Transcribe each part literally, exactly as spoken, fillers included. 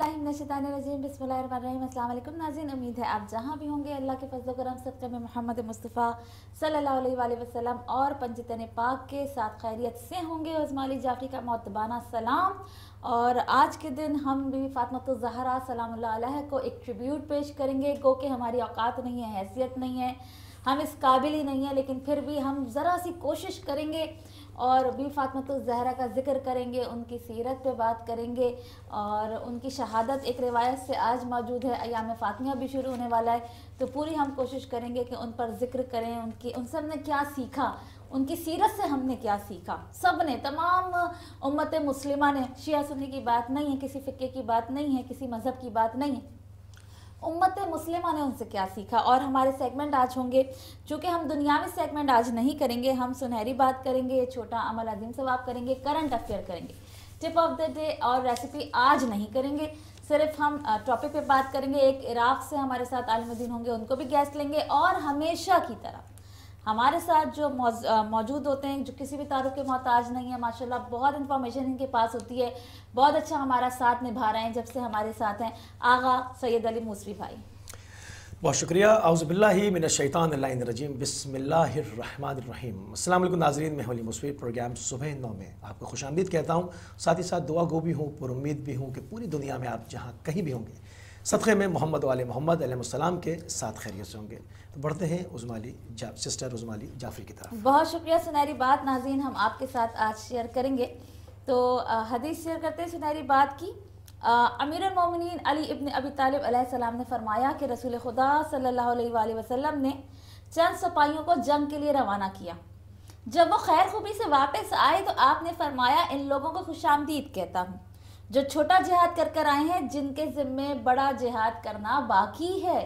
औज़ुबिल्लाहिमिनश्शैतानिर्रजीम बिस्मिल्लाहिर्रहमानिर्रहीम। अस्सलाम वालेकुम नाज़रीन, उम्मीद है आप जहाँ भी होंगे अल्लाह के फज़ल व करम सदक़े में मोहम्मद मुस्तफ़ा सल्लल्लाहु अलैहि वसल्लम और पंजतन पाक के साथ खैरियत से होंगे। उज़माली जाफ़री का मोतबाना सलाम। और आज के दिन हम बीवी फ़ातिमा ज़हरा सलामुल्लाह अलैहा को एक ट्रिब्यूट पेश करेंगे। गो कि हमारी औकात नहीं है, हैसियत नहीं है, हम इस काबिल ही नहीं है, लेकिन फिर भी हम ज़रा सी कोशिश करेंगे और बीवी फ़ातिमा ज़हरा का ज़िक्र करेंगे, उनकी सीरत पे बात करेंगे। और उनकी शहादत एक रिवायत से आज मौजूद है, अयाम फ़ातिमा भी शुरू होने वाला है, तो पूरी हम कोशिश करेंगे कि उन पर ज़िक्र करें, उनकी उन सब ने क्या सीखा, उनकी सीरत से हमने क्या सीखा। सब ने, तमाम उम्मत मुस्लिमा ने, शिया सुन्नी की बात नहीं है, किसी फ़िक्के की बात नहीं है, किसी मज़हब की बात नहीं है, उम्मत मुस्लिमा ने उनसे क्या सीखा। और हमारे सेगमेंट आज होंगे, चूँकि हम दुनियावी सेगमेंट आज नहीं करेंगे, हम सुनहरी बात करेंगे, छोटा अमल अजीम सवाब करेंगे, करंट अफेयर करेंगे, टिप ऑफ द डे और रेसिपी आज नहीं करेंगे। सिर्फ हम टॉपिक पे बात करेंगे। एक इराक़ से हमारे साथ आलिमुद्दीन होंगे, उनको भी गेस्ट लेंगे। और हमेशा की तरह हमारे साथ जो मौजूद होते हैं, जो किसी भी तारुफ के मोहताज नहीं है, माशाल्लाह बहुत इन्फॉर्मेशन इनके पास होती है, बहुत अच्छा हमारा साथ निभा रहे हैं जब से हमारे साथ हैं आगा सैयद अली मूसवी भाई। बहुत शुक्रिया। औज़ुबिल्लाहि मिनश्शैतानिर्रजीम बिस्मिल्लाहिर्रहमानिर्रहीम। अस्सलाम वालेकुम नाज़रीन, मैं अली मूसवी प्रोग्राम सुबह नौ में आपको खुशामदीद कहता हूँ। साथ ही साथ दुआ गो भी हूँ, पुरुम्मीद भी हूँ कि पूरी दुनिया में आप जहाँ कहीं भी होंगे सदक़े में मोहम्मद वाले मोहम्मद अलैहिस्सलाम के साथ खैरियत से होंगे। तो बढ़ते हैं उज़माली जा, सिस्टर उज़माली जाफ़री की तरफ। बहुत शुक्रिया। सुनहरी बात नाज़रीन हम आपके साथ आज शेयर करेंगे। तो हदीस शेयर करते हैं सुनहरी बात की। अमीरुल मोमिनीन अली इब्न अबी तालिब अलैहिस्सलाम ने फरमाया कि रसूल खुदा सल्लल्लाहु अलैहि वसल्लम ने चंद सिपाहियों को जंग के लिए रवाना किया। जब वो खैर खूबी से वापस आए तो आपने फरमाया, इन लोगों को खुशामदीद कहता हूँ जो छोटा जिहाद कर कर आए हैं, जिनके ज़िम्मे बड़ा जिहाद करना बाकी है।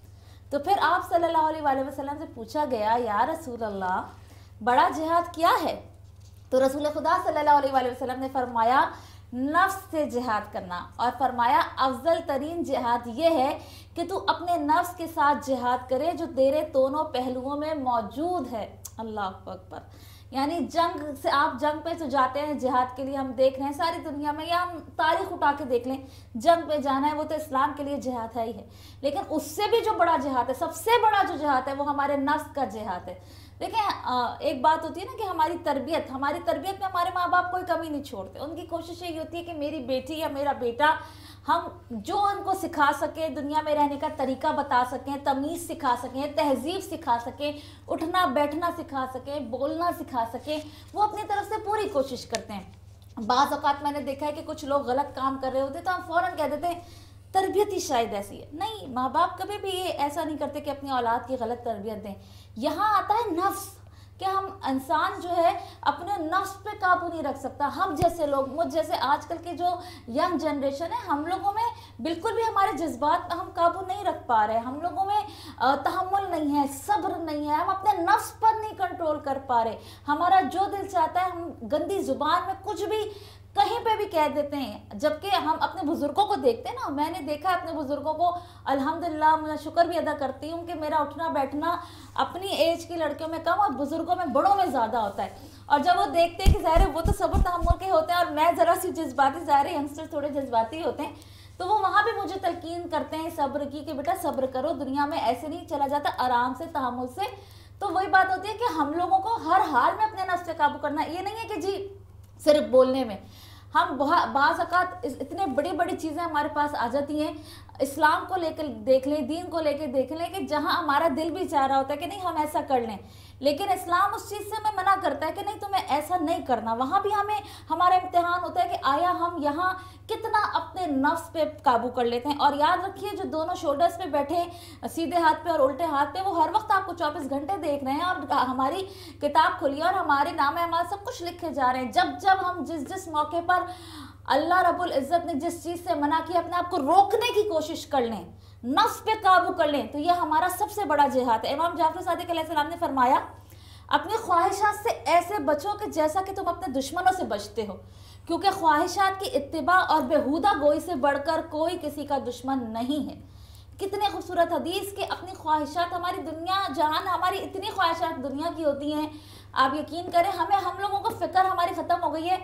तो फिर आप सल्लल्लाहु अलैहि वसल्लम से पूछा गया, या रसूल अल्लाह, बड़ा जिहाद क्या है? तो रसूल खुदा सल्लल्लाहु अलैहि वसल्लम ने फरमाया, नफ्स से जिहाद करना। और फरमाया, अफजल तरीन जिहाद ये है कि तू अपने नफ्स के साथ जिहाद करे जो तेरे दोनों पहलुओं में मौजूद है। अल्लाह अकबर। यानी जंग से आप जंग पे तो जाते हैं जिहाद के लिए, हम देख रहे हैं सारी दुनिया में, या हम तारीख उठा के देख लें, जंग पे जाना है वो तो इस्लाम के लिए जिहाद है ही है। लेकिन उससे भी जो बड़ा जिहाद है, सबसे बड़ा जो जिहाद है, वो हमारे नफ्स का जिहाद है। देखिए, एक बात होती है ना कि हमारी तरबियत हमारी तरबियत में हमारे माँ बाप कोई कमी नहीं छोड़ते। उनकी कोशिश यही होती है कि मेरी बेटी या मेरा बेटा, हम जो उनको सिखा सकें, दुनिया में रहने का तरीका बता सकें, तमीज़ सिखा सकें, तहजीब सिखा सकें, उठना बैठना सिखा सकें, बोलना सिखा सकें, वो अपनी तरफ से पूरी कोशिश करते हैं। बाज़ औक़ात मैंने देखा है कि कुछ लोग गलत काम कर रहे होते तो हम फ़ौरन कह देते हैं तरबियत ही शायद ऐसी है। नहीं, माँ बाप कभी भी ये ऐसा नहीं करते कि अपनी औलाद की गलत तरबियत दें। यहाँ आता है नफ्स, कि हम इंसान जो है अपने नफ्स पे काबू नहीं रख सकता। हम जैसे लोग, मुझ जैसे आजकल के जो यंग जनरेशन है, हम लोगों में बिल्कुल भी हमारे जज्बात पर हम काबू नहीं रख पा रहे हैं, हम लोगों में तहम्मुल नहीं है, सब्र नहीं है, हम अपने नफ्स पर नहीं कंट्रोल कर पा रहे। हमारा जो दिल चाहता है हम गंदी जुबान में कुछ भी कहीं पे भी कह देते हैं। जबकि हम अपने बुजुर्गों को देखते हैं ना, मैंने देखा अपने बुजुर्गों को, अल्हम्दुलिल्लाह मैं शुक्र भी अदा करती हूँ कि मेरा उठना बैठना अपनी एज की लड़कियों में कम और बुजुर्गों में, बड़ों में ज़्यादा होता है। और जब वो देखते हैं कि ज़ाहिर है वो तो सब्र तहम्मुल के होते हैं और मैं ज़रा सी जज्बाती, ज़ाहिर यंगस्टर थोड़े जज्बाती होते हैं, तो वो वहाँ भी मुझे तलकीन करते हैं सब्र की कि बेटा सब्र करो, दुनिया में ऐसे नहीं चला जाता, आराम से तहम्मुल से। तो वही बात होती है कि हम लोगों को हर हाल में अपने नफ्स पे काबू करना। ये नहीं है कि जी सिर्फ बोलने में, हम बहुत बाज़ औक़ात इतने बड़ी बड़ी चीज़ें हमारे पास आ जाती हैं, इस्लाम को लेकर देख लें, दीन को लेकर देख लें, कि जहाँ हमारा दिल भी चाह रहा होता है कि नहीं हम ऐसा कर लें, लेकिन इस्लाम उस चीज़ से हमें मना करता है कि नहीं तुम्हें ऐसा नहीं करना। वहाँ भी हमें हमारा इम्तिहान होता है कि आया हम यहाँ कितना अपने नफ्स पे काबू कर लेते हैं। और याद रखिए, जो दोनों शोल्डर्स पे बैठे, सीधे हाथ पे और उल्टे हाथ पे, वो हर वक्त आपको चौबीस घंटे देख रहे हैं और हमारी किताब खुली और हमारे नाम हमारा सब कुछ लिखे जा रहे हैं। जब जब हम जिस जिस मौके पर अल्लाह रब्बुल इज़्ज़त ने जिस चीज़ से मना किया, अपने आप को रोकने की कोशिश कर लें, नफ्स पे काबू कर लें, तो यह हमारा सबसे बड़ा जिहाद है। इमाम जाफ़र सादिक अलैहिस्सलाम ने फरमाया, अपनी ख्वाहिशात से ऐसे बचो कि जैसा कि तुम अपने दुश्मनों से बचते हो, क्योंकि ख्वाहिशात की इत्तिबा और बेहुदा गोई से बढ़कर कोई किसी का दुश्मन नहीं है। कितने खूबसूरत हदीस के अपनी ख्वाहिशात, हमारी दुनिया जहान, हमारी इतनी ख्वाहिशात दुनिया की होती हैं, आप यकीन करें हमें, हम लोगों को फ़िक्र हमारी ख़त्म हो गई है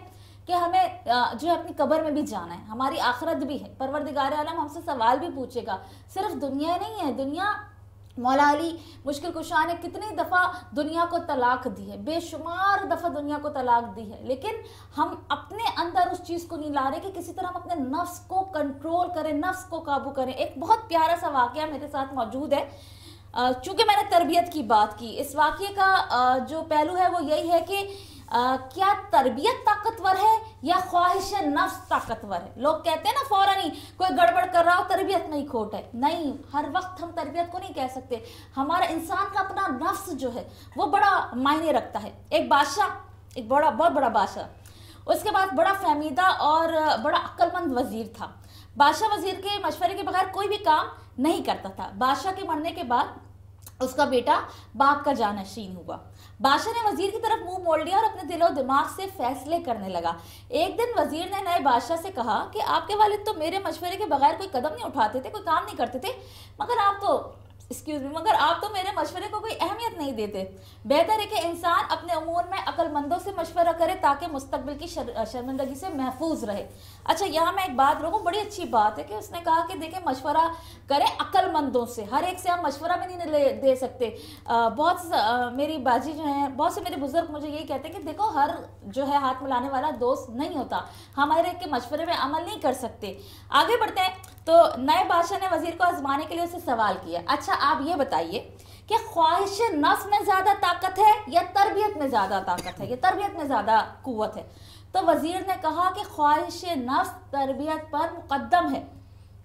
کہ ہمیں جو ہے اپنی قبر میں بھی جانا ہے، ہماری آخرت بھی ہے، پروردگار عالم ہم سے سوال بھی پوچھے گا. صرف دنیا نہیں ہے، دنیا مولا علی مشکل کشا نے کتنی دفعہ دنیا کو طلاق دی ہے، بے شمار دفعہ دنیا کو طلاق دی ہے، لیکن ہم اپنے اندر اس چیز کو نہیں لا رہے کہ کسی طرح ہم اپنے نفس کو کنٹرول کریں، نفس کو قابو کریں. ایک بہت پیارا سا واقعہ میرے ساتھ موجود ہے. چونکہ میں نے تربیت کی بات کی، اس واقعے کا جو پہلو ہے وہ یہی ہے کہ کیا تربیت طاقتور ہے یا خواہش نفس طاقتور ہے. لوگ کہتے ہیں نا فوراً ہی کوئی گڑبڑ کر رہا ہو تربیت میں ہی کھوٹ ہے. نہیں، ہر وقت ہم تربیت کو نہیں کہہ سکتے. ہمارا انسان کا اپنا نفس جو ہے وہ بڑا معنی رکھتا ہے. ایک بادشاہ، ایک بڑا بہت بڑا بادشاہ، اس کے بعد بڑا فہمیدہ اور بڑا عقل مند وزیر تھا. بادشاہ وزیر کے مشورے کے بغیر کوئی بھی کام نہیں کرتا تھا. بادشاہ کے مرنے کے بعد اس کا بیٹا باپ کا جانشین ہوا. بادشاہ نے وزیر کی طرف منہ موڑ لیا اور اپنے دل و دماغ سے فیصلے کرنے لگا. ایک دن وزیر نے نئے بادشاہ سے کہا کہ آپ کے والد تو میرے مشورے کے بغیر کوئی قدم نہیں اٹھاتے تھے، کوئی کام نہیں کرتے تھے، مگر آپ تو ایکسکیوز می مگر آپ تو میرے مشورے کو کوئی اہمیت نہیں دیتے. بہتر ہے کہ انسان اپنے امور میں عقل مندوں سے مشورہ کرے تاکہ مستقبل کی شرمندگی سے محفوظ رہے. اچھا، یہاں میں ایک بات رکھوں، بڑی اچھی بات ہے کہ اس نے کہا کہ دیکھیں مشورہ کریں عقل مندوں سے. ہر ایک سے ہم مشورہ بھی نہیں دے سکتے. بہت سے میری باجی جو ہیں، بہت سے میرے بزرگ مجھے یہی کہتے ہیں کہ دیکھو ہر جو ہے ہاتھ ملانے والا دوست نہیں ہوتا، ہمارے ایک کے مشورے میں عمل نہیں کر سکتے. آگے بڑھتے ہیں. تو نئے بادشاہ نے وزیر کو آزمانے کے لیے اسے سوال کیا، اچھا آپ یہ بتائیے کہ خواہش نفس میں زیادہ طاقت ہے یا تربیت میں زیادہ طاقت ہے، یا تربیت میں زیادہ قوت ہے؟ تو وزیر نے کہا کہ خواہش نفس تربیت پر مقدم ہے.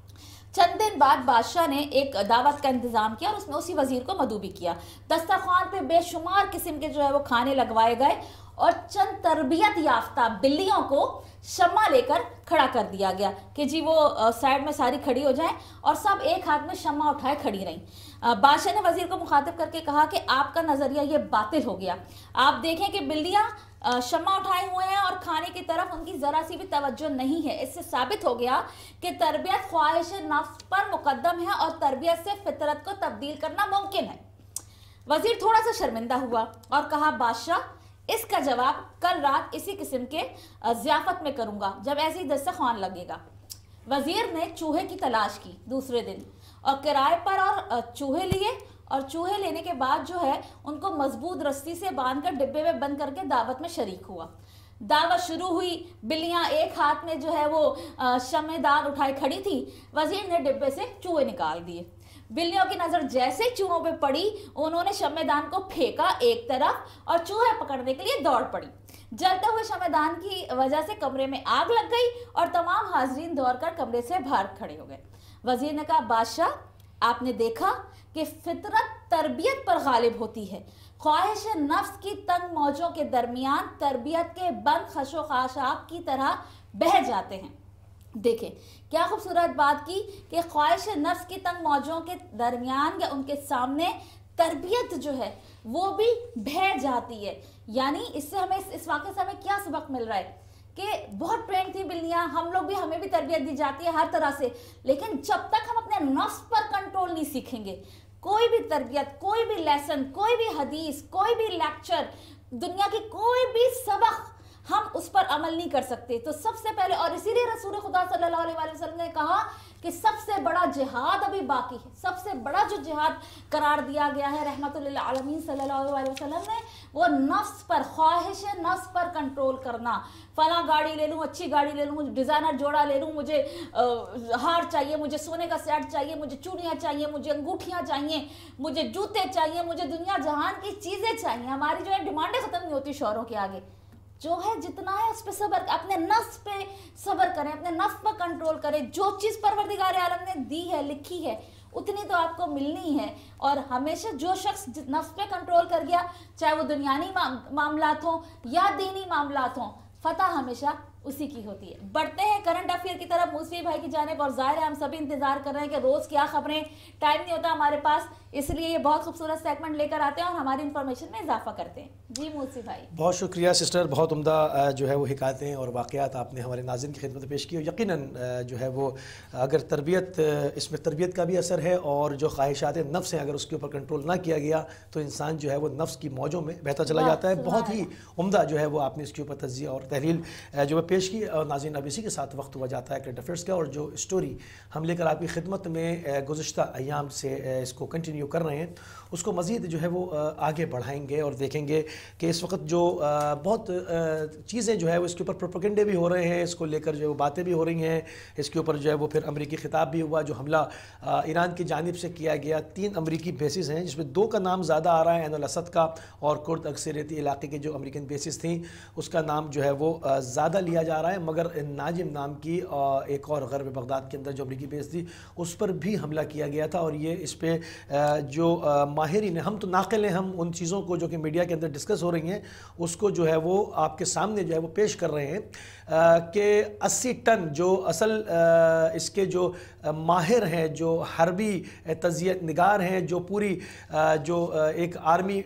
چند دن بعد بادشاہ نے ایک دعوت کا انتظام کیا اور اس میں اسی وزیر کو مدعو بھی کیا. دسترخوان پہ بے شمار قسم کے جو ہے وہ کھانے لگوائے گئے اور چند تربیت یافتہ بلیوں کو شمع لے کر کھڑا کر دیا گیا کہ جی وہ سائڈ میں ساری کھڑی ہو جائیں، اور سب ایک ہاتھ میں شمع اٹھائے کھڑی رہیں. بادشاہ نے وزیر کو مخاطب کر کے کہا کہ آپ کا نظریہ یہ باطل ہو گیا. آپ دیکھیں کہ بلیاں شمع اٹھائے ہوئے ہیں اور کھانے کی طرف ان کی ذرا سی بھی توجہ نہیں ہے. اس سے ثابت ہو گیا کہ تربیت خواہش نفس پر مقدم ہے اور تربیت سے فطرت کو تبدیل کرنا ممکن ہے. وزیر تھوڑا سا شرمندہ ہوا اور کہا بادشاہ اس کا جواب کل رات اسی قسم کے ضیافت میں کروں گا جب ایسی دسترخوان لگے گا. وزیر نے چوہے کی تلاش کی دوسرے دن اور کرائے پر اور چوہے لیے، اور چوہے لینے کے بعد جو ہے ان کو مضبوط رسی سے باندھ کر ڈبے میں بند کر کے دعوت میں شریک ہوا. دعوت شروع ہوئی. بلیاں ایک ہاتھ میں جو ہے وہ شمع دان اٹھائے کھڑی تھی. وزیر نے ڈبے سے چوہے نکال دیے. بلیوں کی نظر جیسے چوہوں پہ پڑی انہوں نے شمع دان کو پھینکا ایک طرف اور چوہے پکڑنے کے لیے دوڑ پڑی. جلتے ہوئے شمع دان کی وجہ سے کمرے میں آگ لگ گئی اور تمام حاضرین دوڑ کر کمرے سے باہر کھڑے ہو گئے. وزیر نے کہا بادشاہ آپ نے دیکھا کہ فطرت تربیت پر غالب ہوتی ہے. خواہش نفس کی تنگ موجوں کے درمیان تربیت کے بند خش و خاشاک کی طرح بہہ جاتے ہیں. دیکھیں کیا خوبصورت بات کی کہ خواہش نفس کی تنگ موجوں کے درمیان یا ان کے سامنے تربیت جو ہے وہ بھی بہہ جاتی ہے. یعنی اس سے ہمیں اس واقعے سے ہمیں کیا سبق مل رہا ہے کہ بہت ٹرینڈ تھی بلیاں، ہم لوگ بھی، ہمیں بھی تربیت دی جاتی ہے ہر طرح سے، لیکن جب تک ہم اپنے نفس پر کنٹرول نہیں سیکھیں گے کوئی بھی تربیت، کوئی بھی لیسن، کوئی بھی حدیث، کوئی بھی لیکچر، دنیا کی کوئی بھی سبق ہم اس پر عمل نہیں کر سکتے. تو سب سے پہلے، اور اسی لیے رسول خدا صلی اللہ علیہ وسلم نے کہا کہ سب سے بڑا جہاد ابھی باقی ہے. سب سے بڑا جو جہاد قرار دیا گیا ہے رحمت للعالمین صلی اللہ علیہ وسلم نے، وہ نفس پر، خواہش نفس پر کنٹرول کرنا. فلاں گاڑی لے لوں، اچھی گاڑی لے لوں، ڈیزائنر جوڑا لے لوں، مجھے ہار چاہیے، مجھے سونے کا سیٹ چاہیے، مجھے چوڑیاں چاہیے، مجھے انگوٹھیاں چاہیے، مجھے جوتے چاہیے، مجھے دنیا جہان کی چیزیں چاہیے. ہماری جو ہے ڈیمانڈیں ختم نہیں ہوتی شوہروں کے آگے. جو ہے جتنا ہے اس پہ صبر، اپنے نفس پہ صبر کریں، اپنے نفس پر کنٹرول کریں. جو چیز پروردگار عالم نے دی ہے، لکھی ہے، اتنی تو آپ کو ملنی ہے. اور ہمیشہ جو شخص نفس پہ کنٹرول کر گیا، چاہے وہ دنیاوی معاملات ہوں یا دینی معاملات ہوں، فتح ہمیشہ اسی کی ہوتی ہے. بڑھتے ہیں کرنٹ افیئر کی طرف موسوی بھائی کی جانب، اور ظاہر ہے ہم سبھی انتظار کر رہے ہیں کہ روز کیا خبریں، ٹائم نہیں ہوتا ہمارے پاس، اس لیے یہ بہت خوبصورت سیگمنٹ لے کر آتے ہیں اور ہماری انفارمیشن میں اضافہ کرتے ہیں. جی موسوی بھائی. بہت شکریہ سسٹر، بہت عمدہ جو ہے وہ حکایتیں اور واقعات آپ نے ہمارے ناظرین کی خدمت میں پیش کی. اور یقیناً جو ہے وہ اگر تربیت، اس میں تربیت کا بھی اثر ہے، اور جو خواہشات نفس ہیں اگر اس کے اوپر کنٹرول نہ کیا گیا تو انسان جو ہے وہ نفس کی موجوں میں بہتا چلا جاتا ہے. بہت ہی عمدہ جو ہے وہ آپ نے اس کے اوپر تجزیہ اور تحلیل جو ہے پیش کی اور ناظرین اب اسی کے ساتھ وقت ہوا جاتا ہے کرنٹ افیئرس کا، اور جو اسٹوری ہم لے کر آپ کی خدمت میں گزشتہ ایام سے اس کو کنٹینیو کر رہے ہیں اس کو مزید جو ہے وہ آگے بڑھائیں گے اور دیکھیں گے کہ اس وقت جو بہت چیزیں جو ہے وہ اس کے اوپر پروپیگنڈے بھی ہو رہے ہیں، اس کو لے کر جو ہے وہ باتیں بھی ہو رہی ہیں، اس کے اوپر جو ہے وہ پھر امریکی خطاب بھی ہوا جو حملہ ایران کی جانب سے کیا گیا۔ تین امریکی بیسز ہیں جس میں دو کا نام زیادہ آ رہا ہے، عین الاسد کا، اور کرد اکثریتی علاقے کے جو امریکن بیسز تھیں اس کا نام جو ہے وہ زیادہ لیا جا رہا ہے، مگر ناجم نام کی ایک اور غرب بغداد کے اندر جو امریکی بیس تھی اس پر بھی حملہ کیا گیا تھا۔ اور یہ اس پہ جو ماہرین ہیں، ہم تو ناقل ہیں، ہم ان چیزوں کو جو کہ میڈیا کے اندر ڈسکس ہو رہی ہیں اس کو جو ہے وہ آپ کے سامنے جو ہے وہ پیش کر رہے ہیں کہ اسی ٹن جو اصل اس کے جو ماہر ہیں، جو حربی تجزیہ نگار ہیں، جو پوری جو ایک آرمی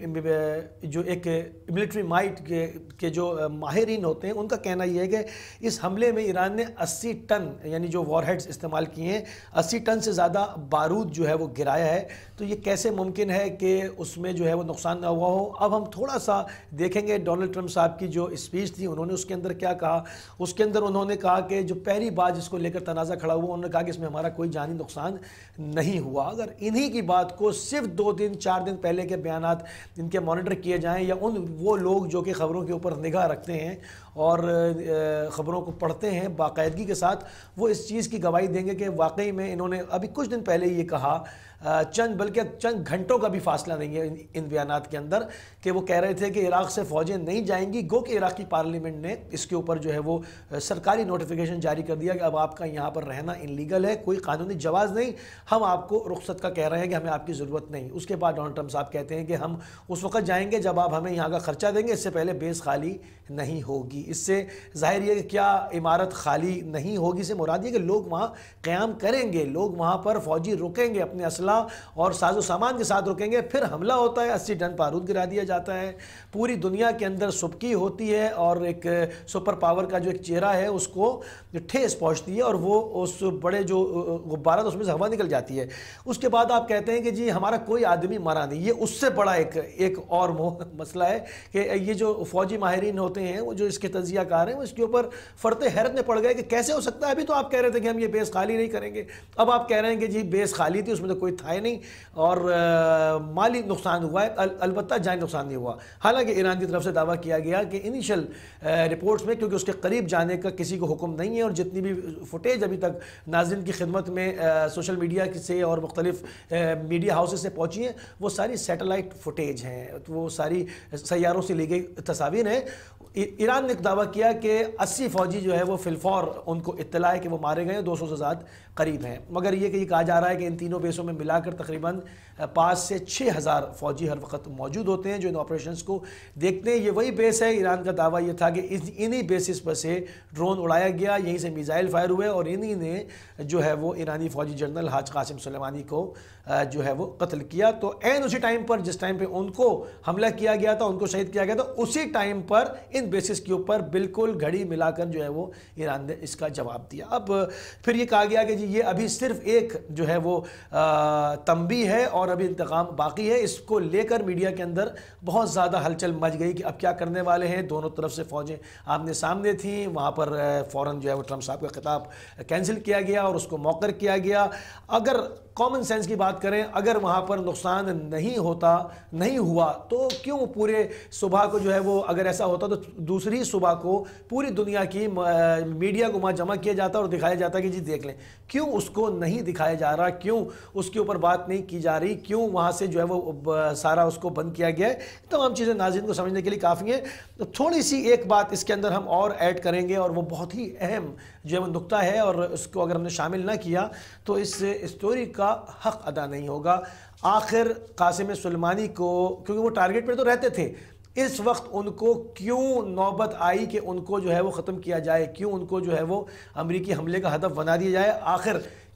جو ایک ملٹری مائٹ کے جو ماہرین ہوتے ہیں ان کا کہنا یہ ہے کہ اس حملے میں ایران نے اسی ٹن یعنی جو وار ہیڈز استعمال کیے ہیں، اسی ٹن سے زیادہ بارود جو ہے وہ گرایا ہے۔ تو یہ کیسے ممکن ہے کہ اس میں جو ہے وہ نقصان نہ ہوا ہو؟ اب ہم تھوڑا سا دیکھیں گے ڈونلڈ ٹرمپ صاحب کی جو اسپیچ تھی، انہوں نے اس کے اندر کیا کہا۔ اس کے اندر انہوں نے کہا کہ جو پہلی بات جس کو لے کر تنازع کھڑا ہوا، انہوں نے کہا کہ اس میں ہمارا کوئی جانی نقصان نہیں ہوا۔ اگر انہی کی بات کو صرف دو دن چار دن پہلے کے بیانات ان کے مانیٹر کیے جائیں، یا ان وہ لوگ جو کہ خبروں کے اوپر نگاہ رکھتے ہیں اور خبروں کو پڑھتے ہیں باقاعدگی کے ساتھ، وہ اس چیز کی گواہی دیں گے کہ واقعی میں انہوں نے ابھی کچھ دن پہلے یہ کہا، چند بلکہ چند گھنٹوں کا بھی فاصلہ نہیں ہے ان بیانات کے اندر، کہ وہ کہہ رہے تھے کہ عراق سے فوجیں نہیں جائیں گی۔ گو کہ عراقی پارلیمنٹ نے اس کے اوپر جو ہے وہ سرکاری نوٹیفیکیشن جاری کر دیا کہ اب آپ کا یہاں پر رہنا انلیگل ہے، کوئی قانونی جواز نہیں، ہم آپ کو رخصت کا کہہ رہے ہیں کہ ہمیں آپ کی ضرورت نہیں۔ اس کے بعد ڈونلڈ ٹرمپ صاحب کہتے ہیں کہ ہم اس وقت جائیں گے جب آپ ہمیں یہاں کا خرچہ دیں گے، اس سے پہلے بیس خالی نہیں ہوگی۔ اس سے ظاہر یہ کہ کیا عمارت خالی نہیں ہوگی سے مراد یہ کہ لوگ وہاں قیام کریں گے، لوگ وہاں پر فوجی رکیں گے، اپنے اسلحہ اور ساز و سامان کے ساتھ رکیں گے، پھر حملہ ہوتا ہے، اسی ٹن بارود گرا دیا جاتا ہے، پوری دنیا کے اندر سبکی ہوتی ہے اور ایک سپر پاور کا جو ایک چہرہ ہے اس کو ٹھیس پہنچتی ہے اور وہ اس بڑے جو غبارہ اس میں سے ہوا نکل جاتی ہے۔ اس کے بعد آپ کہتے ہیں کہ جی ہمارا کوئی آدمی مرا نہیں۔ یہ اس سے بڑا ایک ایک اور مسئلہ ہے کہ یہ جو فوجی ماہرین ہوتے ہیں، وہ جو اس کے تجزیہ کار ہیں، وہ اس کے اوپر فرط حیرت میں پڑ گئے کہ کیسے ہو سکتا ہے۔ ابھی تو آپ کہہ رہے تھے کہ ہم یہ بیس خالی نہیں کریں گے، اب آپ کہہ رہے ہیں کہ جی بیس خالی تھی، اس میں تو کوئی تھا ہی نہیں اور مالی نقصان ہوا ہے، البتہ جانی نقصان نہیں ہوا۔ حالانکہ ایران کی طرف سے دعویٰ کیا گیا کہ انیشل رپورٹس میں، کیونکہ اس کے قریب جانے کا کسی کو حکم نہیں ہے اور جتنی بھی فوٹیج ابھی تک ناظرین کی خدمت میں سوشل میڈیا سے اور مختلف میڈیا ہاؤسز سے پہنچی ہیں، وہ ساری سیٹلائٹ فوٹیج ہیں، وہ ساری سیاروں سے لی گئی تصاویر ہیں۔ ایران نے دعویٰ کیا کہ اسی فوجی جو ہے وہ فی الفور ان کو اطلاع ہے کہ وہ مارے گئے ہیں، دو سو سے زیادہ قریب ہیں، مگر یہ کہ یہ کہا جا رہا ہے کہ ان تینوں بیسوں میں ملا کر تقریباً پانچ سے چھ ہزار فوجی ہر وقت موجود ہوتے ہیں جو ان آپریشنز کو دیکھتے ہیں۔ یہ وہی بیس ہے، ایران کا دعویٰ یہ تھا کہ انہی بیسز پر سے ڈرون اڑایا گیا، یہیں سے میزائل فائر ہوئے اور انہی نے جو ہے وہ ایرانی فوجی جنرل حاج قاسم سلیمانی کو جو ہے وہ قتل کیا۔ تو عین اسی ٹائم پر جس ٹائم پہ ان کو حملہ کیا گیا تھا، ان کو شہید کیا گیا تھا، اسی ٹائم پر ان بیسز کے اوپر بالکل گھڑی ملا کر جو ہے وہ ایران نے اس کا جواب دیا۔ اب پھر یہ کہا گیا کہ جی یہ ابھی صرف ایک جو ہے وہ تنبیہ ہے اور ابھی انتقام باقی ہے۔ اس کو لے کر میڈیا کے اندر بہت زیادہ ہلچل مچ گئی کہ اب کیا کرنے والے ہیں۔ دونوں طرف سے فوجیں آمنے سامنے تھیں، وہاں پر فوراً جو ہے وہ ٹرمپ صاحب کا خطاب کینسل کیا گیا اور اس کو موخر کیا گیا۔ اگر کامن سینس کی بات کریں، اگر وہاں پر نقصان نہیں ہوتا نہیں ہوا تو کیوں پورے صبح کو جو ہے وہ اگر ایسا ہوتا تو دوسری صبح کو پوری دنیا کی میڈیا کو وہاں جمع کیا جاتا اور دکھایا جاتا کہ جی دیکھ لیں، کیوں اس کو نہیں دکھایا جا رہا، کیوں اس کے اوپر بات نہیں کی جا رہی، کیوں وہاں سے جو ہے وہ سارا اس کو بند کیا گیا ہے۔ تمام چیزیں ناظرین کو سمجھنے کے لیے کافی ہیں۔ تو تھوڑی سی ایک بات اس کے اندر ہم اور ایڈ کریں گے اور وہ بہت ہی اہم جو ہے وہ نقطہ ہے اور اس کو اگر ہم نے شامل نہ کیا تو اس اسٹوری کا حق ادا نہیں ہوگا۔ آخر قاسم سلیمانی کو، کیونکہ وہ ٹارگٹ پر تو رہتے تھے، اس وقت ان کو کیوں نوبت آئی کہ ان کو جو ہے وہ ختم کیا جائے، کیوں ان کو جو ہے وہ امریکی حملے کا ہدف بنا دیا جائے؟ آخر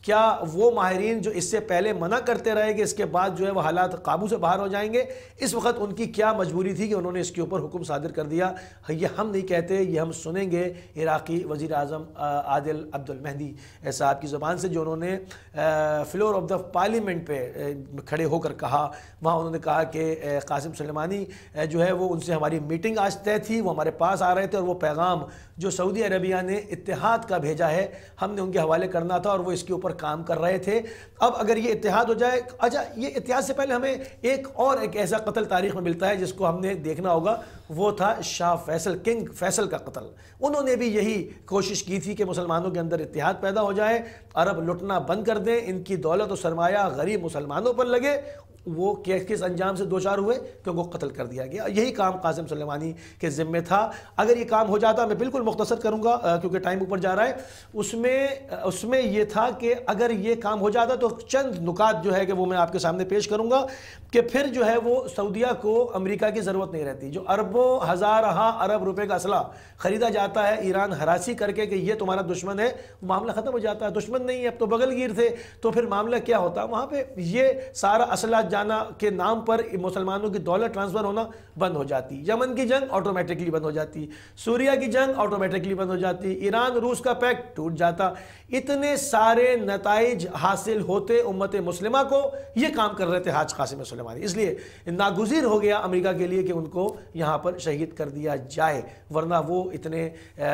کیا وہ ماہرین جو اس سے پہلے منع کرتے رہے کہ اس کے بعد جو ہے وہ حالات قابو سے باہر ہو جائیں گے، اس وقت ان کی کیا مجبوری تھی کہ انہوں نے اس کے اوپر حکم صادر کر دیا؟ یہ ہم نہیں کہتے، یہ ہم سنیں گے عراقی وزیر اعظم عادل عبد المہدی صاحب کی زبان سے، جو انہوں نے فلور آف دا پارلیمنٹ پہ کھڑے ہو کر کہا۔ وہاں انہوں نے کہا کہ قاسم سلیمانی جو ہے وہ ان سے ہماری میٹنگ آج طے تھی، وہ ہمارے پاس آ رہے تھے اور وہ پیغام جو سعودی عربیہ نے اتحاد کا بھیجا ہے ہم نے ان کے حوالے کرنا تھا اور وہ اس کے اوپر کام کر رہے تھے۔ اب اگر یہ اتحاد ہو جائے، اچھا یہ اتحاد سے پہلے ہمیں ایک اور ایک ایسا قتل تاریخ میں ملتا ہے جس کو ہم نے دیکھنا ہوگا، وہ تھا شاہ فیصل، کنگ فیصل کا قتل۔ انہوں نے بھی یہی کوشش کی تھی کہ مسلمانوں کے اندر اتحاد پیدا ہو جائے، عرب لٹنا بند کر دیں، ان کی دولت و سرمایہ غریب مسلمانوں پر لگے۔ وہ کس انجام سے دوچار ہوئے کہ ان کو قتل کر دیا گیا۔ یہی کام قاسم سلیمانی کے ذمے تھا۔ اگر یہ کام ہو جاتا، میں بالکل مختصر کروں گا کیونکہ ٹائم اوپر جا رہا ہے، اس میں اس میں یہ تھا کہ اگر یہ کام ہو جاتا تو چند نکات جو ہے کہ وہ میں آپ کے سامنے پیش کروں گا کہ پھر جو ہے وہ سعودیہ کو امریکہ کی ضرورت نہیں رہتی۔ جو اربوں ہزارہ ارب روپے کا اسلحہ خریدا جاتا ہے ایران ہراسی کر کے کہ یہ تمہارا دشمن ہے، معاملہ ختم ہو جاتا ہے۔ دشمن نہیں ہے، اب تو بغل گیر تھے، تو پھر معاملہ کیا ہوتا؟ وہاں پہ یہ سارا اسلحہ جانا کے نام پر مسلمانوں کی دولت ٹرانسفر ہونا بند ہو جاتی، یمن کی جنگ آٹومیٹکلی بند ہو جاتی، سوریا کی جنگ آٹومیٹکلی بند ہو جاتی، ایران روس کا پیکٹ ٹوٹ جاتا۔ اتنے سارے نتائج حاصل ہوتے امت مسلمہ کو، یہ کام کر رہے تھے حاج قاسم سلیمانی، اس لیے ناگزیر ہو گیا امریکہ کے لیے کہ ان کو یہاں پر شہید کر دیا جائے، ورنہ وہ اتنے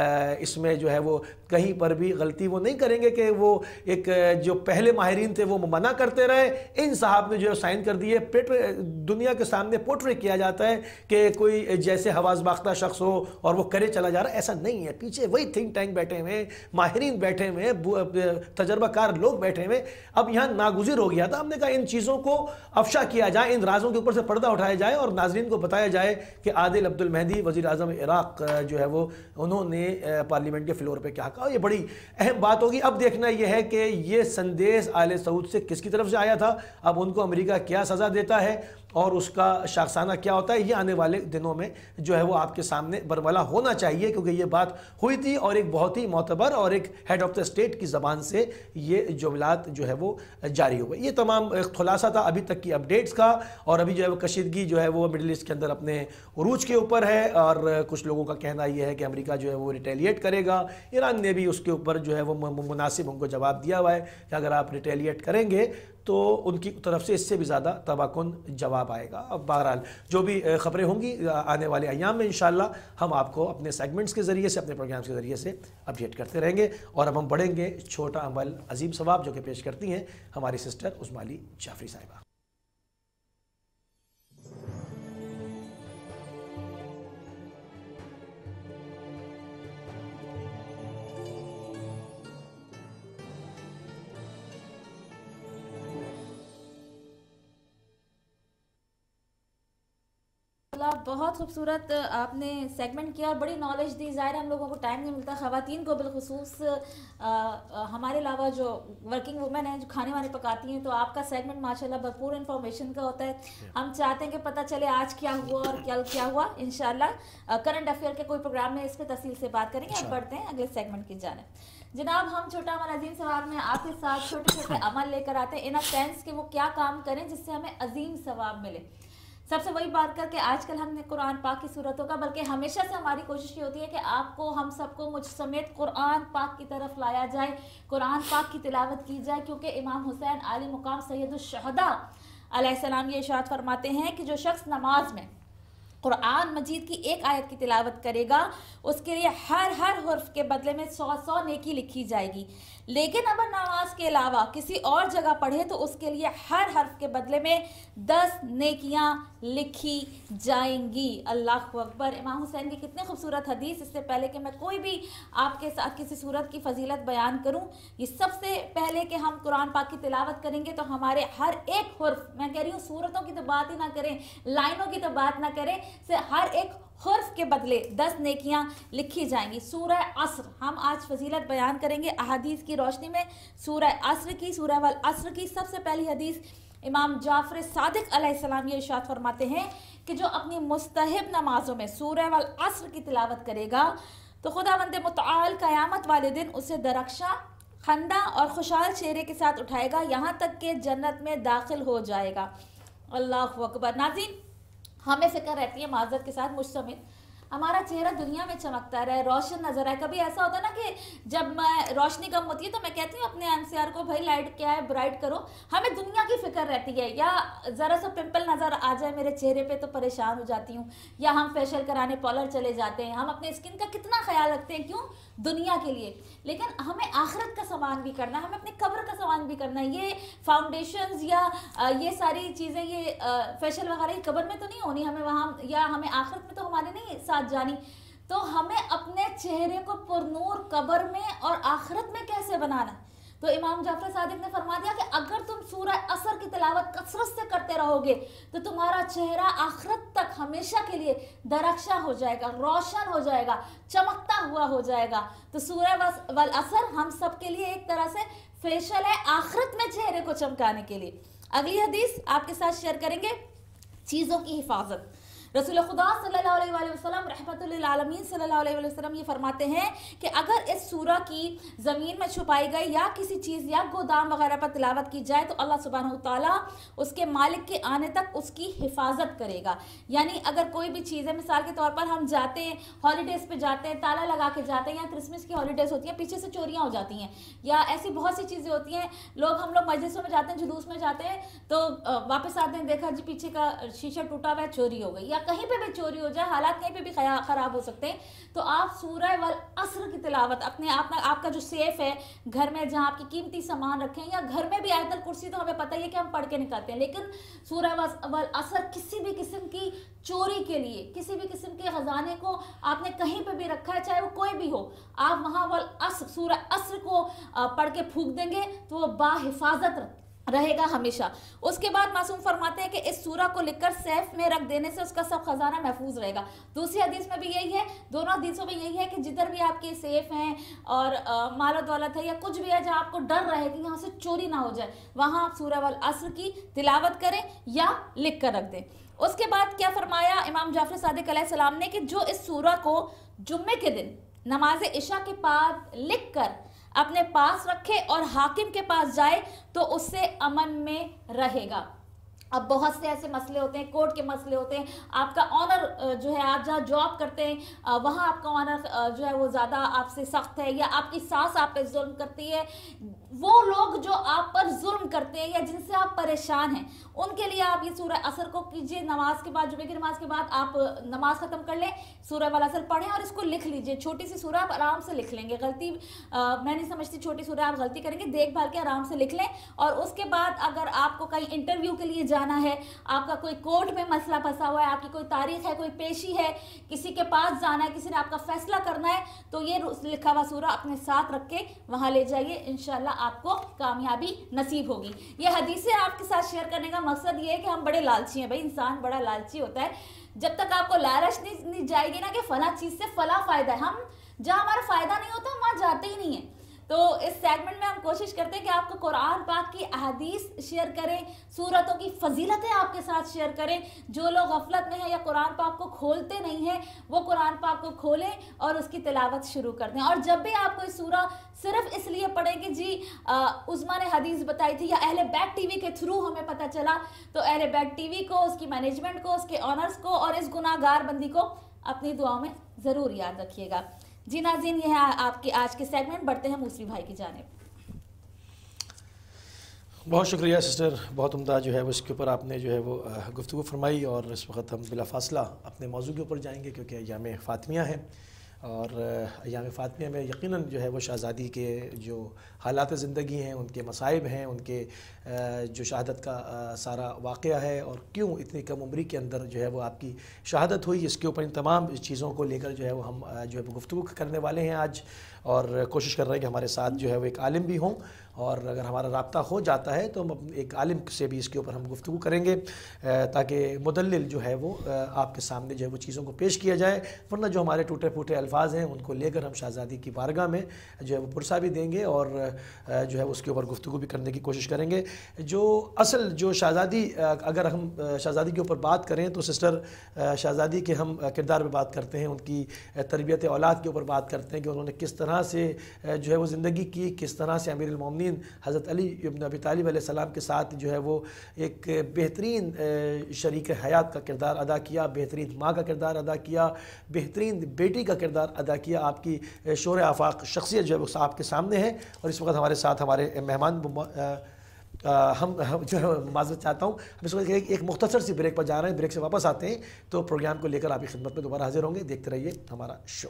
اس میں جو ہے وہ کہیں پر بھی غلطی وہ نہیں کریں گے کہ وہ ایک جو پہلے ماہرین تھے وہ منع کرتے رہے، ان صاحب نے جو سائن کر دیے۔ دنیا کے سامنے پورٹریٹ کیا جاتا ہے کہ کوئی جیسے حواس باختہ شخص ہو اور وہ کرے چلا جا رہا ہے، ایسا نہیں ہے۔ پیچھے وہی تھنک ٹینک بیٹھے ہوئے، ماہرین بیٹھے ہوئے، تجربہ کار لوگ بیٹھے ہوئے۔ اب یہاں ناگزیر ہو گیا تھا، ہم نے کہا ان چیزوں کو افشا کیا جائے، ان رازوں کے اوپر سے پردہ اٹھایا جائے اور ناظرین کو بتایا جائے کہ عادل عبد المہدی وزیر اعظم عراق جو ہے وہ انہوں نے پارلیمنٹ کے فلور پہ کیا کہا۔ یہ بڑی اہم بات ہوگی۔ اب دیکھنا یہ ہے کہ یہ سندیش آل سعود سے کس کی طرف سے آیا تھا، اب ان کو امریکہ کیا سزا دیتا ہے اور اس کا شاخسانہ کیا ہوتا ہے، یہ آنے والے دنوں میں جو ہے وہ آپ کے سامنے برملا ہونا چاہیے، کیونکہ یہ بات ہوئی تھی اور ایک بہت ہی معتبر اور ایک ہیڈ آف دا اسٹیٹ کی زبان سے یہ جملات جو ہے وہ جاری ہو گئے۔ یہ تمام خلاصہ تھا ابھی تک کی اپڈیٹس کا، اور ابھی جو ہے وہ کشیدگی جو ہے وہ مڈل ایسٹ کے اندر اپنے عروج کے اوپر ہے، اور کچھ لوگوں کا کہنا یہ ہے کہ امریکہ جو ہے وہ ریٹیلیٹ کرے گا۔ ایران نے بھی اس کے اوپر جو ہے وہ مناسب ان کو جواب دیا ہوا ہے کہ اگر آپ ریٹیلیٹ کریں گے تو ان کی طرف سے اس سے بھی زیادہ تباہ کن جواب آئے گا۔ اب بہرحال جو بھی خبریں ہوں گی آنے والے ایام میں انشاءاللہ ہم آپ کو اپنے سیگمنٹس کے ذریعے سے، اپنے پروگرامز کے ذریعے سے اپڈیٹ کرتے رہیں گے، اور اب ہم بڑھیں گے چھوٹا عمل عظیم ثواب جو کہ پیش کرتی ہیں ہماری سسٹر عظمی جعفری صاحبہ۔ بہت خوبصورت آپ نے سیگمنٹ کیا اور بڑی نالج دی۔ ظاہر ہم لوگوں کو ٹائم نہیں ملتا، خواتین کو بالخصوص ہمارے علاوہ جو ورکنگ وومن ہیں جو کھانے وانے پکاتی ہیں، تو آپ کا سیگمنٹ ماشاءاللہ بھرپور انفارمیشن کا ہوتا ہے۔ ہم چاہتے ہیں کہ پتہ چلے آج کیا ہوا اور کل کیا ہوا۔ انشاءاللہ کرنٹ افیئر کے کوئی پروگرام میں اس پہ تفصیل سے بات کریں گے۔ اب بڑھتے ہیں اگلے سیگمنٹ کی جانب۔ جناب ہم چھوٹا عمل عظیم ثواب میں آپ کے ساتھ چھوٹے چھوٹے عمل لے کر آتے ہیں ان اے سینس کہ وہ کیا کام کریں جس سے ہمیں عظیم ثواب ملے۔ سب سے وہی بات کر کے آج کل ہم نے قرآن پاک کی صورتوں کا، بلکہ ہمیشہ سے ہماری کوشش یہ ہوتی ہے کہ آپ کو، ہم سب کو، مجھ سمیت قرآن پاک کی طرف لایا جائے، قرآن پاک کی تلاوت کی جائے، کیونکہ امام حسین عالی مقام سید الشہداء علیہ السلام یہ ارشاد فرماتے ہیں کہ جو شخص نماز میں قرآن مجید کی ایک آیت کی تلاوت کرے گا اس کے لیے ہر ہر حرف کے بدلے میں سو سو نیکی لکھی جائے گی، لیکن اگر نماز کے علاوہ کسی اور جگہ پڑھے تو اس کے لیے ہر حرف کے بدلے میں دس نیکیاں لکھی جائیں گی۔ اللہ اکبر۔ امام حسین کی کتنے خوبصورت حدیث۔ اس سے پہلے کہ میں کوئی بھی آپ کے ساتھ کسی صورت کی فضیلت بیان کروں، یہ سب سے پہلے کہ ہم قرآن پاک کی تلاوت کریں گے تو ہمارے ہر ایک حرف، میں کہہ رہی ہوں صورتوں کی تو بات ہی نہ کریں، لائنوں کی تو بات نہ کریں، سے ہر ایک حرف کے بدلے دس نیکیاں لکھی جائیں گی۔ سورہ عصر ہم آج فضیلت بیان کریں گے احادیث کی روشنی میں۔ سورہ عصر کی، سورہ والعصر کی سب سے پہلی حدیث امام جعفر صادق علیہ السلام یہ ارشاد فرماتے ہیں کہ جو اپنی مستحب نمازوں میں سورہ والعصر کی تلاوت کرے گا تو خداوند متعال قیامت والے دن اسے درخشاں خندہ اور خوشحال چہرے کے ساتھ اٹھائے گا یہاں تک کہ جنت میں داخل ہو جائے گا۔ اللہ اکبر۔ ناظرین، ہمیں فکر رہتی ہے معذرت کے ساتھ مجھ سمیت، ہمارا چہرہ دنیا میں چمکتا رہے، روشن نظر آئے۔ کبھی ایسا ہوتا ہے نا کہ جب میں روشنی کم ہوتی ہے تو میں کہتی ہوں اپنے این سی آر کو بھائی لائٹ کیا ہے برائٹ کرو، ہمیں دنیا کی فکر رہتی ہے، یا ذرا سا پمپل نظر آ جائے میرے چہرے پہ تو پریشان ہو جاتی ہوں، یا ہم فیشیل کرانے پارلر چلے جاتے ہیں، ہم اپنے اسکن کا کتنا خیال رکھتے ہیں، کیوں؟ دنیا کے لیے۔ لیکن ہمیں آخرت کا سامان بھی کرنا ہے، ہمیں اپنے قبر کا سامان بھی کرنا ہے۔ یہ فاؤنڈیشنز یا یہ ساری چیزیں، یہ فیشیل وغیرہ یہ قبر میں تو نہیں ہونی، ہمیں وہاں یا ہمیں آخرت میں تو ہمارے نہیں ساتھ جانی، تو ہمیں اپنے چہرے کو پرنور قبر میں اور آخرت میں کیسے بنانا؟ تو امام جعفر صادق نے فرما دیا کہ اگر تم سورہ عصر کی تلاوت کثرت سے کرتے رہو گے تو تمہارا چہرہ آخرت تک ہمیشہ کے لیے درخشاں ہو جائے گا، روشن ہو جائے گا، چمکتا ہوا ہو جائے گا۔ تو سورہ والعصر ہم سب کے لیے ایک طرح سے فیشل ہے آخرت میں چہرے کو چمکانے کے لیے۔ اگلی حدیث آپ کے ساتھ شیئر کریں گے، چیزوں کی حفاظت۔ رسول خدا صلی اللہ علیہ وآلہ وسلم رحمت للعالمین صلی اللہ علیہ وآلہ وسلم یہ فرماتے ہیں کہ اگر اس سورہ کی زمین میں چھپائی گئی یا کسی چیز یا گودام وغیرہ پر تلاوت کی جائے تو اللہ سبحانہ وتعالیٰ اس کے مالک کے آنے تک اس کی حفاظت کرے گا۔ یعنی اگر کوئی بھی چیز ہے، مثال کے طور پر ہم جاتے ہیں ہالیڈیز پہ جاتے ہیں، تالا لگا کے جاتے ہیں، یا کرسمس کی ہالیڈیز ہوتی ہیں پیچھے سے چوریاں ہو جاتی ہیں، یا ایسی بہت سی چیزیں ہوتی ہیں، لوگ ہم لوگ مجلسوں میں جاتے ہیں، جلوس میں جاتے ہیں تو واپس آتے ہیں، دیکھا جی پیچھے کا شیشہ ٹوٹا ہوا ہے، چوری ہو گئی، یا کہیں پہ بھی چوری ہو جائے، حالات کہیں پہ بھی خراب ہو سکتے ہیں، تو آپ سورہ والعصر کی تلاوت اپنے آپ آپ کا جو سیف ہے گھر میں جہاں آپ کی قیمتی سامان رکھیں، یا گھر میں بھی آیت الکرسی تو ہمیں پتہ ہی ہے کہ ہم پڑھ کے نکلتے ہیں، لیکن سورہ والعصر کسی بھی قسم کی چوری کے لیے، کسی بھی قسم کے خزانے کو آپ نے کہیں پہ بھی رکھا ہے چاہے وہ کوئی بھی ہو، آپ وہاں والعصر سورہ عصر کو پڑھ کے پھونک دیں گے تو وہ با حفاظت رہے گا ہمیشہ۔ اس کے بعد معصوم فرماتے ہیں کہ اس سورہ کو لکھ کر سیف میں رکھ دینے سے اس کا سب خزانہ محفوظ رہے گا۔ دوسری حدیث میں بھی یہی ہے، دونوں حدیثوں میں یہی ہے کہ جدھر بھی آپ کے سیف ہیں اور مال و دولت ہے یا کچھ بھی ہے جہاں آپ کو ڈر رہے کہ یہاں سے چوری نہ ہو جائے، وہاں آپ سورہ والعصر کی تلاوت کریں یا لکھ کر رکھ دیں۔ اس کے بعد کیا فرمایا امام جعفر صادق علیہ السلام نے کہ جو اس سورہ کو جمعے کے دن نماز عشاء کے بعد لکھ کر اپنے پاس رکھے اور حاکم کے پاس جائے تو اس سے امن میں رہے گا۔ اب بہت سے ایسے مسئلے ہوتے ہیں، کورٹ کے مسئلے ہوتے ہیں، آپ کا آنر جو ہے، آپ جہاں جاب کرتے ہیں وہاں آپ کا آنر جو ہے وہ زیادہ آپ سے سخت ہے، یا آپ کی ساس آپ پہ ظلم کرتی ہے، وہ لوگ جو آپ پر ظلم کرتے ہیں یا جن سے آپ پریشان ہیں، ان کے لیے آپ یہ سورہ عصر کو کیجئے، نماز کے بعد، جمعے کی نماز کے بعد آپ نماز ختم کر لیں، سورہ والعصر پڑھیں اور اس کو لکھ لیجئے۔ چھوٹی سی سورہ آپ آرام سے لکھ لیں گے، غلطی میں نہیں سمجھتی چھوٹی سورہ آپ غلطی کریں گے، دیکھ بھال کے آرام سے لکھ لیں۔ اور اس کے بعد اگر آپ کو کہیں انٹرویو کے لیے جانا ہے، آپ کا کوئی کورٹ میں مسئلہ پھنسا ہوا ہے، آپ کی کوئی تاریخ ہے، کوئی پیشی ہے، کسی کے پاس جانا ہے، کسی نے آپ کا فیصلہ کرنا ہے، تو یہ لکھا ہوا سورہ اپنے ساتھ رکھ کے وہاں لے جائیے، انشاءاللہ آپ کو کامیابی نصیب ہوگی۔ یہ حدیثیں آپ کے ساتھ شیئر کرنے کا مقصد یہ ہے کہ ہم بڑے لالچی ہیں، بھائی انسان بڑا لالچی ہوتا ہے، جب تک آپ کو لالچ نہیں جائے گی نا کہ فلاں چیز سے فلاں فائدہ ہے، ہم جہاں ہمارا فائدہ نہیں ہوتا ہم وہاں جاتے ہی نہیں ہیں۔ تو اس سیگمنٹ میں ہم کوشش کرتے ہیں کہ آپ کو قرآن پاک کی احادیث شیئر کریں، سورتوں کی فضیلتیں آپ کے ساتھ شیئر کریں۔ جو لوگ غفلت میں ہیں یا قرآن پاک کو کھولتے نہیں ہیں وہ قرآن پاک کو کھولیں اور اس کی تلاوت شروع کر دیں۔ اور جب بھی آپ کوئی سورہ صرف اس لیے پڑھیں کہ جی عظمیٰ نے حدیث بتائی تھی یا اہل بیت ٹی وی کے تھرو ہمیں پتہ چلا، تو اہل بیت ٹی وی کو، اس کی مینجمنٹ کو، اس کے آنرز کو اور اس گناہ گار بندی کو اپنی دعاؤں میں ضرور یاد رکھیے گا۔ جی ناظرین، یہ ہے آپ کے آج کے سیگمنٹ، بڑھتے ہیں موسوی بھائی کی جانب۔ بہت شکریہ سسٹر، بہت عمدہ جو ہے وہ اس کے اوپر آپ نے جو ہے وہ گفتگو فرمائی، اور اس وقت ہم بلا فاصلہ اپنے موضوع کے اوپر جائیں گے کیونکہ ایام فاطمیہ ہیں، اور ایام فاطمیہ میں یقیناً جو ہے وہ شہزادی کے جو حالات زندگی ہیں، ان کے مصائب ہیں، ان کے جو شہادت کا سارا واقعہ ہے، اور کیوں اتنی کم عمری کے اندر جو ہے وہ آپ کی شہادت ہوئی، اس کے اوپر ان تمام چیزوں کو لے کر جو ہے وہ ہم جو ہے وہ گفتگو کرنے والے ہیں آج، اور کوشش کر رہے ہیں کہ ہمارے ساتھ جو ہے وہ ایک عالم بھی ہوں، اور اگر ہمارا رابطہ ہو جاتا ہے تو ہم ایک عالم سے بھی اس کے اوپر ہم گفتگو کریں گے تاکہ مدلل جو ہے وہ آپ کے سامنے جو ہے وہ چیزوں کو پیش کیا جائے، ورنہ جو ہمارے ٹوٹے پھوٹے الفاظ الفاظ ہیں ان کو لے کر ہم شہزادی کی بارگاہ میں جو ہے وہ پرسہ بھی دیں گے اور جو ہے اس کے اوپر گفتگو بھی کرنے کی کوشش کریں گے. جو اصل جو شہزادی اگر ہم شہزادی کے اوپر بات کریں تو سسٹر شہزادی کے ہم کردار پہ بات کرتے ہیں, ان کی تربیت اولاد کے اوپر بات کرتے ہیں کہ انہوں نے کس طرح سے جو ہے وہ زندگی کی, کس طرح سے امیر المومنین حضرت علی ابن ابی طالب علیہ السلام کے ساتھ جو ہے وہ ایک بہترین شریک حیات کا کردار ادا کیا, بہترین ماں کا کردار ادا کیا, بہترین بیٹی کا کردار ادا کیا. آپ کی شور آفاق شخصیت جو ہے وہ آپ کے سامنے ہے. اور اس وقت ہمارے ساتھ ہمارے مہمان ہم جو ہے معذرت چاہتا ہوں, ہم اس وقت ایک مختصر سی بریک پر جا رہے ہیں, بریک سے واپس آتے ہیں تو پروگرام کو لے کر آپ کی خدمت میں دوبارہ حاضر ہوں گے. دیکھتے رہیے ہمارا شو.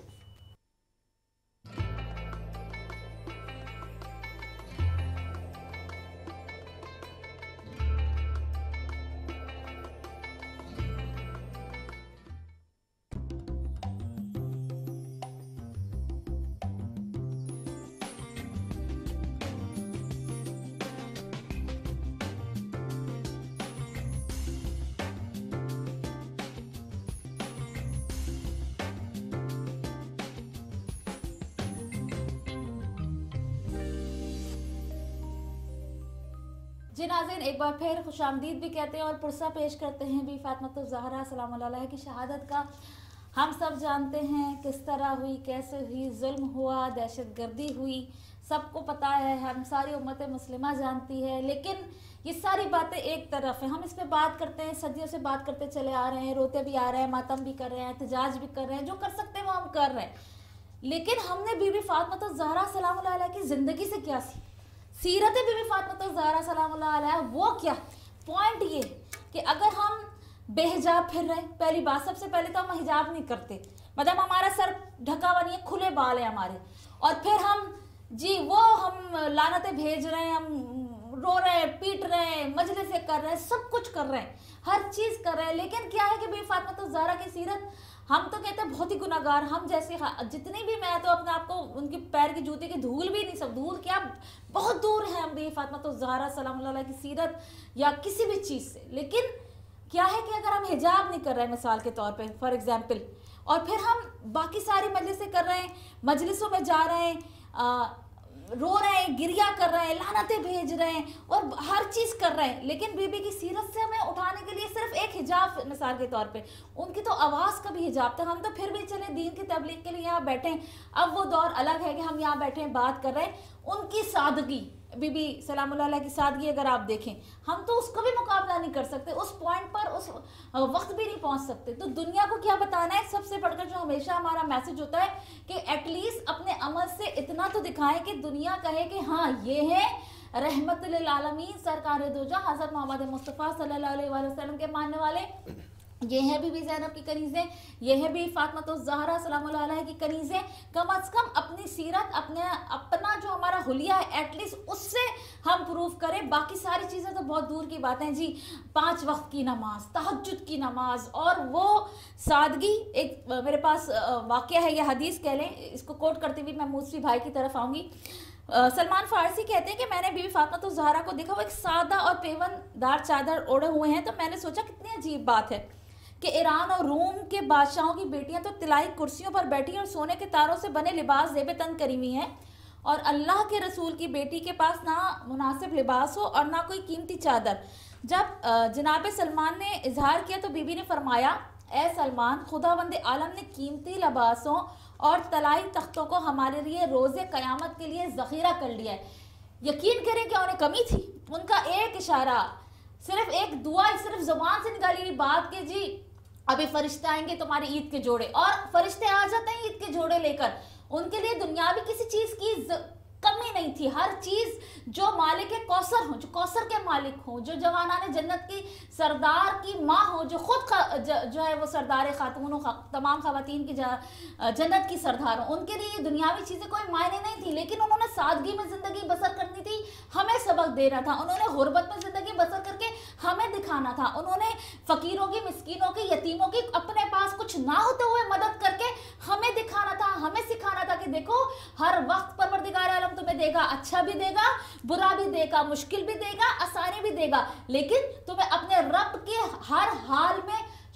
جی ناظرین, ایک بار پھر خوش آمدید بھی کہتے ہیں اور پرسہ پیش کرتے ہیں بی فاطمہ الزہرا سلام اللہ علیہ کی شہادت کا. ہم سب جانتے ہیں کس طرح ہوئی, کیسے ہوئی, ظلم ہوا, دہشت گردی ہوئی, سب کو پتہ ہے, ہم ساری امت مسلمہ جانتی ہے. لیکن یہ ساری باتیں ایک طرف ہیں, ہم اس پہ بات کرتے ہیں, صدیوں سے بات کرتے چلے آ رہے ہیں, روتے بھی آ رہے ہیں, ماتم بھی کر رہے ہیں, احتجاج بھی کر رہے ہیں, جو کر سکتے ہیں وہ ہم کر رہے ہیں. لیکن ہم نے بی بی فاطمہ الزہرا سلام اللہ علیہ کی زندگی سے کیا سیکھا, سیرت بی بی فاطمہ الزہرا سلام اللہ علیہ وہ کیا. پوائنٹ یہ کہ اگر ہم بے حجاب پھر رہے ہیں, پہلی بات سب سے پہلے تو ہم حجاب نہیں کرتے, مطلب ہمارا سر ڈھکا ہوا نہیں ہے, کھلے بال ہیں ہمارے, اور پھر ہم جی وہ ہم لعنتیں بھیج رہے ہیں, ہم رو رہے ہیں, پیٹ رہے ہیں, مجلسیں کر رہے ہیں, سب کچھ کر رہے ہیں, ہر چیز کر رہے ہیں. لیکن کیا ہے کہ بی بی فاطمہ الزہرا کی سیرت, ہم تو کہتے ہیں بہت ہی گناہگار, ہم جیسے جتنی بھی, میں تو اپنے آپ کو ان کی پیر کی جوتے کی دھول بھی نہیں, سب دھول کیا بہت دور ہے ہم بی بی فاطمہ الزہرا سلام اللہ علیہ کی سیرت یا کسی بھی چیز سے. لیکن کیا ہے کہ اگر ہم حجاب نہیں کر رہے ہیں مثال کے طور پہ فار ایگزامپل, اور پھر ہم باقی ساری مجلسیں کر رہے ہیں, مجلسوں میں جا رہے ہیں, رو رہے ہیں, گریا کر رہے ہیں, لعنتیں بھیج رہے ہیں اور ہر چیز کر رہے ہیں, لیکن بی بی کی سیرت سے ہمیں اٹھانے کے لیے صرف ایک حجاب مثال کے طور پہ, ان کی تو آواز کا بھی حجاب تھا. ہم تو پھر بھی چلے دین کی تبلیغ کے لیے یہاں بیٹھے ہیں, اب وہ دور الگ ہے کہ ہم یہاں بیٹھے ہیں بات کر رہے ہیں. ان کی سادگی, بی بی سلام اللہ علیہ کی سادگی اگر آپ دیکھیں, ہم تو اس کو بھی مقابلہ نہیں کر سکتے, اس پوائنٹ پر اس وقت بھی نہیں پہنچ سکتے. تو دنیا کو کیا بتانا ہے, سب سے بڑھ کر جو ہمیشہ ہمارا میسج ہوتا ہے کہ ایٹ لیسٹ اپنے عمل سے اتنا تو دکھائیں کہ دنیا کہے کہ ہاں یہ ہے رحمت للعالمین سرکار دو جہاں حضرت محمد مصطفیٰ صلی اللہ علیہ وآلہ وسلم کے ماننے والے, یہ ہے بی بی زینب کی کنیزیں, یہ ہے بی فاطمہ الزہرا سلام اللہ علیہ کی کنیزیں. کم از کم اپنی سیرت, اپنے اپنا جو ہمارا حلیہ ہے ایٹ لیسٹ اس سے ہم پروف کریں. باقی ساری چیزیں تو بہت دور کی باتیں جی, پانچ وقت کی نماز, تہجد کی نماز, اور وہ سادگی. ایک میرے پاس واقعہ ہے, یہ حدیث کہہ لیں, اس کو کوٹ کرتے ہوئے میں موسوی بھائی کی طرف آؤں گی. سلمان فارسی کہتے ہیں کہ میں نے بی بی فاطمہ الزہرا کو دیکھا, وہ ایک سادہ اور پیون دار چادر اوڑھے ہوئے ہیں, تو میں نے سوچا کتنی عجیب بات ہے کہ ایران اور روم کے بادشاہوں کی بیٹیاں تو طلائی کرسیوں پر بیٹھی اور سونے کے تاروں سے بنے لباس زیب تن کری ہوئی ہیں, اور اللہ کے رسول کی بیٹی کے پاس نہ مناسب لباس ہو اور نہ کوئی قیمتی چادر. جب جناب سلمان نے اظہار کیا تو بی بی نے فرمایا, اے سلمان, خداوند عالم نے قیمتی لباسوں اور طلائی تختوں کو ہمارے لیے روز قیامت کے لیے ذخیرہ کر لیا ہے. یقین کریں کہ انہیں کمی تھی, ان کا ایک اشارہ, صرف ایک دعا, صرف زبان سے نکالی ہوئی بات کہ جی ابھی فرشتے آئیں گے تمہاری عید کے جوڑے, اور فرشتے آ جاتے ہیں عید کے جوڑے لے کر. ان کے لیے دنیاوی کسی چیز کی کمی نہیں تھی, ہر چیز جو مالک کوثر ہوں, جو کوثر کے مالک ہوں, جو جوانان جنت کی سردار کی ماں ہو, جو خود جو ہے وہ سردار خاتون ہو, تمام خواتین کی جنت کی سردار ہوں, ان کے لیے یہ دنیاوی چیزیں کوئی معنی نہیں تھی. لیکن انہوں نے سادگی میں زندگی بسر کرنی تھی, ہمیں سبق دینا تھا. انہوں نے غربت میں زندگی بسر کر کے ہمیں دکھانا تھا. انہوں نے فقیروں کی, مسکینوں کی, یتیموں کی اپنے پاس کچھ نہ ہوتے ہوئے مدد کر کے ہمیں دکھانا تھا, ہمیں سکھانا تھا کہ دیکھو ہر وقت پروردگار عالم تمہیں دے گا, اچھا بھی دے گا, برا بھی دے گا, مشکل بھی دے گا, آسانی بھی دے گا, لیکن تمہیں اپنے رب کے ہر حال میں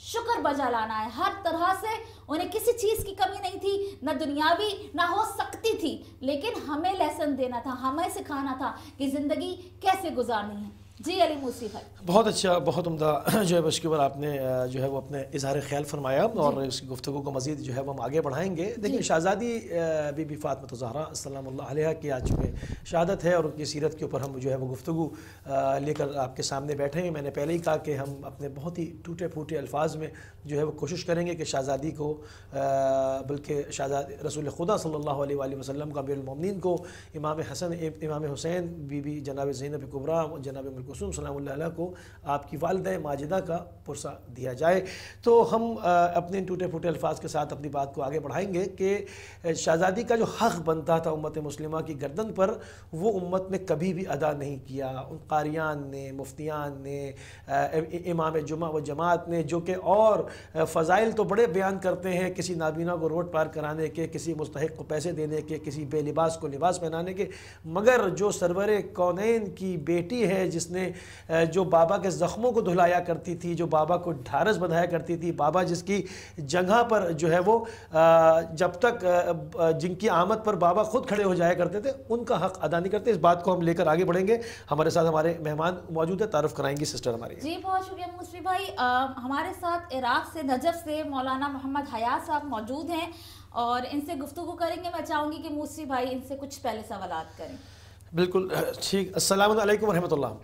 شکر بجا لانا ہے. ہر طرح سے انہیں کسی چیز کی کمی نہیں تھی, نہ دنیاوی نہ ہو سکتی تھی, لیکن ہمیں لیسن دینا تھا, ہمیں سکھانا تھا کہ زندگی کیسے گزارنی ہے. جی علی موسی بھائی. بہت اچھا, بہت عمدہ جو ہے اس کے اوپر آپ نے جو ہے وہ اپنے اظہار خیال فرمایا, اور اس گفتگو کو مزید جو ہے وہ ہم آگے بڑھائیں گے. دیکھیں شہزادی بی بی فاطمہ الزہرا السلام اللہ علیہ کی آج چونکہ شہادت ہے, اور ان کی سیرت کے اوپر ہم جو ہے وہ گفتگو لے کر آپ کے سامنے بیٹھے ہیں. میں نے پہلے ہی کہا کہ ہم اپنے بہت ہی ٹوٹے پھوٹے الفاظ میں جو ہے وہ کوشش کریں گے کہ شہزادی کو, بلکہ شہزادی رسول خدا صلی اللہ علیہ وآلہ وسلم کا, امیر المومنین کو, امام حسن امام حسین, بی بی جناب زینب کبریٰ, جناب ام کلثوم سلام اللہ علیہ کو آپ کی والدہ ماجدہ کا پرسہ دیا جائے. تو ہم اپنے ٹوٹے پھوٹے الفاظ کے ساتھ اپنی بات کو آگے بڑھائیں گے کہ شہزادی کا جو حق بنتا تھا امت مسلمہ کی گردن پر, وہ امت نے کبھی بھی ادا نہیں کیا. ان قاریان نے, مفتیان نے, امام جمعہ و جماعت نے, جو کہ اور فضائل تو بڑے بیان کرتے ہیں, کسی نابینا کو روڈ پار کرانے کے, کسی مستحق کو پیسے دینے کے, کسی بے لباس کو لباس پہنانے کے, مگر جو سرور کونین کی بیٹی ہے, جس نے جو بابا کے زخموں کو دھلایا کرتی تھی, جو بابا کو ڈھارس بندھایا کرتی تھی, بابا جس کی جگہ پر جو ہے وہ جب تک جن کی آمد پر بابا خود کھڑے ہو جایا کرتے تھے, ان کا حق ادا نہیں کرتے. اس بات کو ہم لے کر آگے بڑھیں گے. ہمارے ساتھ ہمارے مہمان موجود ہیں, تعارف کرائیں گی سسٹر ہماری. جی بہت شکریہ موسوی بھائی. ہمارے ساتھ عراق سے, نجف سے مولانا محمد حیات صاحب موجود ہیں, اور ان سے گفتگو کریں گے. میں چاہوں گی کہ موسوی بھائی ان سے کچھ پہلے سوالات کریں. بالکل ٹھیک. السلام علیکم ورحمۃ اللہ.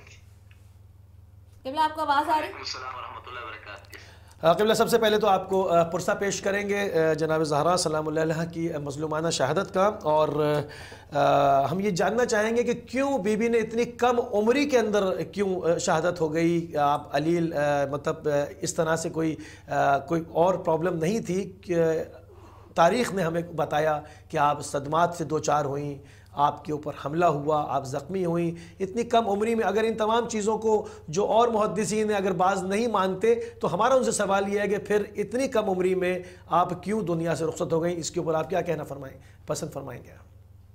قبلہ آپ کو آواز آ رہی ہے؟ السلام ورحمۃ اللہ وبرکاتہ. قبلہ سب سے پہلے تو آپ کو پرسہ پیش کریں گے جناب زہرا سلام اللہ علیہ کی مظلومانہ شہادت کا, اور ہم یہ جاننا چاہیں گے کہ کیوں بی بی نے اتنی کم عمری کے اندر کیوں شہادت ہو گئی. آپ علیل مطلب اس طرح سے کوئی کوئی اور پرابلم نہیں تھی کہ تاریخ نے ہمیں بتایا کہ آپ صدمات سے دو چار ہوئیں, آپ کے اوپر حملہ ہوا, آپ زخمی ہوئیں اتنی کم عمری میں. اگر ان تمام چیزوں کو جو اور محدثین ہیں اگر بعض نہیں مانتے, تو ہمارا ان سے سوال یہ ہے کہ پھر اتنی کم عمری میں آپ کیوں دنیا سے رخصت ہو گئیں؟ اس کے اوپر آپ کیا کہنا فرمائیں پسند فرمائیں گے؟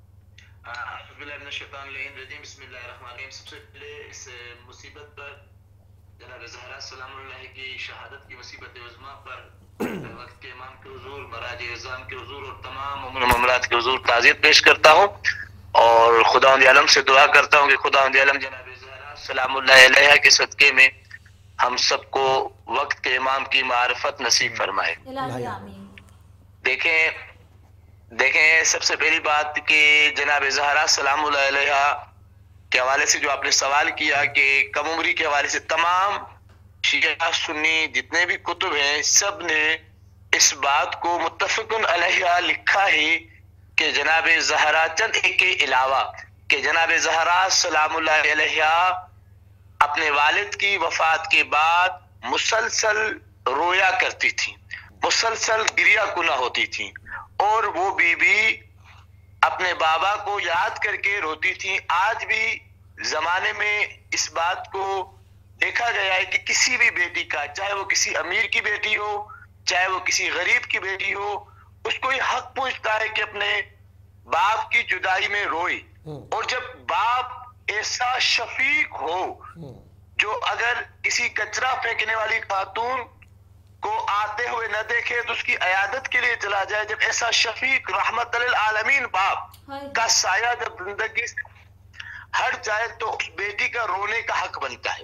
بسم اللہ الرحمن الرحیم. سب سے پہلے اس مصیبت پر, جناب زہرا سلام اللہ کی شہادت کی مصیبت عظمیٰ پر وقت کے امام کے حضور, مراج اعظام کے حضور اور تمام مومن معاملات کے حضور تعزیت پیش کرتا ہوں, اور خداوند عالم سے دعا کرتا ہوں کہ خداوند عالم جناب زہرا سلام اللہ علیہ کے صدقے میں ہم سب کو وقت کے امام کی معرفت نصیب فرمائے. دیکھیں دیکھیں سب سے پہلی بات کہ جناب زہرا سلام اللہ علیہ کے حوالے سے جو آپ نے سوال کیا کہ کم عمری کے حوالے سے, تمام شیعہ سنی جتنے بھی کتب ہیں سب نے اس بات کو متفقن علیہ لکھا ہے کہ جناب زہرا چند ایک کے علاوہ کہ جناب زہرا سلام اللہ علیہ اپنے والد کی وفات کے بعد مسلسل رویا کرتی تھی, مسلسل گریہ کنہ ہوتی تھی, اور وہ بی بی اپنے بابا کو یاد کر کے روتی تھی. آج بھی زمانے میں اس بات کو دیکھا گیا ہے کہ کسی بھی بیٹی کا, چاہے وہ کسی امیر کی بیٹی ہو, چاہے وہ کسی غریب کی بیٹی ہو, اس کو یہ حق پوچھتا ہے کہ اپنے باپ کی جدائی میں روئے. اور جب باپ ایسا شفیق ہو جو اگر کسی کچرا پھینکنے والی خاتون کو آتے ہوئے نہ دیکھے تو اس کی عیادت کے لیے چلا جائے, جب ایسا شفیق رحمت للعالمین باپ کا سایہ جب زندگی سے ہٹ جائے تو اس بیٹی کا رونے کا حق بنتا ہے.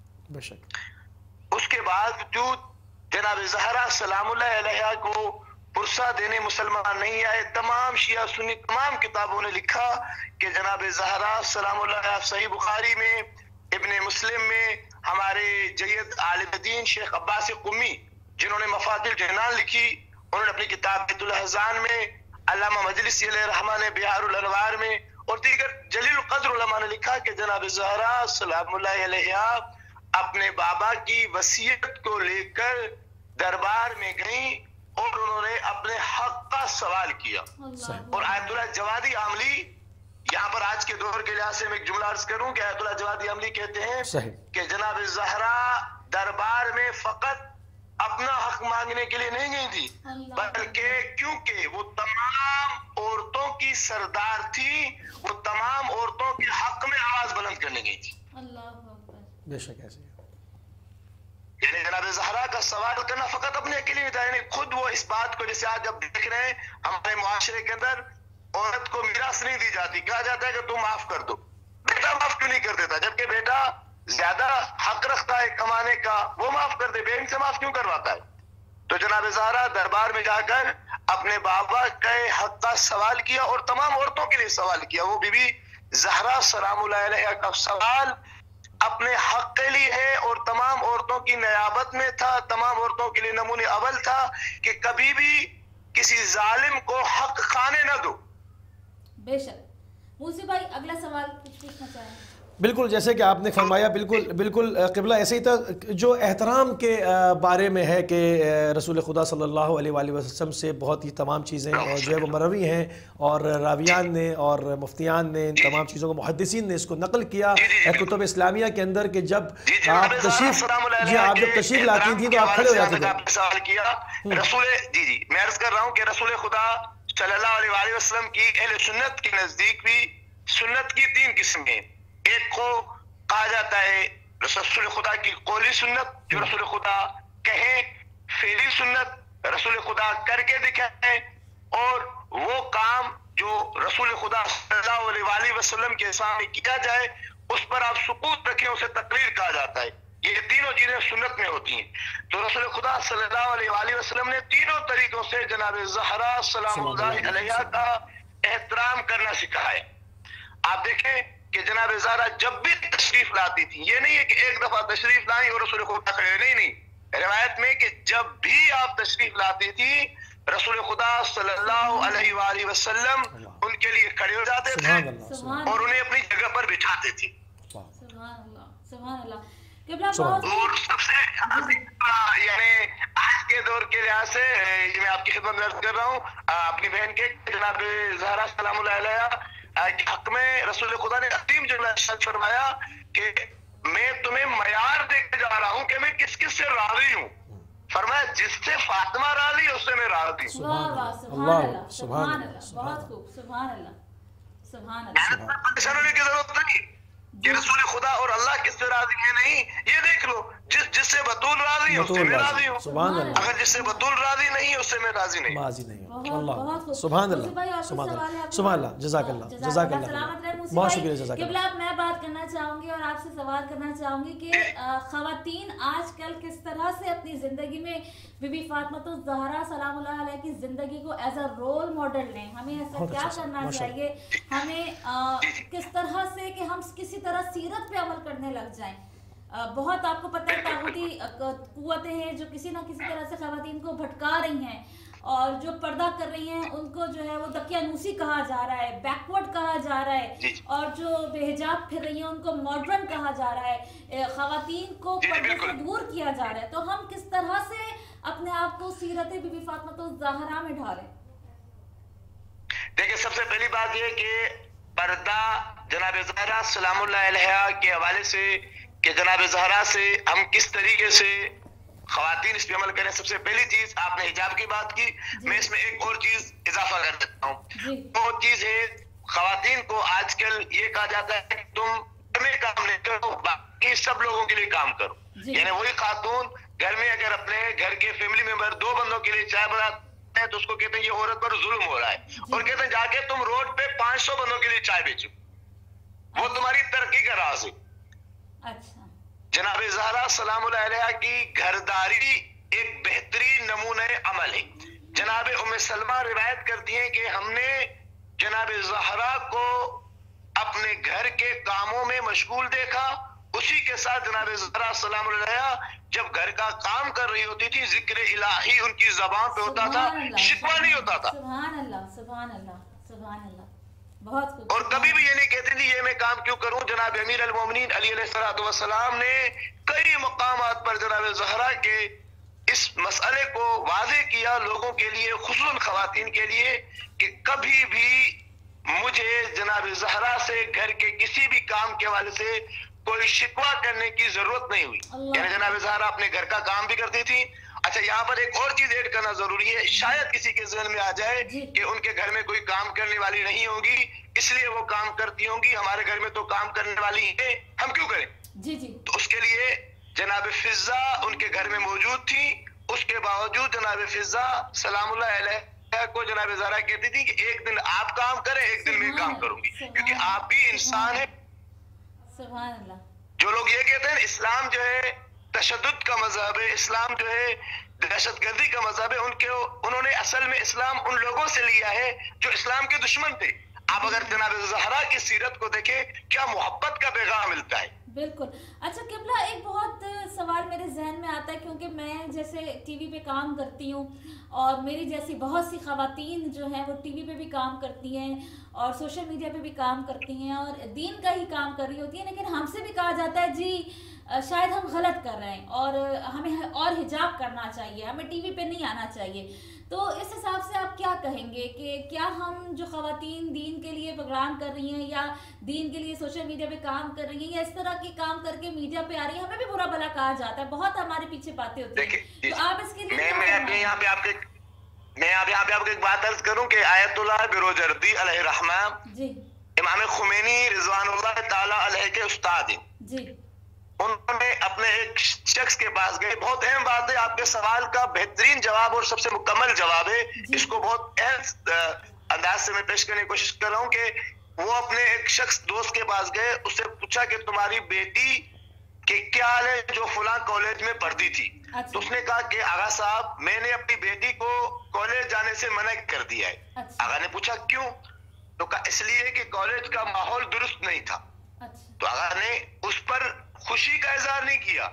اس کے باوجود جناب زہرا سلام اللہ علیہ کو پرسہ دینے مسلمان نہیں آئے. تمام شیعہ سنی تمام کتابوں نے لکھا کہ جناب زہرا سلام اللہ علیہ صحیح بخاری میں, ابن مسلم میں, ہمارے جید عالم دین شیخ عباس قمی جنہوں نے مفاتیح الجنان لکھی, انہوں نے اپنی کتاب بیت الاحزان میں, علامہ مجلسی علیہ الرحمہ نے بہار الانوار میں, اور دیگر جلیل القدر علماء نے لکھا کہ جناب زہرا سلام اللہ علیہ اپنے بابا کی وصیت کو لے کر دربار میں گئیں اور انہوں نے اپنے حق کا سوال کیا. اور آیت اللہ جوادی عاملی, یہاں پر آج کے دور کے لحاظ سے میں ایک جملہ عرض کروں کہ آیت اللہ جوادی عاملی کہتے ہیں کہ جناب زہرا دربار میں فقط اپنا حق مانگنے کے لیے نہیں گئی تھی, بلکہ کیونکہ وہ تمام عورتوں کی سردار تھی, وہ تمام عورتوں کے حق میں آواز بلند کرنے گئی تھی. بے شک ایسے یعنی جناب زہرا کا سوال کرنا فقط اپنے کے لیے تھا، یعنی خود وہ اس بات کو، جیسے آج اب دیکھ رہے ہیں ہمارے معاشرے کے اندر عورت کو میراث نہیں دی جاتی، کہا جاتا ہے کہ تم معاف کر دو، بیٹا معاف کیوں نہیں کر دیتا؟ جبکہ بیٹا زیادہ حق رکھتا ہے کمانے کا، وہ معاف کر دے، بہن سے معاف کیوں کرواتا ہے؟ تو جناب زہرا دربار میں جا کر اپنے بابا کے حق کا سوال کیا اور تمام عورتوں کے لیے سوال کیا. وہ بی بی زہرا سلام اللہ علیہ کا سوال اپنے حق کے لیے ہے اور تمام عورتوں کی نیابت میں تھا، تمام عورتوں کے لیے نمونے اول تھا کہ کبھی بھی کسی ظالم کو حق کھانے نہ دو. بے شک. موسی بھائی اگلا سوال کچھ پوچھنا چاہیں؟ بالکل، جیسے کہ آپ نے فرمایا، بالکل بالکل قبلہ ایسے ہی تھا. جو احترام کے بارے میں ہے کہ رسول خدا صلی اللہ علیہ وآلہ وسلم سے بہت ہی تمام چیزیں اور جو ہے وہ مروی ہیں، اور راویان نے اور مفتیان نے ان تمام چیزوں کو، محدثین نے اس کو نقل کیا کتب اسلامیہ کے اندر کہ جب آپ تشریف جی آپ جب تشریف لاتی تھیں تو آپ کھڑے ہو جاتے تھے. سوال کیا رسول جی جی میں عرض کر رہا ہوں کہ رسول خدا صلی اللہ علیہ وآلہ وسلم کی اہل سنت کے نزدیک بھی سنت کی تین قسمیں. ایک کو کہا جاتا ہے رسول خدا کی قولی سنت، جو رسول خدا کہیں، فعلی سنت، رسول خدا کر کے دکھائیں، اور وہ کام جو رسول خدا صلی اللہ علیہ وآلہ وسلم کے سامنے کیا جائے اس پر آپ سکوت رکھیں، اسے تقریر کہا جاتا ہے. یہ تینوں چیزیں سنت میں ہوتی ہیں. تو رسول خدا صلی اللہ علیہ وآلہ وسلم نے تینوں طریقوں سے جناب زہرا سلام اللہ علیہ کا احترام کرنا سکھایا. آپ دیکھیں کہ جناب زہرا جب بھی تشریف لاتی تھی، یہ نہیں ہے کہ ایک دفعہ تشریف لائیں اور رسول خدا کھڑے، نہیں نہیں، روایت میں کہ جب بھی آپ تشریف لاتی تھی رسول خدا صلی اللہ علیہ وآلہ وسلم ان کے لیے کھڑے ہو جاتے تھے اور انہیں اپنی جگہ پر بٹھاتے تھے. سبحان اللہ سبحان اللہ. اور سب سے یعنی آج کے دور کے لحاظ سے میں آپ کی خدمت میں عرض کر رہا ہوں اپنی بہن کے جناب زہرا سلام اللہ علیہ کے حق میں رسول خدا نے عظیم جملہ ارشاد فرمایا کہ میں تمہیں معیار دے کے جا رہا ہوں کہ میں کس کس سے راضی ہوں. فرمایا جس سے فاطمہ راضی اس سے میں راضی ہوں. سبحان اللہ سبحان اللہ سبحان اللہ. بہت خوب. سبحان اللہ سبحان اللہ. پریشان ہونے کی ضرورت نہیں کہ رسول خدا اور اللہ کس سے راضی ہے، نہیں، یہ دیکھ لو جس جس سے بطول راضی ہے اس سے میں راضی ہوں. سبحان اللہ. اگر جس سے بطول راضی نہیں اس سے میں راضی نہیں راضی نہیں ہوں. اللہ سبحان اللہ سبحان اللہ سبحان اللہ. جزاک اللہ جزاک اللہ. بہت شکریہ. جزاک اللہ. میں بات کرنا چاہوں گی اور آپ سے سوال کرنا چاہوں گی کہ خواتین آج کل کس طرح سے اپنی زندگی میں بی بی فاطمہ الزہرا سلام اللہ علیہ کی زندگی کو ایز اے رول ماڈل لیں. ہمیں ایسا کیا کرنا چاہیے، ہمیں کس طرح سے کہ ہم کسی طرح سیرت پہ عمل کرنے لگ جائیں. بہت آپ کو پتہ ہے طاغوتی قوتیں ہیں جو کسی نہ کسی طرح سے خواتین کو بھٹکا رہی ہیں، اور جو پردہ کر رہی ہیں ان کو جو ہے وہ دقیانوسی کہا جا رہا ہے، بیکورڈ کہا جا رہا ہے، اور جو بے حجاب پھر رہی ہیں ان کو ماڈرن کہا جا رہا ہے، خواتین کو پردے سے دور کیا جا رہا ہے. تو ہم کس طرح سے اپنے آپ کو سیرت بی بی فاطمہ الزہرا میں ڈھالیں؟ دیکھیں، سب سے پہلی بات یہ کہ پردہ جناب زہرا سلام اللہ علیہ کے حوالے سے کہ جناب زہرا سے ہم کس طریقے سے خواتین اس پہ عمل کریں. سب سے پہلی چیز آپ نے حجاب کی بات کی، میں اس میں ایک اور چیز اضافہ کر دیتا ہوں. وہ چیز ہے خواتین کو آج کل یہ کہا جاتا ہے کہ تم گھر میں کام نہیں کرو، باقی سب لوگوں کے لیے کام کرو. یعنی وہی خاتون گھر میں اگر اپنے گھر کے فیملی ممبر دو بندوں کے لیے چائے بناتے ہیں تو اس کو کہتے ہیں یہ عورت پر ظلم ہو رہا ہے، اور کہتے ہیں جا کے تم روڈ پہ پانچ سو بندوں کے لیے چائے بیچو، وہ تمہاری ترقی کا راز ہے. جناب زہرا سلام اللہ علیہ کی گھرداری ایک بہترین نمونہ عمل ہے. جناب ام سلمہ روایت کرتی ہیں کہ ہم نے جناب زہرا کو اپنے گھر کے کاموں میں مشغول دیکھا، اسی کے ساتھ جناب زہرا سلام اللہ علیہ جب گھر کا کام کر رہی ہوتی تھی ذکر الہی ان کی زبان پہ ہوتا تھا، شکوہ نہیں ہوتا تھا. سبحان اللہ سبحان اللہ سبحان اللہ. اور کبھی بھی یہ نہیں کہتی تھی یہ میں کام کیوں کروں. جناب امیر المومنین علی علیہ السلام نے کئی مقامات پر جناب زہرا کے اس مسئلے کو واضح کیا لوگوں کے لیے، خصوصاً خواتین کے لیے، کہ کبھی بھی مجھے جناب زہرا سے گھر کے کسی بھی کام کے حوالے سے کوئی شکوہ کرنے کی ضرورت نہیں ہوئی. یعنی جناب زہرا اپنے گھر کا کام بھی کرتی تھی. اچھا، یہاں پر ایک اور چیز ایڈ کرنا ضروری ہے، شاید کسی کے ذہن میں آ جائے کہ ان کے گھر میں کوئی کام کرنے والی نہیں ہوگی اس لیے وہ کام کرتی ہوں گی، ہمارے گھر میں تو کام کرنے والی ہے، ہم کیوں کریں. جی جی. تو اس کے لیے جناب فضہ ان کے گھر میں موجود تھی. اس کے باوجود جناب فضہ سلام اللہ علیہ کو جناب زہرا کہتی تھی کہ ایک دن آپ کام کریں, ایک دن میں کام کروں گی, کیونکہ آپ بھی انسان ہیں. سبحان اللہ. جو لوگ یہ کہتے ہیں اسلام جو ہے تشدد کا مذہب ہے, اسلام جو ہے دہشت گردی کا مذہب ہے, ان کے انہوں نے اصل میں اسلام ان لوگوں سے لیا ہے جو اسلام کے دشمن تھے. آپ اگر جناب زہرا کی سیرت کو دیکھیں, کیا محبت کا پیغام ملتا ہے. بالکل. اچھا قبلہ, ایک بہت سوال میرے ذہن میں آتا ہے, کیونکہ میں جیسے ٹی وی پہ کام کرتی ہوں اور میری جیسی بہت سی خواتین جو ہیں وہ ٹی وی پہ بھی کام کرتی ہیں اور سوشل میڈیا پہ بھی کام کرتی ہیں اور دین کا ہی کام کر رہی ہوتی ہیں, لیکن ہم سے بھی کہا جاتا ہے جی شاید ہم غلط کر رہے ہیں اور ہمیں اور حجاب کرنا چاہیے, ہمیں ٹی وی پہ نہیں آنا چاہیے. تو اس حساب سے آپ کیا کہیں گے کہ کیا ہم جو خواتین دین کے لیے پروگرام کر رہی ہیں یا دین کے لیے سوشل میڈیا پہ کام کر رہی ہیں یا اس طرح کے کام کر کے میڈیا پہ آ رہی ہیں, ہمیں بھی برا بھلا کہا جاتا ہے, بہت ہمارے پیچھے باتیں ہوتی ہیں, تو آپ اس کے لیے میں میں یہاں پہ آپ کے میں یہاں پہ آپ کو ایک بات عرض کروں کہ آیت اللہ بروجردی علیہ الرحمہ جی امام خمینی رضوان اللہ تعالی علیہ کے استاد ہیں جی, انہوں نے اپنے ایک شخص کے پاس گئے. بہت اہم بات ہے, آپ کے سوال کا بہترین جواب اور سب سے مکمل جواب ہے, اس کو بہت اہم انداز سے میں پیش کرنے کی کوشش کر رہا ہوں کہ وہ اپنے ایک شخص دوست کے پاس گئے, اس سے پوچھا کہ تمہاری بیٹی کہ کیا حال ہے جو فلاں کالج میں پڑھتی تھی. تو اس نے کہا کہ آغا صاحب میں نے اپنی بیٹی کو کالج جانے سے منع کر دیا ہے. آغا نے پوچھا کیوں؟ تو کہا اس لیے کہ کالج کا ماحول درست نہیں تھا. تو آغا نے اس پر خوشی کا اظہار نہیں کیا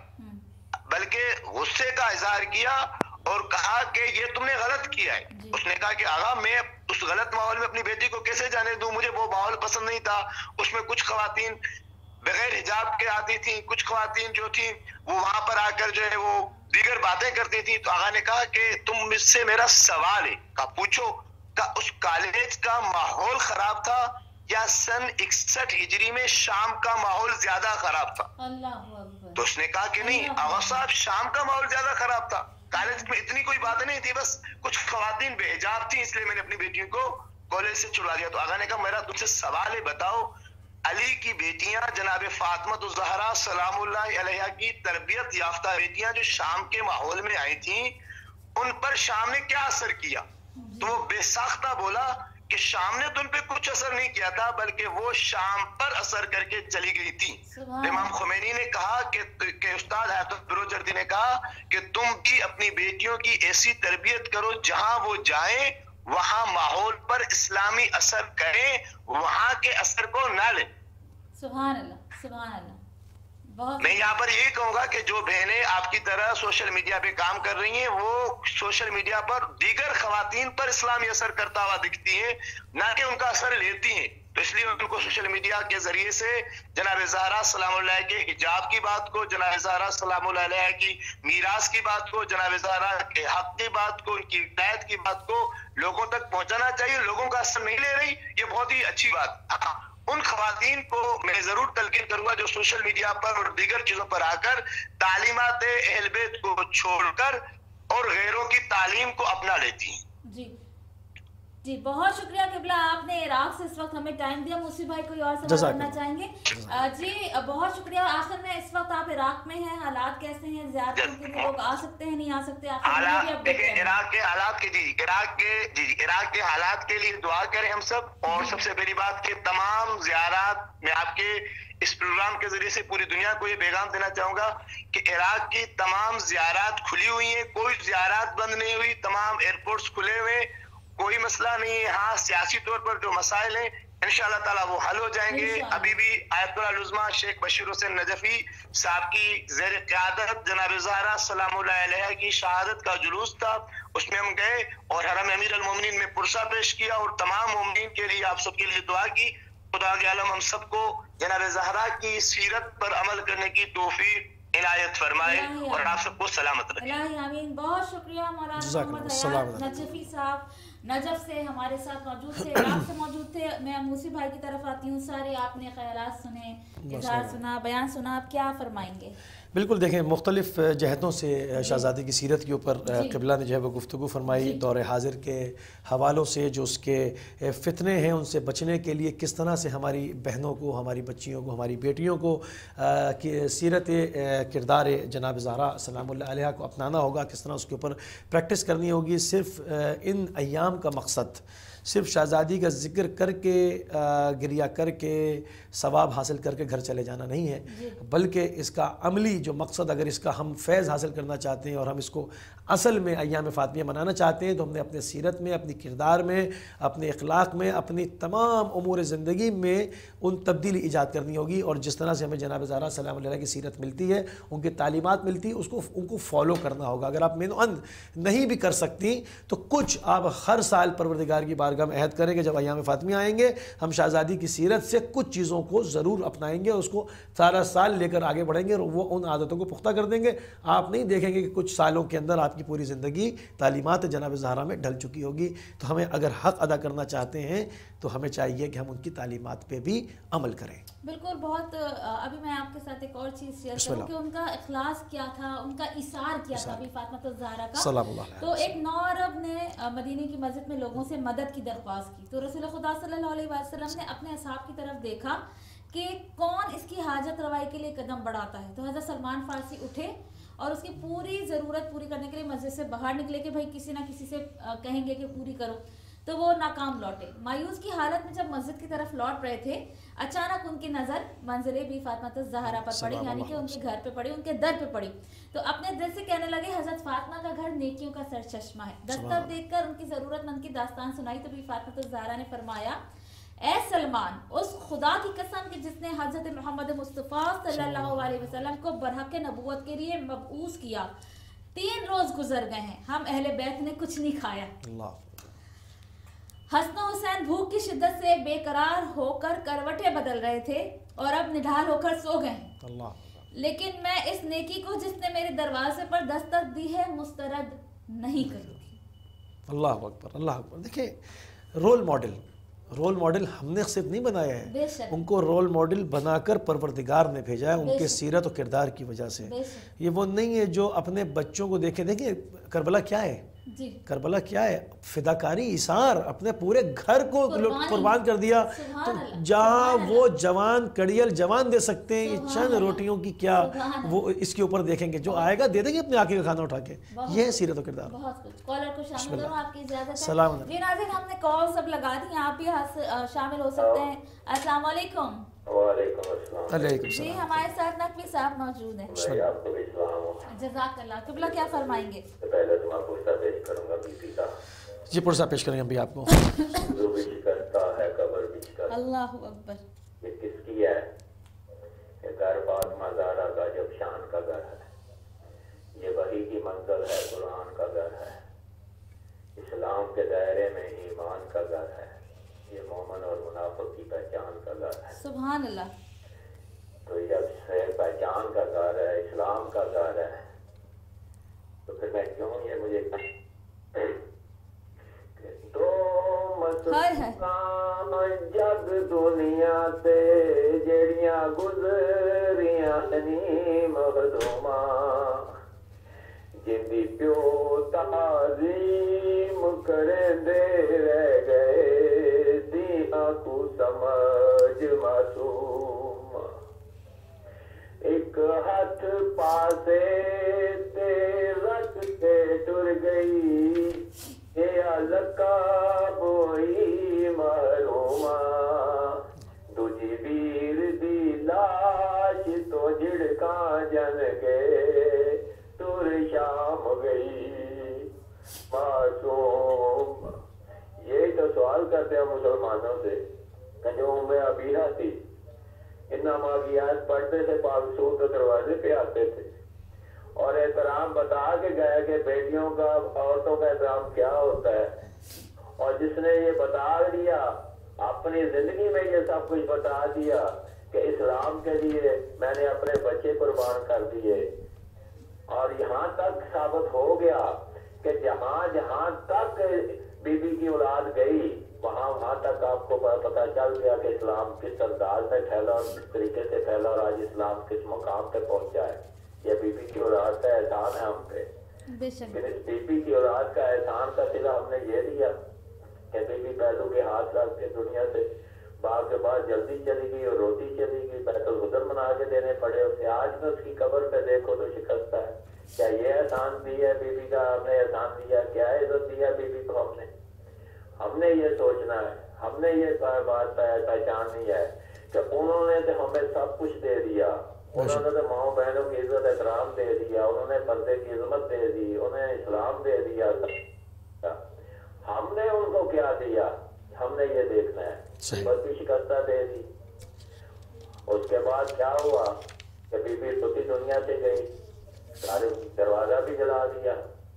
بلکہ غصے کا اظہار کیا اور کہا کہ یہ تم نے غلط کیا ہے. اس نے کہا کہ آغا میں اس غلط ماحول میں اپنی بیٹی کو کیسے جانے دوں, مجھے وہ ماحول پسند نہیں تھا, اس میں کچھ خواتین بغیر حجاب کے آتی تھیں, کچھ خواتین جو تھیں وہ وہاں پر آ کر جو ہے وہ دیگر باتیں کرتی تھیں. تو آغا نے کہا کہ تم مجھ سے میرا سوال ہے, کہا پوچھو. کہا اس کالج کا ماحول خراب تھا یا سن اکسٹھ ہجری میں شام کا ماحول زیادہ خراب تھا؟ تو اس نے کہا کہ نہیں آغا صاحب شام کا ماحول زیادہ خراب تھا, کالج میں اتنی کوئی بات نہیں تھی, بس کچھ خواتین بے حجاب تھیں اس لیے میں نے اپنی بیٹیوں کو کالج سے چھڑوا دیا. تو آغا نے کہا میرا تم سے سوال ہے, بتاؤ علی کی بیٹیاں جناب فاطمہ الزہرا سلام اللہ علیہا کی تربیت یافتہ بیٹیاں جو شام کے ماحول میں آئی تھیں, ان پر شام نے کیا اثر کیا؟ تو وہ بے ساختہ بولا کہ شام نے تو ان پہ کچھ اثر نہیں کیا تھا بلکہ وہ شام پر اثر کر کے چلی گئی تھی. امام خمینی نے کہا کہ, کہ استاد حیات بروجردی نے کہا کہ تم بھی اپنی بیٹیوں کی ایسی تربیت کرو جہاں وہ جائیں وہاں ماحول پر اسلامی اثر کریں, وہاں کے اثر کو نہ لیں. سبحان اللہ سبحان اللہ. میں یہاں پر یہی کہوں گا کہ جو بہنیں آپ کی طرح سوشل میڈیا پہ کام کر رہی ہیں وہ سوشل میڈیا پر دیگر خواتین پر اسلامی اثر کرتا ہوا دکھتی ہیں, نہ کہ ان کا اثر لیتی ہیں. تو اس لیے ان کو سوشل میڈیا کے ذریعے سے جناب زہرا سلام اللہ کے حجاب کی بات کو, جناب زہرا سلام اللہ علیہ کی میراث کی بات کو, جناب زہرا کے حق کی بات کو, ان کی ہدایت کی بات کو لوگوں تک پہنچانا چاہیے. لوگوں کا اثر نہیں لے رہی, یہ بہت ہی اچھی بات. ان خواتین کو میں ضرور تلقین کروں گا جو سوشل میڈیا پر اور دیگر چیزوں پر آ کر تعلیمات اہل بیت کو چھوڑ کر اور غیروں کی تعلیم کو اپنا لیتی ہیں. جی جی بہت شکریہ قبلہ, آپ نے عراق سے اس وقت ہمیں ٹائم دیا. موسی بھائی کوئی اور سوال کرنا چاہیں گے؟ جی بہت شکریہ. آخر میں اس وقت آپ عراق میں ہیں, حالات کیسے ہیں؟ زیارتوں کے لیے لوگ آ سکتے ہیں نہیں آ سکتے؟ حالات دیکھیں عراق کے حالات کے جی عراق کے جی عراق کے حالات کے لیے دعا کریں ہم سب. اور سب سے پہلی بات کہ تمام زیارات میں آپ کے اس پروگرام کے ذریعے سے پوری دنیا کو یہ پیغام دینا چاہوں گا کہ عراق کی تمام زیارات کھلی ہوئی ہیں, کوئی زیارات بند نہیں ہوئی, تمام ایئرپورٹس کھلے ہوئے, کوئی مسئلہ نہیں ہے. ہاں سیاسی طور پر جو مسائل ہیں انشاءاللہ تعالیٰ وہ حل ہو جائیں گے. ابھی بھی آیت اللہ العظمیٰ شیخ بشیر حسین نجفی صاحب کی زیر قیادت جناب زہرا سلام اللہ علیہ کی شہادت کا جلوس تھا, اس میں ہم گئے اور حرم امیر المومنین میں پرسہ پیش کیا اور تمام مومنین کے لیے آپ سب کے لیے دعا کی. خدا کے عالم ہم سب کو جناب زہرا کی سیرت پر عمل کرنے کی توفیق عنایت فرمائے اور آپ سب کو سلامت رکھے. بہت شکریہ مولانا محمد حیات نجفی صاحب नजफ से हमारे साथ मौजूद थे, इराक से मौजूद थे। मैं मूसी भाई की तरफ आती हूँ। सारे आपने ख़यालात सुने, इज़हार सुना, बयान सुना, आप क्या फरमाएंगे? बिल्कुल, देखें मुख्तलिफ़ जहतों से शहज़ादी की सीरत के ऊपर क़िबला ने जो है वो गुफ्तगू फरमाई। दौर हाज़िर के हवालों से जो उसके फ़ितने हैं उनसे बचने के लिए किस तरह से हमारी बहनों को, हमारी बच्चियों को, हमारी बेटियों को कि सीरत किरदार जनाब ज़हरा सलामुल्लाह अलैहा को अपनाना होगा, किस तरह उसके ऊपर प्रैक्टिस करनी होगी। सिर्फ़ इन अय्याम का मकसद सिर्फ शहज़ादी का ज़िक्र करके गिरिया करके सवाब हासिल करके घर चले जाना नहीं है, बल्कि इसका अमली जो मकसद, अगर इसका हम फैज़ हासिल करना चाहते हैं और हम इसको असल में अय्याम फ़ातिमा मनाना चाहते हैं, तो हमने अपने सीरत में, अपनी किरदार में, अपने अखलाक में, अपनी तमाम उमूर ज़िंदगी में उन तब्दीली ईजाद करनी होगी। और जिस तरह से हमें जनाब ज़हरा सलाम अलैहा की सीरत मिलती है, उनकी तालीमात मिलती है, उसको उनको फॉलो करना होगा। अगर आप मेनोअंद नहीं भी कर सकती तो कुछ आप हर साल परवरदिगार की बारगाह में अहद करें कि जब अय्याम फ़ातिमा आएंगे हम शहज़ादी की सीरत से कुछ चीज़ों को ज़रूर अपनाएंगे, उसको सारा साल लेकर आगे बढ़ेंगे और वो उन आदतों को पुख्ता कर देंगे। आप नहीं देखेंगे कि कुछ सालों के अंदर आपकी पूरी ज़िंदगी तालीमात जनाब ज़हरा में ढल चुकी होगी। तो हमें अगर हक़ अदा करना चाहते हैं तो हमें चाहिए कि हम उनकी तालीमात पे भी अमल करें। बिल्कुल। बहुत अभी मैं आपके साथ एक और चीज़ शेयर करूँ कि उनका इखलास क्या था, उनका इसार क्या था अभी फातिमा ज़हरा का। तो एक नौ अरब ने मदीने की मस्जिद में लोगों से मदद की दरख्वास्त की, तो रसूल खुदा सल्लल्लाहु अलैहि वसल्लम ने अपने असहाब की तरफ देखा कि कौन इसकी हाजत रवाई के लिए कदम बढ़ाता है। तो हज़रत सलमान फारसी उठे और उसकी पूरी ज़रूरत पूरी करने के लिए मस्जिद से बाहर निकले कि भाई किसी ना किसी से कहेंगे कि पूरी करो। तो वो नाकाम लौटे। मायूस की हालत में जब मस्जिद की तरफ लौट रहे थे, अचानक उनकी नज़र मंज़िल बी फातिमा ज़हरा पर पड़ी, यानी कि उनके घर पे पड़ी, उनके दर पे पड़ी। तो अपने दिल से कहने लगे, हज़रत फातिमा का घर नेकियों का सरचश्मा है। दस्तक देखकर उनकी ज़रूरतमंद की दास्तान सुनाई तो बी फातिमा ज़हरा ने फरमाया, ए सलमान, उस खुदा की कसम कि जिसने हज़रत मोहम्मद मुस्तफ़ा सल्लल्लाहु अलैहि वसल्लम को बरहक नबूवत के लिए मबऊस किया, तीन रोज़ गुजर गए हैं, हम अहले बैत ने कुछ नहीं खाया। हसन हुसैन भूख की शिद्दत से बेकरार होकर करवटें बदल रहे थे और अब निढाल होकर सो गए, लेकिन मैं इस नेकी को जिसने मेरे दरवाजे पर दस्तक दी है मुस्तरद नहीं करूँगी। अल्लाह अकबर, अल्लाह अकबर। देखिए, रोल मॉडल रोल मॉडल हमने सिर्फ नहीं बनाया है, उनको रोल मॉडल बनाकर परवरदिगार ने भेजा है उनके सीरत और किरदार की वजह से। ये वो नहीं है जो अपने बच्चों को देखे। देखिए करबला क्या है, करबला क्या है, फिदाकारी, इसार, अपने पूरे घर को कुर्बान कर दिया। तो जहाँ वो जवान कड़ियल जवान दे सकते हैं, ये चंद रोटियों की क्या वो इसके ऊपर देखेंगे, जो आएगा दे देंगे अपने आके का खाना उठा के। ये है सीरत और किरदार। बहुत कुछ। कॉलर को शामिल करो, आपकी इजाजत है। सलाम। जी नाज़रीन, हमने कॉल सब लगा दी, आप भी शामिल हो सकते हैं। अस्सलाम वालेकुम। जी, हमारे साथ नकवी साहब मौजूद हैं। जज़ाकल्लाह। क़िबला क्या फरमाएंगे? पहले तो मैं पुरसा पेश करूंगा बीबी का। जी, पुरसा पेश करेंगे हम भी आपको। करता है कब्र बिच कर। अल्लाहु अकबर। ये किसकी है? ये घर फातिमा ज़हरा का जब शान का घर है, ये वही की मंजिल है, कुरान का घर है, इस्लाम के दायरे में ईमान का घर है, ये मोमन और मुनाफिक की पहचान का घर है। सुभान अल्लाह। तो जब से पहचान का घर है, इस्लाम का घर है, तो फिर मैं क्यों ये मुझे तो मसलाम जग दुनिया ते जेड़ियां गुजरियां नी मखदूमा जिंदी प्यो ताजीम करे दे रह गए दिया को समझ मासूम एक हाथ पासे ते रख के टुर गई लका बोई महरूमा दूजी वीर दी लाश तो झिड़का जन गए तुर शाम गई मासूम। यही तो सवाल करते हैं मुसलमानों से कि जो मैं अबीरा थी, इन्ना मागियात पढ़ते थे, पाकसूर के दरवाजे पे आते थे और एहतराम बता के गए कि बेटियों का, औरतों का एहतराम क्या होता है। और जिसने ये बता दिया, अपनी जिंदगी में ये सब कुछ बता दिया कि इस्लाम के लिए मैंने अपने बच्चे कुर्बान कर दिए, और यहाँ तक साबित हो गया कि जहाँ जहाँ तक बीबी کی اولاد گئی وہاں وہاں تک آپ کو پتہ چل گیا کہ اسلام کس انداز میں پھیلا اور کس طریقے سے پھیلا اور آج اسلام کس مقام پہ پہنچا ہے. یہ بی بی کی اولاد کا احسان ہے ہم پہ. لیکن اس بی بی کی اولاد کا احسان کا صلہ ہم نے یہ دیا کہ بی بی پہلو کے ہاتھ رکھ کے دنیا سے باپ کے بعد جلدی چلی گئی اور روتی چلی گئی, بیت الغدر بنا کے دینے پڑے اسے. آج میں اس کی قبر پہ دیکھو تو شکستہ ہے. کیا یہ احسان دی ہے بی بی کا ہم نے احسان دیا؟ کیا عزت دیا بی بی کو ہم نے؟ ہم نے یہ سوچنا ہے, ہم نے یہ بات پہچاننی ہے کہ انہوں نے تو ہمیں سب کچھ دے دیا. انہوں نے تو ماؤں بہنوں کی عزت احترام دے دیا, انہوں نے پردے کی عظمت دے دی, انہوں نے اسلام دے دیا. ہم نے ان کو کیا دیا ہم نے یہ دیکھنا ہے. بس بھی شکستہ دے دی. اس کے بعد کیا ہوا کہ بی بی سوتی دنیا سے گئی, سارے دروازہ بھی جلا دیا,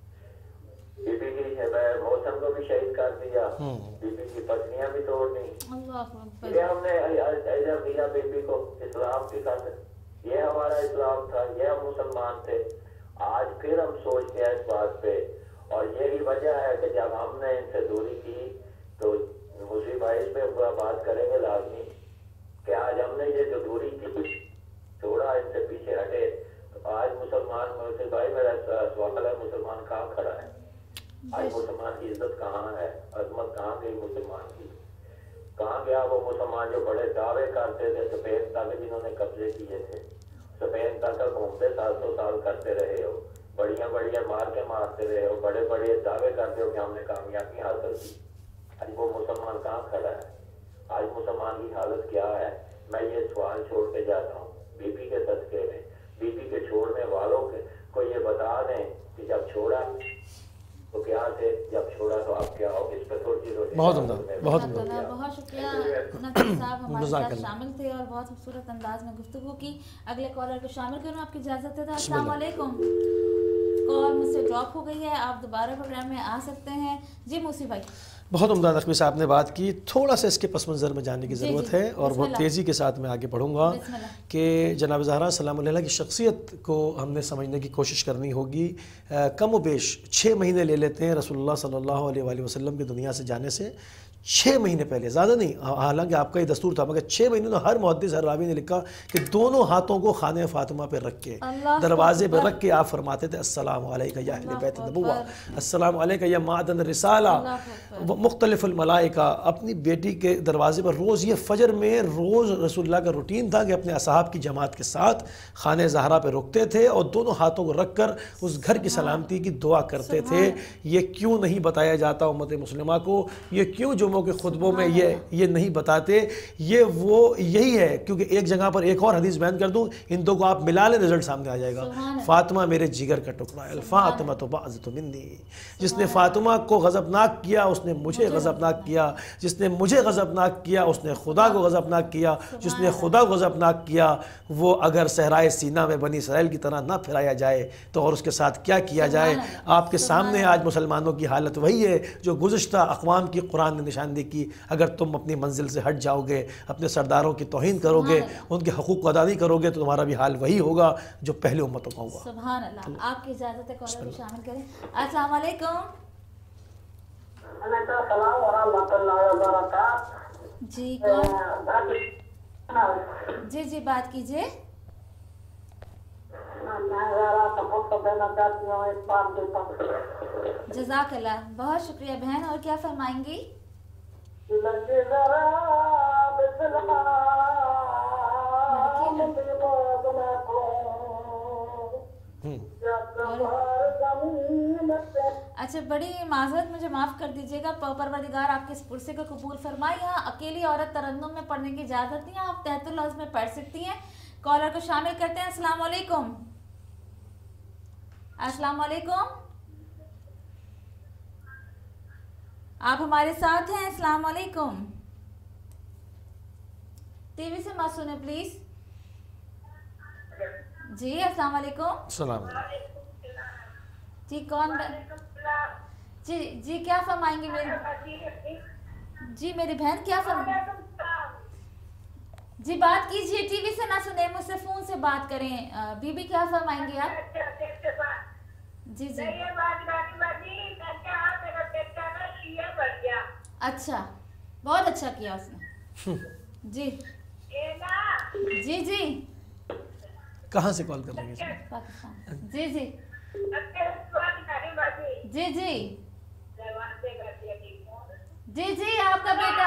بی بی کی موسم کو بھی شہید کر دیا, بی بی کی پتنیاں بھی توڑ دی. یہ ہم نے اجر دیا بی بی کو اسلام کی خاطر. یہ ہمارا اسلام تھا, یہ ہم مسلمان تھے. آج پھر ہم سوچتے ہیں اس بات پہ, اور یہی وجہ ہے کہ جب ہم نے ان سے دوری کی تو مصیب بھائی اس پہ بات کریں گے لازمی کہ آج ہم نے یہ جو دوری کی تھوڑا ان سے پیچھے ہٹے تو آج مسلمان مصیب بھائی میرا سوال ہے مسلمان کہاں کھڑا ہے؟ آج مسلمان کی عزت کہاں ہے؟ عظمت کہاں گئی مسلمان کی؟ کہاں گیا وہ مسلمان جو بڑے دعوے کرتے تھے سپین تک جنہوں نے قبضے کیے تھے, سپین تک گھومتے سال سو سال کرتے رہے ہو, بڑیاں بڑیاں مار کے مارتے رہے ہو, بڑے بڑے دعوے کرتے ہو کہ ہم نے کامیابی حاصل کی. آج وہ مسلمان کہاں کھڑا ہے؟ آج مسلمان کی حالت کیا ہے؟ میں یہ سوال چھوڑ کے جاتا ہوں بی بی کے صدقے میں. بی بی کے چھوڑنے والوں کے کو یہ بتا دیں کہ جب چھوڑا تو کیا تھے, جب چھوڑا تو آپ کیا ہو. اس پہ تھوڑی سی روشنی. بہت عمدہ, بہت عمدہ. بہت شکریہ نقوی صاحب, ہمارے ساتھ شامل تھے اور بہت خوبصورت انداز میں گفتگو کی. اگلے کالر کو شامل کروں, آپ کی اجازت ہے. السلام علیکم. کال مجھ سے ڈراپ ہو گئی ہے, آپ دوبارہ پروگرام میں آ سکتے ہیں. جی موسی بھائی. بہت عمدہ نقوی صاحب نے بات کی. تھوڑا سا اس کے پس منظر میں جاننے کی ضرورت ہے اور بہت تیزی کے ساتھ میں آگے بڑھوں گا کہ جناب زہرا سلام علیہ کی شخصیت کو ہم نے سمجھنے کی کوشش کرنی ہوگی. کم و بیش چھ مہینے لے لیتے ہیں رسول اللہ صلی اللہ علیہ وآلہ وسلم کی دنیا سے جانے سے. چھ مہینے پہلے, زیادہ نہیں, حالانکہ آپ کا یہ دستور تھا, مگر چھ مہینے تو ہر محدث ہر راوی نے لکھا کہ دونوں ہاتھوں کو خانہ فاطمہ پہ رکھ کے دروازے پہ رکھ کے آپ فرماتے تھے السلام علیکہ یا اہل بیت النبوہ, السلام علیکہ یا معدن الرسالہ. مختلف الملائکہ اپنی بیٹی کے دروازے پر روز, یہ فجر میں روز رسول اللہ کا روٹین تھا کہ اپنے اصحاب کی جماعت کے ساتھ خانہ زہرا پہ رکتے تھے اور دونوں ہاتھوں کو رکھ کر اس گھر کی سلامتی کی دعا کرتے تھے. یہ کیوں نہیں بتایا جاتا امت مسلمہ کو؟ یہ کیوں جو کے خطبوں میں یہ یہ نہیں بتاتے؟ یہ وہ یہی ہے کیونکہ ایک جگہ پر ایک اور حدیث بیان کر دوں, ان دو کو آپ ملا لیں رزلٹ سامنے آ جائے گا. فاطمہ میرے جگر کا ٹکڑا ہے, الفاطمہ تو بعض منی. جس نے فاطمہ کو غضبناک کیا اس نے مجھے غضبناک کیا, جس نے مجھے غضبناک کیا اس نے خدا کو غضبناک کیا, جس نے خدا کو غضبناک کیا وہ اگر صحرائے سینا میں بنی اسرائیل کی طرح نہ پھرایا جائے تو اور اس کے ساتھ کیا کیا جائے. آپ کے سامنے آج مسلمانوں کی حالت وہی ہے جو گزشتہ اقوام کی قرآن نے نشاندہی کی. اگر تم اپنی منزل سے ہٹ جاؤ گے, اپنے سرداروں کی توہین کرو گے, ان کے حقوق کو ادا نہیں کرو گے, تو تمہارا بھی حال وہی ہوگا جو پہلے امتوں کا ہوا. سبحان اللہ. آپ کی اجازت ہے کالر کو شامل کریں. السلام علیکم. وعلیکم السلام ورحمۃ اللہ وبرکاتہ. جی کون؟ جی جی بات کیجیے. میں ذرا سپورٹ دینا چاہتی ہوں اس بات کے اوپر. جزاک اللہ, بہت شکریہ بہن. اور کیا فرمائیں گی؟ لگے ذرا بسلام اچھا, بڑی معذرت, مجھے معاف کر دیجیے گا. پروردگار آپ کے اس پرسے کو قبول فرمائے. یہاں اکیلی عورت ترنم میں پڑھنے کی اجازت نہیں ہے, آپ تحت اللفظ میں پڑھ سکتی ہیں. کالر کو شامل کرتے ہیں. السلام علیکم. السلام علیکم, آپ ہمارے ساتھ ہیں. السلام علیکم. ٹی وی سے مت سنیں پلیز. جی السلام علیکم. السلام جی کون؟ جی جی کیا فرمائیں گی میری جی میری بہن کیا فرمائیں؟ جی بات کیجیے, ٹی وی سے نہ سنیں, مجھ سے فون سے بات کریں. بی بی کیا فرمائیں گے آپ؟ جی جی یہ بات بات بات میرا بیٹا نا شیعہ بن گیا. अच्छा, बहुत अच्छा किया उसने। जी जी जी कहाँ से कॉल कर रही है? पाकिस्तान। जी जी जी जी जी जी आपका बेटा।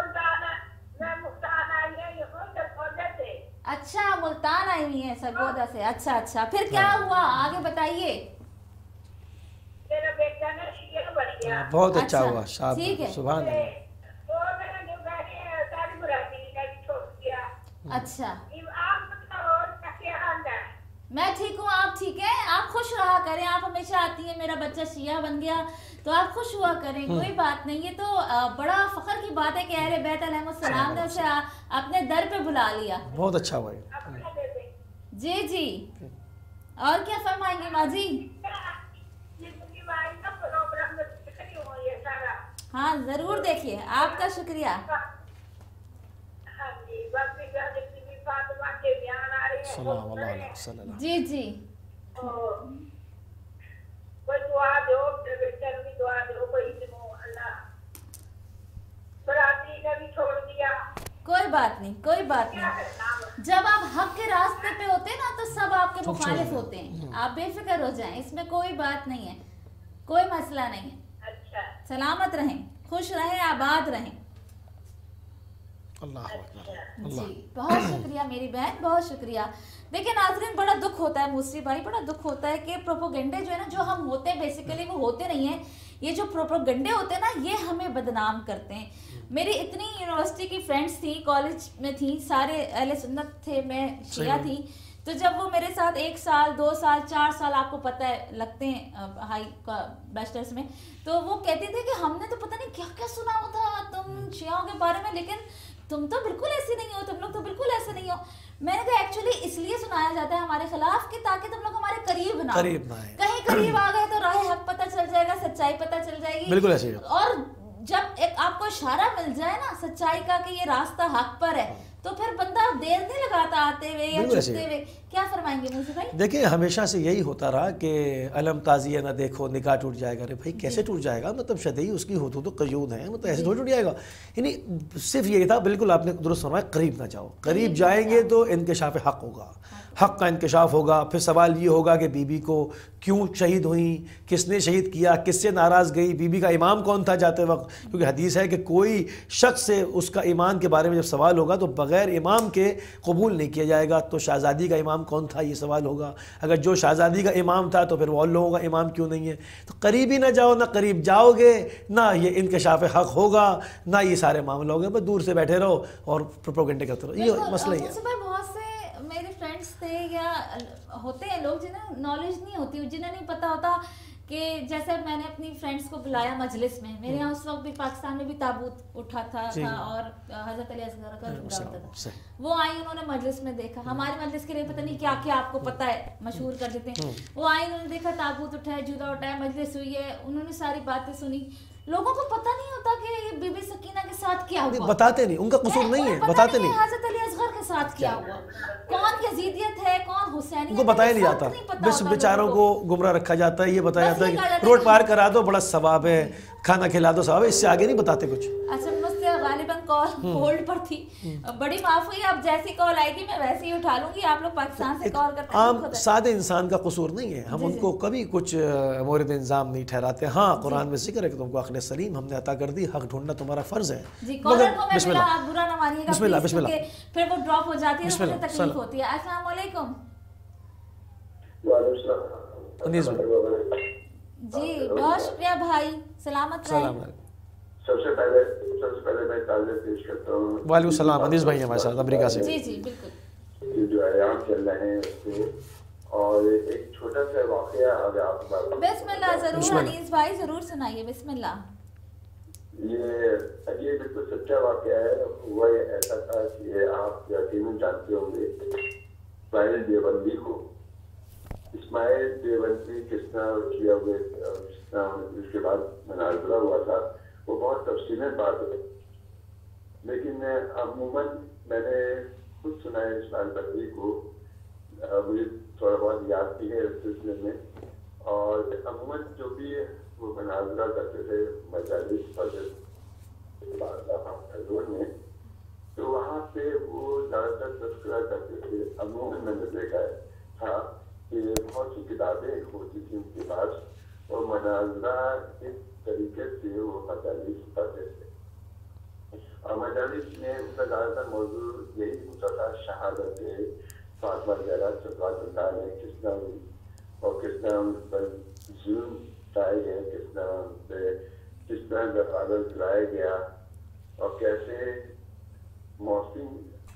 अच्छा, मुल्तान आई हुई है सरगोदा से। अच्छा अच्छा, फिर क्या हुआ आगे बताइए। बहुत अच्छा अच्छा, हुआ, शाबाश, ठीक है। सुभान अल्लाह। अच्छा, मैं ठीक हूँ, आप ठीक है? आप खुश रहा करें, आप हमेशा आती हैं, मेरा बच्चा शिया बन गया तो आप खुश हुआ करें, कोई बात नहीं। ये तो अ, बड़ा फख्र की बात है कि अहले बैत अलैहिस्सलाम ने उसे आ- अपने दर पे बुला लिया। बहुत अच्छा हुआ ये। जी जी, और क्या फरमाएंगे माँ जी? हाँ जरूर देखिए, आपका शुक्रिया। सल्लल्लाहु अलैहि वसल्लम। जी जी कोई दुआ दो, बेटा की दुआ दो, कोई अल्लाह बराती का भी छोड़ दिया। कोई बात नहीं, कोई बात नहीं। जब आप हक के रास्ते पे होते हैं ना तो सब आपके मुखालिफ होते हैं, आप बेफिक्र हो जाएं, इसमें कोई बात नहीं है, कोई मसला नहीं है। अच्छा, सलामत रहें, खुश रहें, आबाद रहें। अल्लाह अकबर। जी बहुत शुक्रिया मेरी बहन, बहुत शुक्रिया। देखिए नाज़रीन, बड़ा दुख होता है मूसरी भाई, बड़ा दुख होता है कि प्रोपोगंडे जो है ना, जो हम होते हैं बेसिकली वो होते नहीं हैं। ये जो प्रोपोगंडे होते हैं ना, ये हमें बदनाम करते हैं। मेरी इतनी यूनिवर्सिटी की फ्रेंड्स थी, कॉलेज में थी, सारे अहले सुन्नत थे, मैं शिया थी। तो जब वो मेरे साथ एक साल, दो साल, चार साल आपको पता है लगते हैं हाई का बैचलर्स में, तो वो कहते थे कि हमने तो पता नहीं क्या क्या सुना हुआ था तुम शियाओं के बारे में, लेकिन तुम तो बिल्कुल ऐसे नहीं हो, तुम लोग तो बिल्कुल ऐसे नहीं हो। मैंने कहा एक्चुअली इसलिए सुनाया जाता है हमारे खिलाफ कि ताकि तुम लोग हमारे करीब ना करीब ना आए। कहीं करीब आ गए तो राह हक पता चल जाएगा, सच्चाई पता चल जाएगी। बिल्कुल ऐसे ही। और जब एक आपको इशारा मिल जाए ना सच्चाई का कि ये रास्ता हक पर है, तो फिर बंदा देर नहीं लगाता आते हुए या बिल्कुल ऐसे छुपते हुए। क्या फरमाएंगे मुझे भाई? देखिए हमेशा से यही होता रहा कि अलम ताज़िया ना देखो निकाह टूट जाएगा। अरे भाई कैसे टूट जाएगा, मतलब शदई उसकी हो तो कयूद है, मतलब ऐसे थोड़ी टूट जाएगा। यानी सिर्फ यही था, बिल्कुल आपने दुरुस्त फरमाया, करीब ना जाओ। करीब जाएंगे तो इंकशाफ हक़ होगा, हक़ का इंकशाफ होगा। फिर सवाल ये होगा कि बीबी को क्यों शहीद हुई, किसने शहीद किया, किससे नाराज़ गई, बीबी का इमाम कौन था जाते वक्त, क्योंकि हदीस है कि कोई शख्स से उसका ईमान के बारे में जब सवाल होगा तो बग़ैर इमाम के कबूल नहीं किया जाएगा। तो शहज़ादी का इमाम कौन था ये सवाल होगा। अगर जो शहज़ादी का इमाम था तो फिर वो लोगों का इमाम क्यों नहीं है। तो करीब ही ना जाओ, ना करीब जाओगे, ना ये इंकशाफ हक़ होगा, ना ये सारे मामले होंगे। बस दूर से बैठे रहो और प्रोपेगेंडा करते रहो, ये मसला ही है। बहुत से मेरे फ्रेंड्स थे या होते हैं लोग जिन्हें नॉलेज नहीं होती, जिन्हें नहीं पता होता कि जैसे मैंने अपनी फ्रेंड्स को बुलाया मजलिस में, मेरे यहाँ उस वक्त भी पाकिस्तान में भी ताबूत उठा था, था और हज़रत अली असगर का जुमला होता था। वो आई, उन्होंने मजलिस में देखा, हमारे मजलिस के लिए पता नहीं क्या क्या आपको पता है मशहूर कर देते हैं। वो आई, उन्होंने देखा ताबूत उठाया, जुदा उठाया, मजलिस हुई है, उन्होंने सारी बातें सुनी। लोगों को पता नहीं होता कि ये बीबी सकीना के साथ क्या हुआ, बताते नहीं, उनका कसूर नहीं है, बताते नहीं हज़रत अली असगर के साथ क्या हुआ, कौन यजीदियत है कौन हुसैनी, उनको बताया नहीं जाता। बस बेचारों को गुमराह रखा जाता है, ये बताया जाता है कि रोड पार करा दो बड़ा सवाब है, खाना खिला दो सवाब है, इससे आगे नहीं बताते कुछ। अच्छा मुझसे गालिबन कॉल होल्ड पर थी, बड़ी माफ हुई, अब जैसी कॉल आएगी मैं वैसे ही उठा लूंगी। आप लोग पाकिस्तान से कॉल करते हैं, आम सादे इंसान का कसूर नहीं है, हम उनको कभी कुछ मोरद इंजाम नहीं ठहराते। हाँ कुरान में जिक्र है कि तुमको अक्ल सलीम हमने अता कर दी, हक ढूंढना तुम्हारा फर्ज है। मगर बिस्मिल्लाह, आप बुरा ना मानिएगा, बिस्मिल्लाह बिस्मिल्लाह, फिर वो ड्रॉप हो जाती है, मुझे तकलीफ होती है। अस्सलाम वालेकुम जी, बहुत शुक्रिया भाई, सलामत रहें। सबसे पहले सबसे पहले मैं ताज़ियत पेश करता हूँ। वालेकुम सलाम, अनीस भाई हमारे साथ अमेरिका से। जी जी बिल्कुल। ये जो आयाम चल रहे हैं उससे, और एक छोटा सा वाक़या अगर आप बिस्मिल्लाह, जरूर अनीस भाई जरूर सुनाइए, बिस्मिल्लाह। ये ये बिल्कुल सच्चा वाक़या है। हुआ ऐसा था कि आप यकीनन जानते होंगे इस्माइल देवबंदी को। इस्माइल देवबंदी किस तरह किया हुए, किस तरह उसके बाद मुनाज़रा हुआ था, वो बहुत तफसीलन बात है, लेकिन अमूमन मैंने खुद सुना है इस्माइल बंदी को, मुझे थोड़ा बहुत याद भी है इस सिलसिले में। और अमूमन जो भी वो मुनाज़रा करते थे मजालिस पर, اب وہ میں نے دیکھا ہے تھا کہ بہت سی کتابیں ہوتی تھی ان کے پاس اور مناظرہ اس طریقے سے وہ مجالس پڑھتے تھے اور مجالس میں ان کا زیادہ تر موضوع یہی ہوتا تھا شہادت فاطمہ زہرا صلوات اللہ علیہ کس طرح ہوئی اور کس طرح ان پر ظلم ڈھائے گئے, کس طرح ان پہ کس طرح دفاع دلایا گیا اور کیسے محسن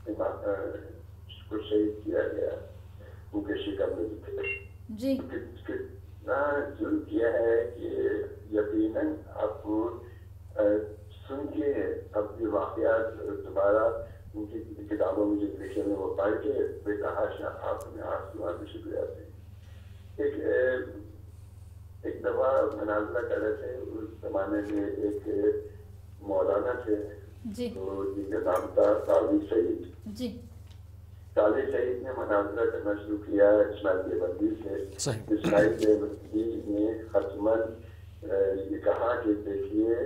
کو شہید کیا گیا ان کے شکم میں تھے. جی کتنا ظلم کیا ہے کہ یقیناً آپ کو سن کے اب یہ واقعات دوبارہ ان کی کتابوں میں جو لکھے ہیں وہ پڑھ کے بے تحاشا آپ میں آنسو آنے شروع آتے ہیں. ایک ایک دفعہ مناظرہ کر رہے تھے اس زمانے میں ایک مولانا تھے جی تو جن کا نام تھا قاضی سعید. جی قاضی سعید نے مناظرہ کرنا شروع کیا اسماعیل دیوبندی سے. اسماعیل دیوبندی نے حتماً یہ کہا کہ دیکھیے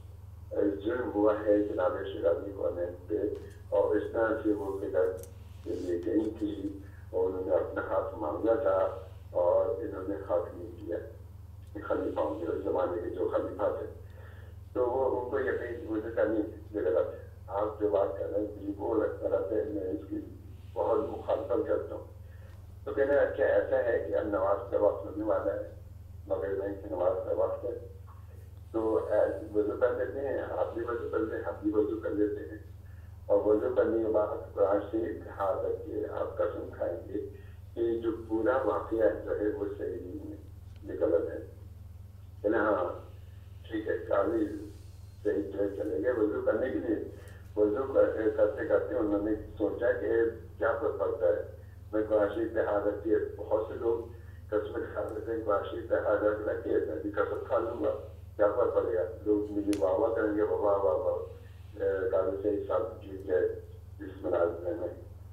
ظلم ہوا ہے جناب شیرازی والے پہ اور اس طرح سے وہ قدرت کے لیے گئی تھی اور انہوں نے اپنا ہاتھ مانگا تھا اور انہوں نے حق نہیں کیا خلیفہ کے اس زمانے کے جو خلیفہ تھے تو وہ ان کو یقین مجھے کرنی غلط ہے. آپ جو بات کر رہے ہیں بالکل غلط ہے, میں اس کی بہت مخالفت کرتا ہوں. تو کہنا اچھا ایسا ہے کہ اب نماز کا وقت ہونے والا ہے مگر نہیں کہ نماز کا وقت ہے تو وضو کر لیتے ہیں, آپ بھی وضو کر لیں ہم بھی وضو کر لیتے ہیں اور وضو کرنے کے بعد قرآن شریف ہاتھ رکھ کے آپ قسم کھائیں گے کہ جو پورا واقعہ جو ہے وہ صحیح نہیں ہے, یہ غلط ہے. کہنا ہاں ٹھیک ہے. قاضی صحیح جو ہے چلے گئے وضو کرنے کے لیے. وضو کرتے کرتے انہوں نے سوچا کہ کیا فرق پڑتا ہے, میں قرآن شریف پہ ہاتھ رکھ کے بہت سے لوگ قسم کھا لیتے ہیں قرآن شریف پہ ہاتھ رکھ کے میں بھی قسم کھا لوں گا, کیا فرق پڑے گا, لوگ مجھے واہ واہ کریں گے واہ واہ واہ قاضی صحیح صاحب جیت گئے جس مناظرے میں.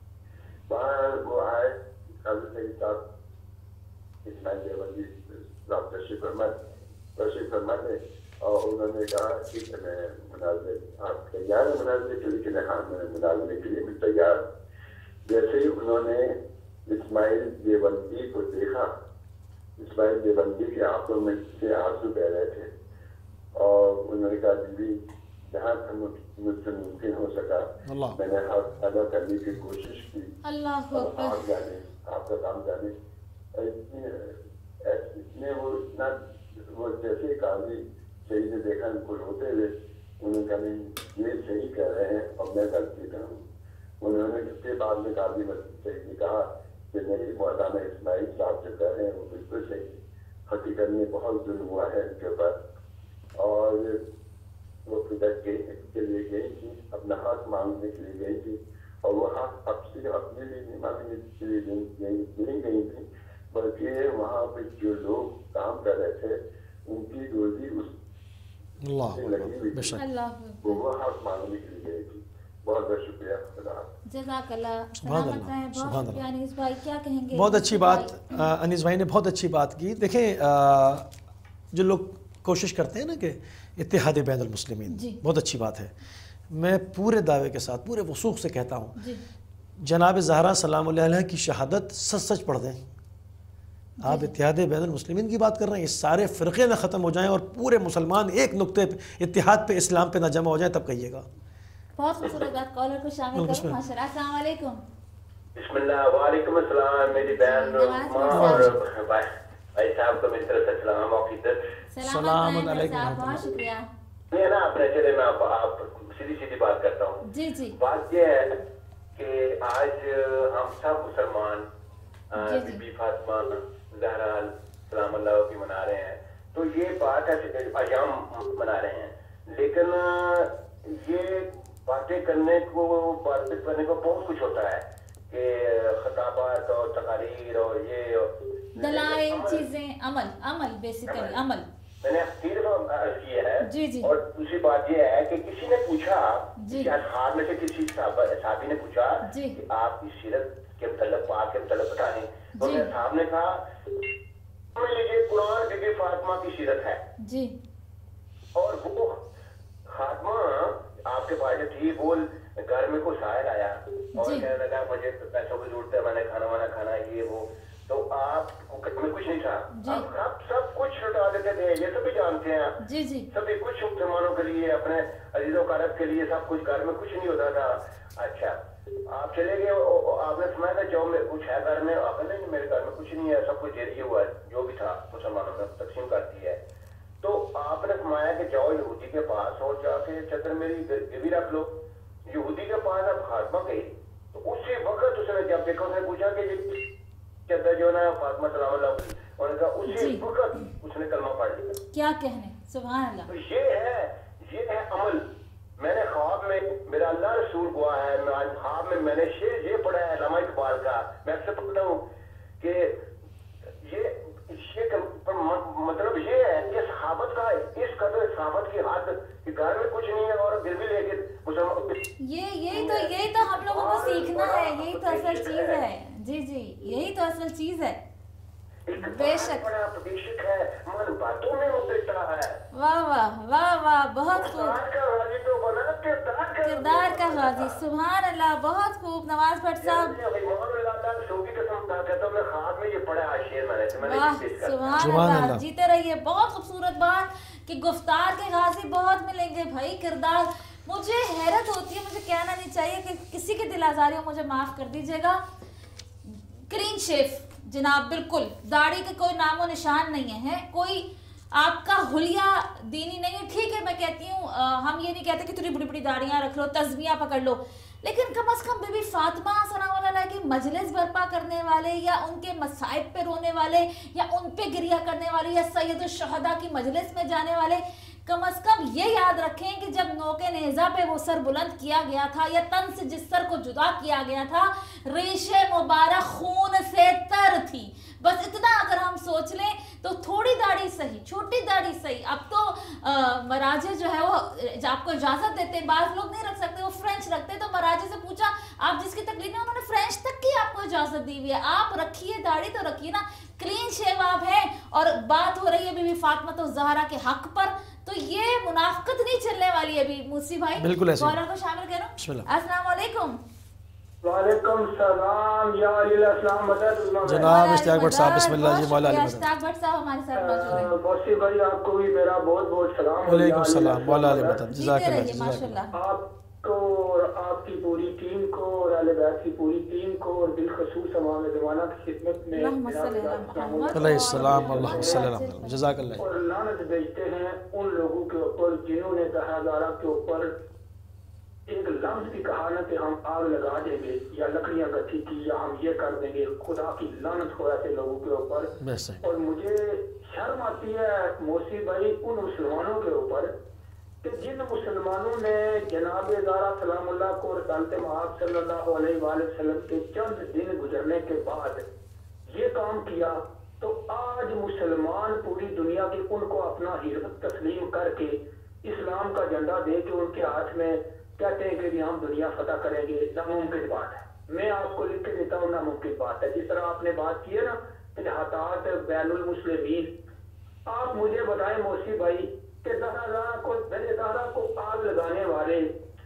باہر وہ آئے قاضی صحیح صاحب اسماعیل دیوبندی صاحب تشریف فرما تشریف فرما نے اور انہوں نے کہا ٹھیک ہے میں مناظرے آپ تیار ہے مناظرے کے لیے کہ ہاں میں مناظرے کے لیے بھی تیار. جیسے ہی انہوں نے اسماعیل دیوبندی کو دیکھا اسماعیل دیوبندی کے آنکھوں میں سے آنسو بہ رہے تھے اور انہوں نے کہا بیوی جہاں مجھ سے ممکن ہو سکا میں نے حق ادا کرنے کی کوشش کی. اللہ آپ جانے آپ کا کام جانے اتنے وہ اتنا وہ جیسے قاضی صحیح نے دیکھا ان کو روتے ہوئے انہوں نے کہا نہیں یہ صحیح کہہ رہے ہیں اور میں غلطی کر ہوں. انہوں نے اس کے بعد میں قاضی صحیح نے کہا کہ میری مولانا اسماعیل صاحب جو کہہ رہے ہیں وہ بالکل صحیح, حقیقت میں بہت ظلم ہوا ہے ان کے اوپر اور وہ فدق کے لیے گئی تھی اپنا حق مانگنے کے لیے گئی تھی اور وہ حق اب صرف اپنے لیے نہیں مانگنے کے لیے نہیں گئی تھی بلکہ وہاں پہ جو لوگ کام کر رہے تھے ان کی روزی اس سے لگی ہوئی تھی وہ حق مانگنے کے لیے گئی تھی. بہت بہت شکریہ. جزاک اللہ. سلامت رہیں. بہت شکریہ انیس بھائی, کیا کہیں گے؟ بہت اچھی بات انیس بھائی نے بہت اچھی بات کی. دیکھیں جو لوگ کوشش کرتے ہیں نا کہ اتحاد بین المسلمین, بہت اچھی بات ہے. میں پورے دعوے کے ساتھ پورے وثوق سے کہتا ہوں جناب زہرا سلام اللہ علیہ کی شہادت سچ سچ پڑھ دیں. آپ اتحاد بین المسلمین کی بات کر رہے ہیں, یہ سارے فرقے نہ ختم ہو جائیں اور پورے مسلمان ایک نقطے پہ اتحاد پہ اسلام پہ نہ جمع ہو جائیں تب کہیے گا. بہت خوبصورت بات. کالر کو شامل کروں ماشاء اللہ. السلام علیکم. بسم اللہ. وعلیکم السلام. میری بہن اور بھائی صاحب کو میری طرف سے سلام و عقیدت. سلام علیکم. بہت شکریہ. میں نا اپنے چلے میں آپ سیدھی سیدھی بات کرتا ہوں. جی جی. بات یہ ہے کہ آج ہم سب مسلمان بی بی فاطمہ زہرا سلام اللہ کی منا رہے ہیں تو یہ بات ایام منا رہے ہیں لیکن یہ باتیں کرنے کو باتیں کرنے کو بہت کچھ ہوتا ہے کہ خطابات اور تقاریر اور یہ دلائل چیزیں عمل عمل بیسیکلی عمل میں نے اخیر کیا ہے. جی جی. اور دوسری بات یہ ہے کہ کسی نے پوچھا کسی اصحاب میں سے کسی صحابی نے پوچھا کہ آپ کی سیرت کے متعلق آپ کے متعلق بتائیں تو صاحب نے کہا یہ قرآن بی بی فاطمہ کی سیرت ہے جی اور وہ خاتمہ آپ کے پاس تھی وہ گھر میں کوئی شاعر آیا اور کہنے لگا مجھے پیسوں کی ضرورت ہے, میں نے کھانا وانا کھانا ہے یہ وہ, تو آپ کو گھر میں کچھ نہیں تھا, آپ سب کچھ لٹا دیتے تھے, یہ سبھی جانتے ہیں جی جی سبھی کچھ مسلمانوں کے لیے, اپنے عزیزوں کارب کے لیے سب کچھ, گھر میں کچھ نہیں ہوتا تھا. اچھا آپ چلے گئے, آپ نے سمایا تھا جو میں کچھ ہے گھر میں, آپ نے میرے گھر میں کچھ نہیں ہے, سب کچھ دے ہوا ہے جو بھی تھا مسلمانوں نے تقسیم کر دی ہے. تو آپ نے فرمایا کہ جاؤ یہودی کے پاس اور جا کے چادر میری گروی رکھ لو. یہودی کے پاس اب فاطمہ گئی تو اسی وقت اس نے جب دیکھا, اس نے پوچھا کہ چادر جو ہے نا فاطمہ سلام اللہ علیہ, انہوں نے کہا اسی وقت اس نے کلمہ پڑھ لیا. کیا کہنے, سبحان اللہ. تو یہ ہے یہ ہے عمل. میں نے خواب میں, میرا اللہ رسول گواہ ہے, میں خواب میں میں نے شعر یہ پڑھا ہے علامہ اقبال کا, میں اکثر پڑھتا ہوں کہ یہ مطلب یہ ہے کہ صحابت کا اس قدر صحابت کی حد کہ گھر میں کچھ نہیں ہے اور گروی لے کے مسلمان, یہ یہی تو یہی تو ہم لوگوں کو سیکھنا ہے, یہی تو اصل چیز ہے. جی جی یہی تو اصل چیز ہے. بے شک بڑا پردیشک ہے, من باتوں میں اترتا ہے. واہ واہ واہ واہ, بہت خوب, کردار کا غازی, سبحان اللہ, بہت خوب. نواز بھٹ صاحب, واہ سبحان اللہ, جیتے رہیے. بہت خوبصورت بات کہ گفتار کے غازی بہت ملیں گے بھائی. کردار, مجھے حیرت ہوتی ہے, مجھے کہنا نہیں چاہیے کہ کسی کے دل آزاری ہو, مجھے معاف کر دیجیے گا. کلین شیف جناب, بالکل داڑھی کا کوئی نام و نشان نہیں ہے, کوئی آپ کا حلیہ دینی نہیں ہے. ٹھیک ہے میں کہتی ہوں, ہم یہ نہیں کہتے کہ تھوڑی بڑی بڑی داڑیاں رکھ لو, تسبیحاں پکڑ لو, لیکن کم از کم بی بی فاطمہ سلام اللہ علیہ کی مجلس برپا کرنے والے, یا ان کے مصائب پہ رونے والے, یا ان پہ گریہ کرنے والے, یا سید الشہداء کی مجلس میں جانے والے, کم از کم یہ یاد رکھیں کہ جب نوک نیزہ پہ وہ سر بلند کیا گیا تھا, یا تن سے جس سر کو جدا کیا گیا تھا, ریش مبارک خون سے تر تھی. بس اتنا اگر ہم سوچ لیں تو تھوڑی داڑھی صحیح, چھوٹی داڑھی صحیح. اب تو مراجع جو ہے وہ آپ کو اجازت دیتے ہیں, بعض لوگ نہیں رکھ سکتے, وہ فرینچ رکھتے. تو مراجع سے پوچھا آپ جس کی تکلیف ہے, انہوں نے فرینچ تک کی آپ کو اجازت دی ہوئی ہے, آپ رکھیے داڑھی تو رکھیے نا. کلین شیو آپ ہیں, اور بات ہو رہی ہے بی بی فاطمہ الزہرا کے حق پر, تو یہ منافقت نہیں چلنے والی ہے. ابھی موسی بھائی بالکل ایسے کالر کو شامل کروں. السلام علیکم. وعلیکم السلام یا علی السلام. مدد جناب اشتیاق بٹ صاحب, بسم اللہ جی. مولا علی مدد. اشتیاق بٹ صاحب ہمارے ساتھ موجود ہیں. موسی بھائی آپ کو بھی میرا بہت بہت سلام. وعلیکم السلام. مولا علی مدد. جزاک اللہ. ماشاءاللہ آپ کو اور آپ کی پوری ٹیم کو اور اہل بیت کی پوری ٹیم کو اور بالخصوص امام زمانہ کی خدمت میں علیہ السلام. اللہ صلی اللہ علیہ وسلم. جزاک اللہ. اور لعنت بھیجتے ہیں ان لوگوں کے اوپر جنہوں نے دہادارہ کے اوپر ایک لفظ بھی کہا نا کہ ہم آگ لگا دیں گے یا لکڑیاں گتھی کی یا ہم یہ کر دیں گے. خدا کی لعنت ہو ایسے لوگوں کے اوپر. اور مجھے شرم آتی ہے موسی بھائی ان مسلمانوں کے اوپر کہ جن مسلمانوں نے جناب زہرا سلام اللہ کو رسالت مآب صلی اللہ علیہ وآلہ وسلم کے چند دن گزرنے کے بعد یہ کام کیا, تو آج مسلمان پوری دنیا کی ان کو اپنا حرمت تسلیم کر کے اسلام کا جھنڈا دے کے ان کے ہاتھ میں کہتے ہیں کہ ہم دنیا فتح کریں گے. ناممکن بات ہے. میں آپ کو لکھ کے دیتا ہوں ناممکن بات ہے. جس طرح آپ نے بات کی ہے نا اتحادات بین المسلمین, آپ مجھے بتائیں موسی بھائی کہ زہرا کو زہرا کو آگ لگانے والے,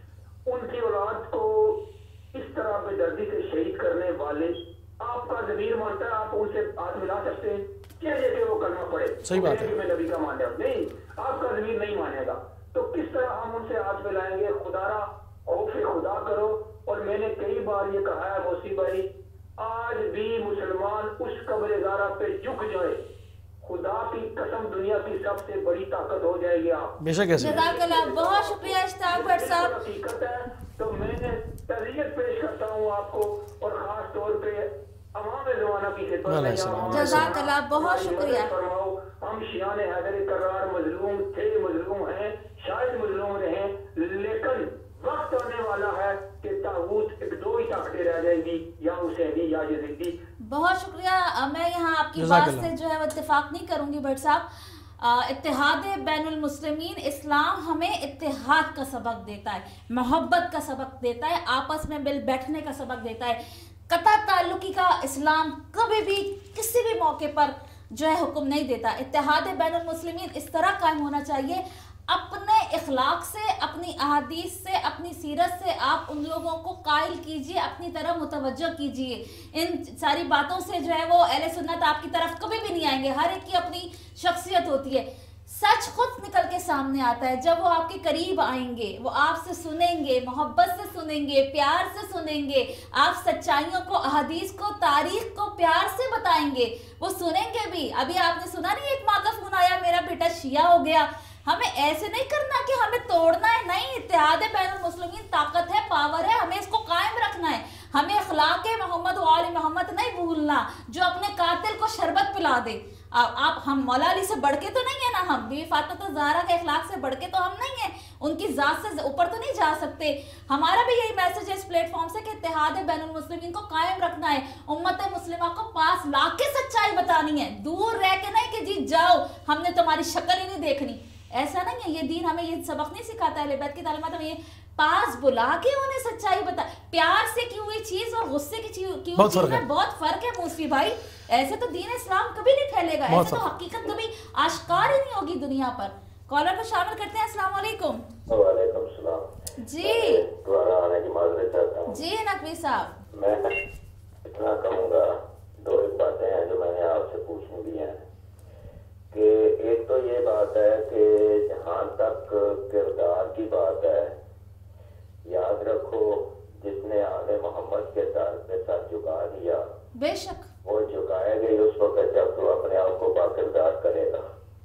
ان کی اولاد کو اس طرح بے دردی سے شہید کرنے والے, آپ کا ضمیر مانتا ہے آپ ان سے ہاتھ ملا سکتے ہیں کہہ کہ وہ کلمہ پڑے؟ صحیح بات ہے. میں نبی کا ماننے ہوں نہیں, آپ کا ضمیر نہیں مانے گا. تو کس طرح ہم ان سے ہاتھ ملائیں گے؟ خدا را خوف خدا کرو. اور میں نے کئی بار یہ کہا ہے موسی بھائی, آج بھی مسلمان اس قبر زہرا پہ جھک جائے, خدا کی قسم دنیا کی سب سے بڑی طاقت ہو جائے گی. آپ بے شک ایسے. جزاک اللہ, بہت شکریہ اشتیاق بٹ صاحب. حقیقت ہے. تو میں نے تعزیت پیش کرتا ہوں آپ کو اور خاص طور پہ امام زمانہ کی خدمت میں. جزاک اللہ, بہت شکریہ. ہم شیعان حیدر کرار مظلوم تھے, مظلوم ہیں, شاید مظلوم رہیں, لیکن وقت آنے والا ہے کہ طاغوت ایک دو ہی طاقتیں رہ جائیں گی, یا حسینی یا یزیدی. بہت شکریہ. میں یہاں آپ کی بات سے جو ہے وہ اتفاق نہیں کروں گی بٹ صاحب. اتحاد بین المسلمین, اسلام ہمیں اتحاد کا سبق دیتا ہے, محبت کا سبق دیتا ہے, آپس میں مل بیٹھنے کا سبق دیتا ہے. قطع تعلقی کا اسلام کبھی بھی کسی بھی موقع پر جو ہے حکم نہیں دیتا. اتحاد بین المسلمین اس طرح قائم ہونا چاہیے, اپنے اخلاق سے, اپنی احادیث سے, اپنی سیرت سے آپ ان لوگوں کو قائل کیجئے, اپنی طرف متوجہ کیجئے. ان ساری باتوں سے جو ہے وہ اہل سنت آپ کی طرف کبھی بھی نہیں آئیں گے. ہر ایک کی اپنی شخصیت ہوتی ہے. سچ خود نکل کے سامنے آتا ہے جب وہ آپ کے قریب آئیں گے, وہ آپ سے سنیں گے, محبت سے سنیں گے, پیار سے سنیں گے, آپ سچائیوں کو, احادیث کو, تاریخ کو پیار سے بتائیں گے, وہ سنیں گے بھی. ابھی آپ نے سنا نہیں ایک ماں کا فون آیا, میرا بیٹا شیعہ ہو گیا. ہمیں ایسے نہیں کرنا کہ ہمیں توڑنا ہے, نہیں. اتحاد بین المسلمین طاقت ہے, پاور ہے, ہمیں اس کو قائم رکھنا ہے. ہمیں اخلاق محمد و آل محمد نہیں بھولنا, جو اپنے قاتل کو شربت پلا دے. آپ ہم مولا علی سے بڑھ کے تو نہیں ہے نا, ہم بی بی فاطمہ الزہرا کے اخلاق سے بڑھ کے تو ہم نہیں ہیں, ان کی ذات سے اوپر تو نہیں جا سکتے. ہمارا بھی یہی میسج ہے اس پلیٹ فارم سے کہ اتحاد بین المسلمین کو قائم رکھنا ہے, امت مسلمہ کو پاس لا کے سچائی بتانی ہے, دور رہ کے نہیں کہ جی جاؤ ہم نے تمہاری شکل ہی نہیں دیکھنی. ایسا نہیں ہے. یہ دین ہمیں یہ سبق نہیں سکھاتا ہے. اہل بیت کی تعلیمات ہمیں یہ پاس بلا کے انہیں سچائی بتا. پیار سے کی ہوئی چیز اور غصے کی کی ہوئی چیز میں بہت فرق ہے موسوی بھائی. ایسے تو دین اسلام کبھی نہیں پھیلے گا, ایسے تو حقیقت کبھی آشکار ہی نہیں ہوگی دنیا پر. کالر کو شامل کرتے ہیں. السلام علیکم. وعلیکم السلام. جی دوبارہ آنے کی معذرت چاہتا ہوں. جی نقوی صاحب, میں اتنا کہوں گا, دو ایک باتیں ہیں جو میں نے آپ سے پوچھنی بھی ہیں. کہ ایک تو یہ بات ہے کہ جہاں تک کردار کی بات ہے, یاد رکھو جس نے آل محمد کے در پہ سر جھکا دیا, بے شک وہ جھکائے گئے اس وقت جب تو اپنے آپ کو باکردار کرے گا.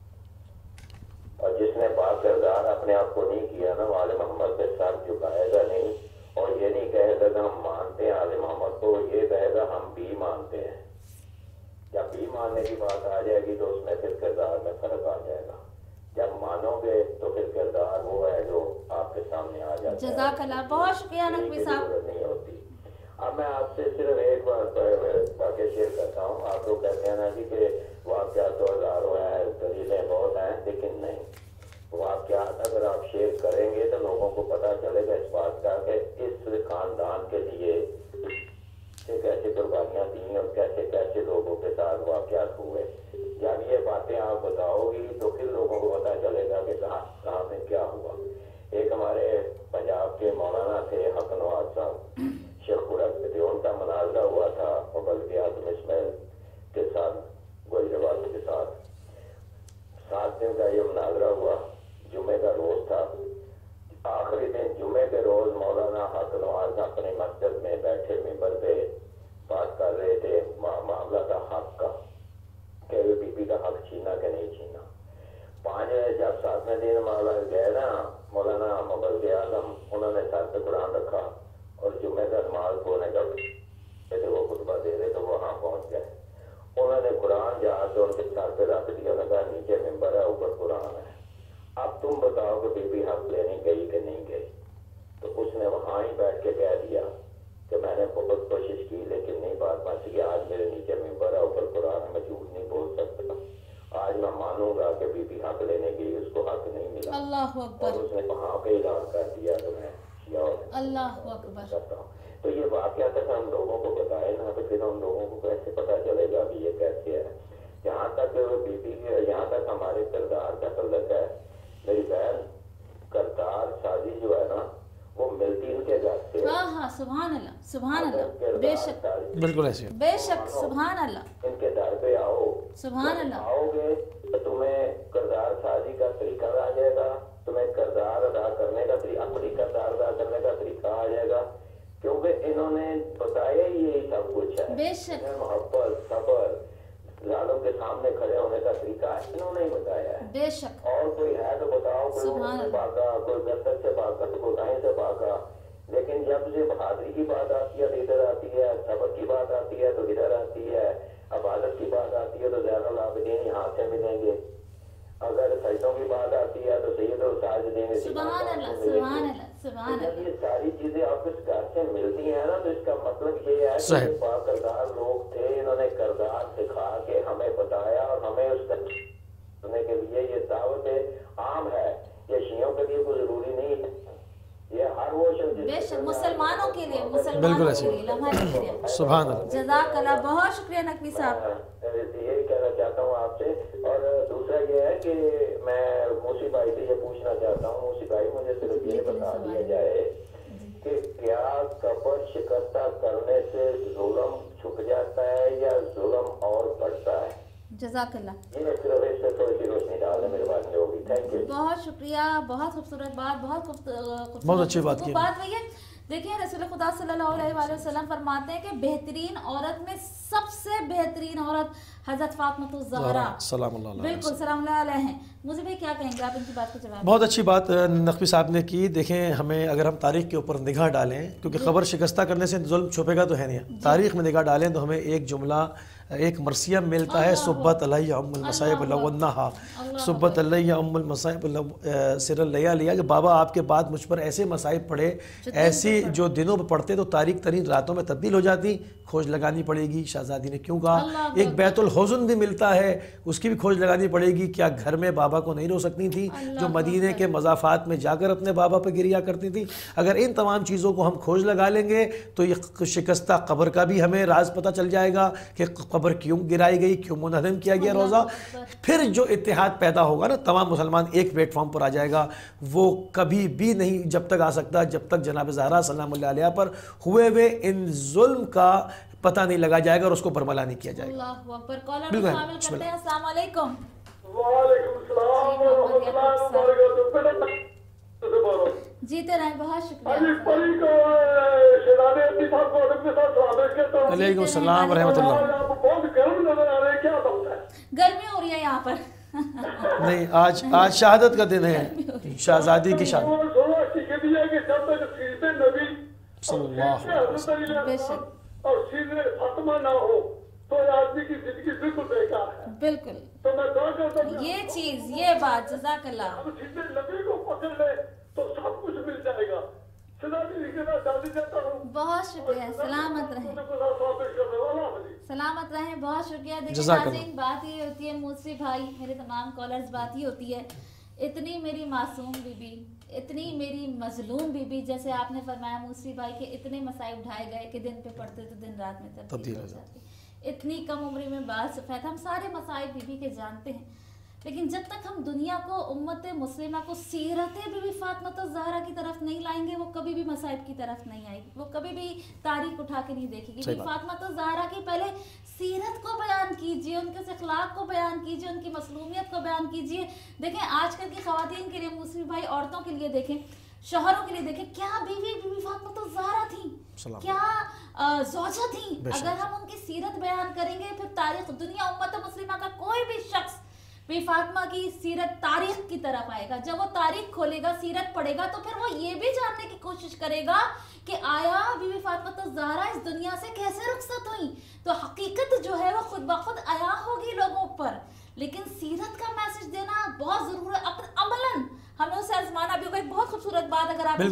اور جس نے باکردار اپنے آپ کو نہیں کیا نا, وہ آل محمد پہ سر جھکائے گا نہیں. اور یہ نہیں کہے گا کہ ہم مانتے ہیں آل محمد کو, یہ کہے گا ہم بھی مانتے ہیں. جب بھی ماننے کی بات آ جائے گی تو اس میں پھر کردار میں فرق آ جائے گا. جب مانو گے تو پھر کردار وہ ہے جو آپ کے سامنے آ جاتا ہے. جزاک اللہ, بہت شکریہ نقوی صاحب. نہیں ہوتی. اب میں آپ سے صرف ایک بات واقعہ شیئر کرتا ہوں. آپ لوگ کہتے ہیں نا جی کہ واقعات تو ہزاروں ہیں, دلیلیں بہت ہیں, لیکن نہیں. واقعات اگر آپ شیئر کریں گے تو لوگوں کو پتہ چلے گا اس بات کا کہ اس خاندان کے لیے کیسے قربانیاں دیں اور کیسے کیسے لوگوں کے ساتھ واقعات ہوئے. جب یہ باتیں آپ بتاؤ گی تو پھر لوگوں کو پتہ چلے گا کہ کہاں کہاں میں کیا ہوا. ایک ہمارے پنجاب کے مولانا تھے حق نواز صاحب, شیخ پورہ کے تھے, ان کا مناظرہ ہوا تھا مغل اعظم اسماعیل کے ساتھ, گوجرات کے ساتھ. سات دن کا یہ مناظرہ ہوا. جمعے کا روز تھا. آخری دن جمعے کے روز مولانا حق نواز اپنی مسجد میں بیٹھے ممبر پہ بات کر رہے تھے. معاملہ تھا حق کا, کہ بی بی کا حق چھینا کہ نہیں چھینا. پانچ جب ساتویں دن مولانا گئے نا, مولانا مغل اعظم, انہوں نے سر پہ قرآن رکھا اور جمعے کا نماز پڑھنے کا وہ خطبہ دے رہے تو وہاں پہنچ گئے. انہوں نے قرآن جہاں سے ان کے سر پہ رکھ دیا, لگا نیچے ممبر ہے اوپر قرآن ہے, اب تم بتاؤ کہ بی بی حق لینے گئی کہ نہیں گئی. تو اس نے وہاں ہی بیٹھ کے کہہ دیا کہ میں نے بہت کوشش کی لیکن نہیں بات بچ گئی. آج میرے نیچے ممبر ہے اوپر قرآن ہے, میں جھوٹ نہیں بول سکتا. آج میں مانوں گا کہ بی بی حق لینے گئی, اس کو حق نہیں ملا. اللہ اکبر. اور اس نے وہاں پہ اعلان کر دیا کہ میں اللہ اکبر کرتا ہوں. تو یہ واقعات اگر ہم لوگوں کو بتائیں نا تو پھر ہم لوگوں کو کیسے پتہ چلے گا کہ یہ کیسے ہے. جہاں تک بی بی یہاں تک ہمارے کردار کا تعلق ہے, میری بہن کردار سازی جو ہے نا وہ ملتی ان کے گھر سے. ہاں ہاں سبحان اللہ سبحان اللہ, بے شک بالکل ایسے, بے شک سبحان اللہ. ان کے در پہ آؤ, سبحان اللہ. آؤ گے تو تمہیں کردار سازی کا طریقہ آ جائے گا, تمہیں کردار ادا کرنے کا طریقہ, اپنی کردار ادا کرنے کا طریقہ آ جائے گا, کیونکہ انہوں نے بتایا ہی یہی سب کچھ ہے. بے شک محبت, صبر, لالوں کے سامنے کھڑے ہونے کا طریقہ انہوں نے ہی بتایا ہے. بے شک. اور کوئی ہے تو بتاؤ, کوئی اردو سے بھاگا, کوئی گردن سے بھاگا, کوئی کہیں سے بھاگا. لیکن جب سے بہادری کی بات آتی ہے تو ادھر آتی ہے, صبر کی بات آتی ہے تو ادھر آتی ہے, عبادت کی بات آتی ہے تو زین العابدین یہاں سے ملیں گے. اگر سجدوں کی بات آتی ہے تو سید الساجدین. سبحان اللہ سبحان اللہ سبحان اللہ. جب یہ ساری چیزیں آپ اس گھر سے ملتی ہیں نا تو اس کا مطلب یہ ہے کہ باکردار لوگ تھے, انہوں نے کردار سکھا کے ہمیں بتایا اور ہمیں اس کا کرنے کے لیے یہ دعوت عام ہے. یہ شیعوں کے لیے کوئی ضروری نہیں ہے, یہ ہر وہ بے شک مسلمانوں کے لیے, مسلمانوں کے لیے, ہمارے لیے. سبحان اللہ. جزاک اللہ, بہت شکریہ نقوی صاحب. یہی کہنا چاہتا ہوں آپ سے. اور دوسرا یہ ہے کہ میں موسی بھائی سے یہ پوچھنا چاہتا ہوں, موسی بھائی مجھے صرف बता दिया जाए कि क्या कब्र शिकस्ता करने से जुल्म छुप जाता है या जुल्म और बढ़ता है? जज़ाकल्लाह। ये सिर्फ इससे थोड़ी सी रोशनी डालने मेरी बात नहीं होगी। Thank you. बहुत शुक्रिया, बहुत खूबसूरत बात, बहुत खूबसूरत बहुत अच्छी बात की। बात वही है। देखिए रसूल खुदा सल्लल्लाहु अलैहि वसल्लम फरमाते हैं कि बेहतरीन औरत में सबसे बेहतरीन औरत हज़रत फातिमा ज़हरा सलामुल्लाह अलैहा। बिल्कुल सलामुल्लाह अलैहा हैं। मुझे भाई क्या कहेंगे आप इनकी बात का जवाब? बहुत अच्छी बात नकवी साहब ने की। देखें, हमें अगर हम तारीख़ के ऊपर निगाह डालें, क्योंकि ख़बर शिकस्ता करने से जुल्म छुपेगा तो है नहीं, तारीख़ में निगाह डालें तो हमें एक जुमला, एक मरसियम मिलता है, सुब्बत अलैया उम्मुल मसाइब लवन्नहा, सुब्बत अलैया उम्मुल मसाइब सिर लिया लिया कि बाबा आपके बाद मुझ पर ऐसे मसाइब पड़े, ऐसी जो दिनों में पढ़ते तो तारीख तरीन रातों में तब्दील हो जाती, खोज लगानी पड़ेगी। शहजादी ने क्यों कहा? एक बैतुल हुज़्न भी मिलता है, उसकी भी खोज लगानी पड़ेगी। क्या घर में बाबा को नहीं रो सकती थी जो मदीने के मज़ाफ़ात में जाकर अपने बाबा पर गिरिया करती थी? अगर इन तमाम चीज़ों को हम खोज लगा लेंगे तो ये शिकस्ता कब्र का भी हमें राज पता चल जाएगा कि कब्र क्यों गिराई गई, क्यों मुनहदम किया गया रोज़ा। फिर जो इत्तेहाद पैदा होगा ना, तमाम मुसलमान एक प्लेटफॉर्म पर आ जाएगा, वो कभी भी नहीं जब तक आ सकता जब तक जनाब ज़हरा सलामुल्लाह अलैहा पर हुए हुए इन जुल्म का पता नहीं लगा जाएगा और उसको बरमला नहीं किया जाएगा। अल्लाहु अकबर। कॉलर को शामिल करते हैं। अस्सलाम वालेकुम। वालेकुम सलाम व रहमतुल्लाहि व बरकातहू। जीते रहें, बहुत शुक्रिया। अली परी को शहजादे अली साहब को अदब के साथ सलाम कहता हूं। वालेकुम सलाम व रहमतुल्लाह। आप बहुत गर्म नजर आ रहे हैं, क्या बात है? गर्मी हो रही है यहाँ पर। नहीं, आज आज शहादत का दिन है, शहजादी की शादी। जब तक सीरत नबी बेशक और सीरत फातिमा ना हो तो आदमी की जिंदगी बिल्कुल बेकार है। बिल्कुल, तो मैं दुआ करता हूं ये चीज, ये बात जज़ाकल्लाह। हम सीधे नबी को पकड़ ले तो सब कुछ मिल जाएगा। बहुत शुक्रिया, सलामत रहें, सलामत रहें, बहुत शुक्रिया। देखिए नाज़रीन, बात ये होती है मूसवी भाई, मेरे तमाम कॉलर्स, बात ये होती है, इतनी मेरी मासूम बीबी, इतनी मेरी मजलूम बीबी, जैसे आपने फरमाया मूसवी भाई के इतने मसाइब उठाए गए कि दिन पे पढ़ते तो दिन रात में तब्दील हो जाती। इतनी कम उम्र में बाल सफ़ेद, हम सारे मसाइब बीबी के जानते हैं, लेकिन जब तक हम दुनिया को, उम्मत मुस्लिमा को सीरत बीबी फातिमा ज़हरा की तरफ नहीं लाएंगे, वो कभी भी मसाइब की तरफ नहीं आएगी, वो कभी भी तारीख उठा के नहीं देखेगी। बीबी फातिमा ज़हरा की पहले सीरत को बयान कीजिए, उनके अखलाक को बयान कीजिए, उनकी मसलूमियत को बयान कीजिए। देखें आजकल की ख़वातीन के लिए, मुस्लिम भाई औरतों के लिए देखें, शोहरों के लिए देखें, क्या बीवी बीबी फातिमा ज़हरा थी, क्या ज़ौजा थी। अगर हम उनकी सीरत बयान करेंगे, फिर तारीख, दुनिया, उम्मत मुस्लिमा का कोई भी शख्स बीबी फातिमा की सीरत तारीख की तरफ आएगा। जब वो तारीख खोलेगा, सीरत पढ़ेगा, तो फिर वो ये भी जानने की कोशिश करेगा कि आया बीबी फातिमा ज़हरा इस दुनिया से कैसे रुखसत हुई। तो हकीकत जो है वो खुद ब खुद आया होगी लोगों पर, लेकिन सीरत का मैसेज देना बहुत जरूरी है। अपन अमलन हमें उसे आजमाना भी होगा। एक बहुत खूबसूरत बात अगर आप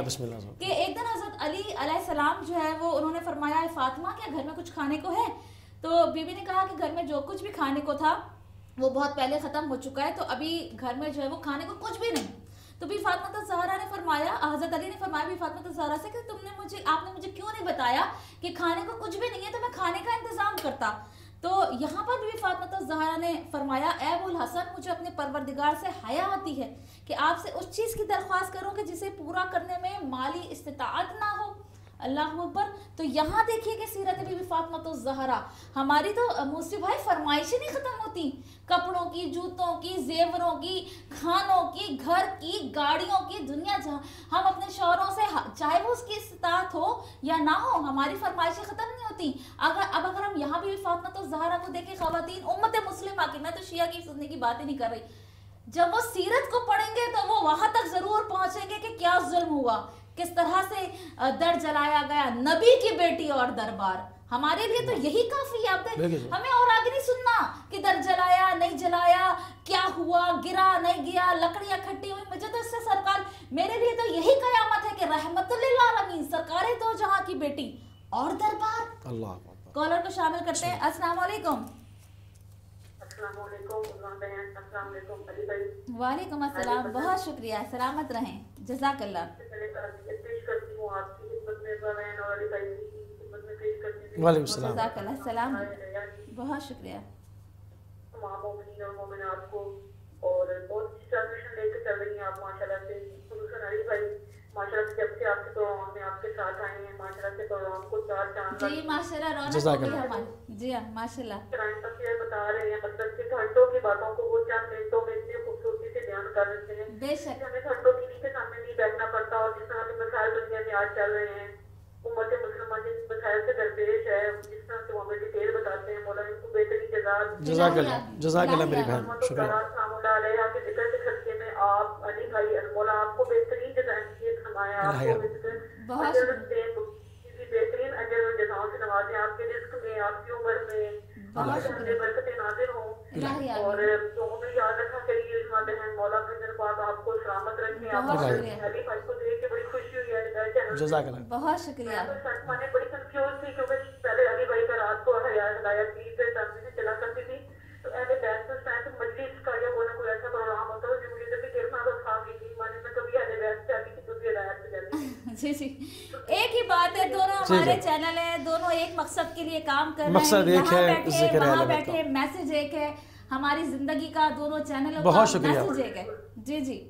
कि एक दिन हजरत अली अलैहिस्सलाम जो है वो उन्होंने फरमाया, फातिमा क्या घर में कुछ खाने को है? तो बीबी ने कहा कि घर में जो कुछ भी खाने को था वो बहुत पहले ख़त्म हो चुका है, तो अभी घर में जो है वो खाने को कुछ भी नहीं। तो भी फातिमा ज़हरा ने फरमाया, हज़रत अली ने फरमाया भी फातिमा ज़हरा से कि तुमने मुझे, आपने मुझे क्यों नहीं बताया कि खाने को कुछ भी नहीं है, तो मैं खाने का इंतज़ाम करता। तो यहाँ पर भी फातिमा ज़हरा ने फरमाया, ए अबुल हसन, मुझे अपने परवरदिगार से हया आती है कि आपसे उस चीज़ की दरख्वास्त करूँ कि जिसे पूरा करने में माली इस्तिताअत ना हो। अल्लाह अकबर। तो यहाँ देखिए कि सीरत बीबी फातिमा तो ज़हरा, हमारी तो मुस्लिम भाई फरमाइशें नहीं ख़त्म होती, कपड़ों की, जूतों की, जेवरों की, खानों की, घर की, गाड़ियों की, दुनिया जहाँ हम अपने शौहरों से, चाहे वो उसकी इस्तात हो या ना हो, हमारी फरमाइशें ख़त्म नहीं होती। अगर अब अगर हम यहाँ भी फातिमा तो ज़हरा को देखें, ख़वातीन उम्मत मुस्लिमा की, मैं तो शिया की सुनने की बात ही नहीं कर रही, जब वो सीरत को पढ़ेंगे तो वो वहां तक जरूर पहुंचेंगे कि क्या जुल्म हुआ, किस तरह से दर जलाया गया नबी की बेटी और दरबार। हमारे लिए तो यही काफी है, हमें और आगे नहीं सुनना कि दर जलाया नहीं जलाया, क्या हुआ, गिरा नहीं गिरा, लकड़ियां खट्टी हुई। मुझे तो इससे सरकार, मेरे लिए तो यही कयामत है कि रहमतुल लिल आलमीन, सरकारें दो जहां की बेटी और दरबार। अल्लाह। कॉलर को शामिल करते हैं। अस्सलाम वालेकुम। वालेकुम अस्सलाम, बहुत शुक्रिया, सलामत रहें, जज़ाकल्लाह। वालेकुम सलाम, जज़ाकल्लाह, सलाम, बहुत शुक्रिया। और बहुत ट्रांसमिशन लेकर चल रही हैं आप माशाल्लाह से। अली भाई پروگرام میں آپ کے ساتھ آئی ہیں، ماشاءاللہ سے پروگرام کو چار چاند جی ماشاءاللہ رونق جزاک ہو گئی اللہ۔ ہماری، جی ہاں ماشاءاللہ کرائم تفسیر بتا رہے ہیں، مطلب کہ گھنٹوں کی باتوں کو وہ چند منٹوں میں اتنی خوبصورتی سے بیان کر دیتے ہیں بے شک، کہ ہمیں گھنٹوں ٹی وی کے سامنے نہیں بیٹھنا پڑتا، اور جس طرح کے مسائل دنیا میں آج چل رہے ہیں، امت مسلمہ جس مسائل سے درپیش ہے، جس طرح سے وہ ہمیں ڈیٹیل بتاتے ہیں، مولا ان کو بہترین جزا جزاک اللہ، جزاک اللہ میری بہن، شکریہ۔ السلام علیہ کے ذکر کے صدقے میں آپ علی بھائی مولا آپ کو بہترین جزائیں نصیب فرمائے، آپ کو بہت اجر دیں، کسی بہترین اجر و جزاؤں سے نوازیں، آپ کے رزق میں، آپ کی عمر میں، آپ کے گھر میں برکتیں نازل ہوں، الہی آمین۔ اور دعاؤں میں یاد رکھا کریے اس بہن مولا اپنے دن پاک آپ کو سلامت رکھیں۔ آپ بہت کو شکریہ۔ علی بھائی کو دیکھ کے بڑی خوشی ہوئی ہے ہدایت چینل سے۔ جزاک اللہ۔ بہت شکریہ۔ میں نے بڑی کنفیوز تھی کیونکہ پہلے علی بھائی کا رات کو ہدایت کی پھر ٹرانسمیشن چلا کرتی تھی، تو اہل بیت سے سائنس مجلس کا یا کوئی نہ کوئی ایسا پروگرام ہوتا ہے جو مجھے جب بھی دیکھنا تو تھا بھی تھی، میں نے کبھی اہل بیت سے آتی تھی کبھی ہدایت سے جاتی تھی۔ جی جی ایک ہی بات ہے، دونوں ہمارے چینل ہیں، دونوں ایک مقصد کے لیے کام کر رہے ہیں، مقصد ایک ہے، ذکر وہاں اہل بیت بیٹھے، میسج ایک ہے، ہماری زندگی کا دونوں چینلوں کا بہت شکریہ۔ میسج ایک ہے۔ جی جی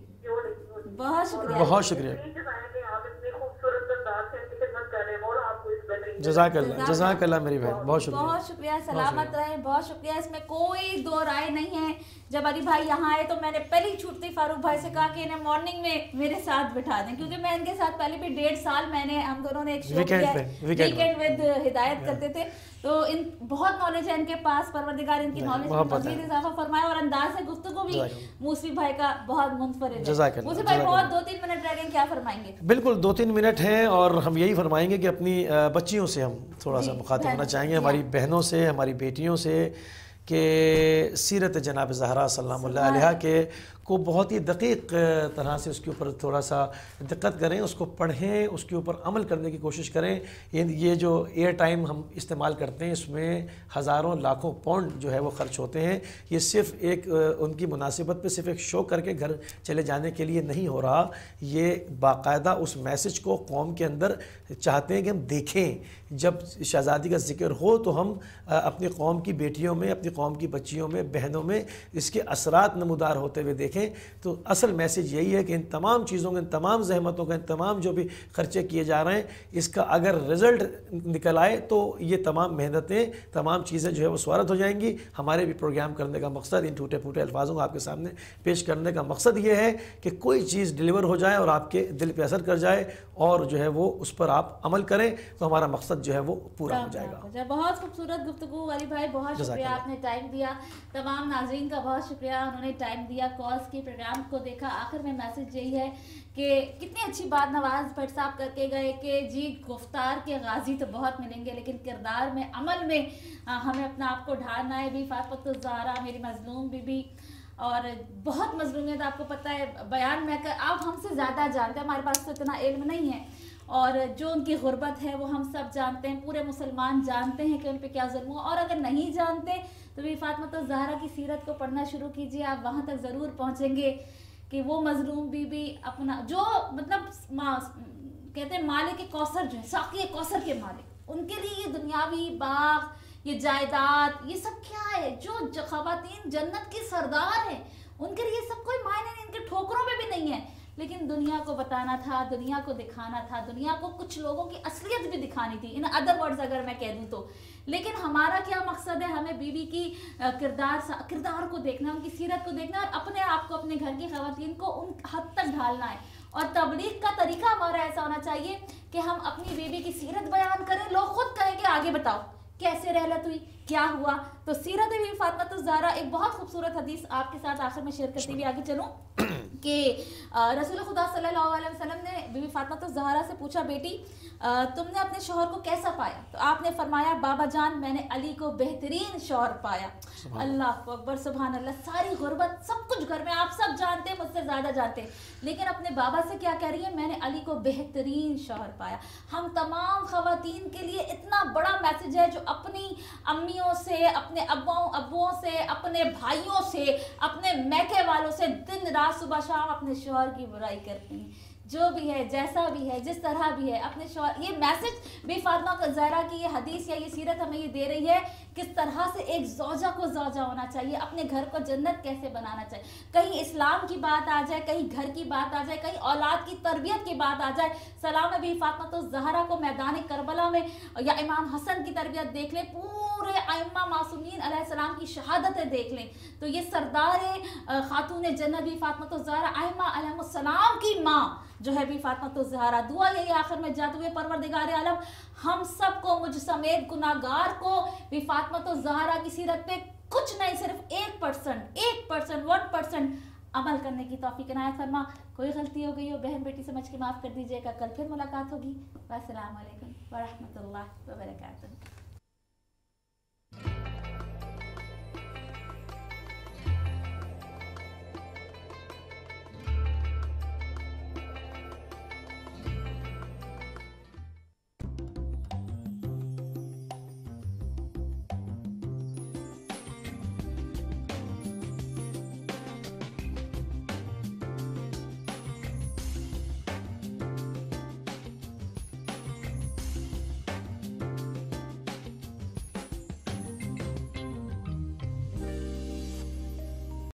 بہت شکریہ، بہت شکریہ، آپ اتنے خوبصورت انداز سے ان کی خدمت کر رہے ہیں، مولا آپ کو اس بہترین جزاک اللہ، جزاک اللہ میری بہن، بہت شکریہ۔ بہت شکریہ، سلامت رہیں، بہت شکریہ، اس میں کوئی دو رائے نہیں ہے۔ جب علی بھائی یہاں آئے تو میں نے پہلی چھوٹتی فاروق بھائی سے کہا کہ انہیں مارننگ میں میرے ساتھ بٹھا دیں، کیونکہ میں ان کے ساتھ پہلے بھی ڈیڑھ سال میں نے ہم دونوں نے ایک شو کیا ہے ویکینڈ ود ہدایت کرتے تھے، تو ان بہت نالج ہے ان کے پاس، پروردگار ان کی نالج میں مزید اضافہ فرمائے، اور انداز گفتگو بھی موسوی بھائی کا بہت منفرد ہے۔ موسوی بھائی بہت دو تین منٹ رہ گئے، کیا فرمائیں گے؟ بالکل دو تین منٹ ہیں، اور ہم یہی فرمائیں گے کہ اپنی بچیوں سے ہم تھوڑا سا مخاطب ہونا چاہیں گے، ہماری بہنوں سے، ہماری بیٹیوں سے، کہ سیرت جناب زہرا صلی اللہ علیہ کے کو بہت ہی دقیق طرح سے اس کے اوپر تھوڑا سا دقت کریں، اس کو پڑھیں، اس کے اوپر عمل کرنے کی کوشش کریں۔ یہ جو ایئر ٹائم ہم استعمال کرتے ہیں اس میں ہزاروں لاکھوں پاؤنڈ جو ہے وہ خرچ ہوتے ہیں، یہ صرف ایک ان کی مناسبت پہ صرف ایک شو کر کے گھر چلے جانے کے لیے نہیں ہو رہا، یہ باقاعدہ اس میسج کو قوم کے اندر چاہتے ہیں کہ ہم دیکھیں۔ جب شہزادی کا ذکر ہو تو ہم اپنی قوم کی بیٹیوں میں، اپنی قوم کی بچیوں میں، بہنوں میں اس کے اثرات نمودار ہوتے ہوئے دیکھیں۔ تو اصل میسج یہی ہے کہ ان تمام چیزوں کا، ان تمام زحمتوں کا، ان تمام جو بھی خرچے کیے جا رہے ہیں، اس کا اگر رزلٹ نکل آئے تو یہ تمام محنتیں، تمام چیزیں جو ہے وہ سوارت ہو جائیں گی۔ ہمارے بھی پروگرام کرنے کا مقصد ان ٹوٹے پھوٹے الفاظوں کو آپ کے سامنے پیش کرنے کا مقصد یہ ہے کہ کوئی چیز ڈیلیور ہو جائے اور آپ کے دل پہ اثر کر جائے، اور جو ہے وہ اس پر آپ عمل کریں، تو ہمارا مقصد جو ہے وہ پورا ہو جائے گا۔ بہت خوبصورت گفتگو علی بھائی، بہت شکریہ، آپ نے ٹائم دیا، تمام ناظرین کا بہت شکریہ، انہوں نے ٹائم دیا، کالز کے پروگرام کو دیکھا۔ آخر میں میسج یہی ہے کہ کتنی اچھی بات نواز بھٹ صاحب کر کے گئے کہ جی گفتار کے غازی تو بہت ملیں گے، لیکن کردار میں، عمل میں ہمیں اپنا آپ کو ڈھالنا ہے۔ بھی فاطمۃ الزہرا میری مظلوم بی بی، اور بہت مظلومیت آپ کو پتہ ہے، بیان میں کر آپ ہم سے زیادہ جانتے ہیں، ہمارے پاس تو اتنا علم نہیں ہے، اور جو ان کی غربت ہے وہ ہم سب جانتے ہیں، پورے مسلمان جانتے ہیں کہ ان پہ کیا ظلم ہوا، اور اگر نہیں جانتے تو بھی فاطمۃ الزہرا کی سیرت کو پڑھنا شروع کیجیے، آپ وہاں تک ضرور پہنچیں گے کہ وہ مظلوم بی بی اپنا جو مطلب کہتے ہیں مالک کوثر جو ہے، ساقی کوثر کے مالک، ان کے لیے یہ دنیاوی باغ، یہ جائیداد، یہ سب کیا ہے؟ جو خواتین جنت کی سردار ہیں ان کے لیے سب کوئی معنی نہیں، ان کے ٹھوکروں میں بھی نہیں ہے، لیکن دنیا کو بتانا تھا، دنیا کو دکھانا تھا، دنیا کو کچھ لوگوں کی اصلیت بھی دکھانی تھی، ان ادر ورڈز اگر میں کہہ دوں تو۔ لیکن ہمارا کیا مقصد ہے؟ ہمیں بیوی کی کردار کردار کو دیکھنا، ان کی سیرت کو دیکھنا، اور اپنے آپ کو، اپنے گھر کی خواتین کو ان حد تک ڈھالنا ہے۔ اور تبلیغ کا طریقہ ہمارا ایسا ہونا چاہیے کہ ہم اپنی بیوی کی سیرت بیان کریں، لوگ خود کہیں کہ آگے بتاؤ کیسے رحلت ہوئی، کیا ہوا۔ تو سیرت بی بی فاطمۃ الزہرا، ایک بہت خوبصورت حدیث آپ کے ساتھ آخر میں شیئر کرتے ہوئے آگے چلوں کہ رسول خدا صلی اللہ علیہ وسلم نے بی بی فاطمۃ الزہرا سے پوچھا، بیٹی تم نے اپنے شوہر کو کیسا پایا؟ تو آپ نے فرمایا، بابا جان میں نے علی کو بہترین شوہر پایا۔ اللہ اکبر، سبحان اللہ، ساری غربت، سب کچھ گھر میں آپ سب جانتے ہیں، مجھ سے زیادہ جانتے ہیں، لیکن اپنے بابا سے کیا کہہ رہی ہے؟ میں نے علی کو بہترین شوہر پایا۔ ہم تمام خواتین کے لیے اتنا بڑا میسج ہے جو اپنی امیوں سے، اپنے ابوں ابووں سے، اپنے بھائیوں سے، اپنے میکے والوں سے دن رات صبح شام اپنے شوہر کی برائی کرتی ہیں۔ جو بھی ہے جیسا بھی ہے جس طرح بھی ہے اپنے شوہر, یہ میسج بی فاطمہ زہرا کی یہ حدیث یا یہ سیرت ہمیں یہ دے رہی ہے کس طرح سے ایک زوجہ کو زوجہ ہونا چاہیے, اپنے گھر کو جنت کیسے بنانا چاہیے. کہیں اسلام کی بات آ جائے, کہیں گھر کی بات آ جائے, کہیں اولاد کی تربیت کی بات آ جائے, سلام بی فاطمہ الزہرا کو میدان کربلا میں یا امام حسن کی تربیت دیکھ لیں, پورے ائمہ معصومین علیہ السلام کی شہادتیں دیکھ لیں, تو یہ سردار خاتون جنت بی فاطمہ الزہرا ائمہ علیہ السلام کی ماں جو ہے بی فاطمہ الزہرا. دعا یہی آخر میں جاتے ہوئے پروردگار عالم ہم سب کو, مجھ سمیت گناہگار کو, بی فاطمہ الزہرا کی سیرت پہ کچھ نہیں صرف ایک پرسنٹ ایک پرسنٹ ون پرسنٹ عمل کرنے کی توفیق عنایت فرما. کوئی غلطی ہو گئی ہو بہن بیٹی سمجھ کے معاف کر دیجیے گا. کل پھر ملاقات ہوگی. السلام علیکم ورحمۃ اللہ وبرکاتہ.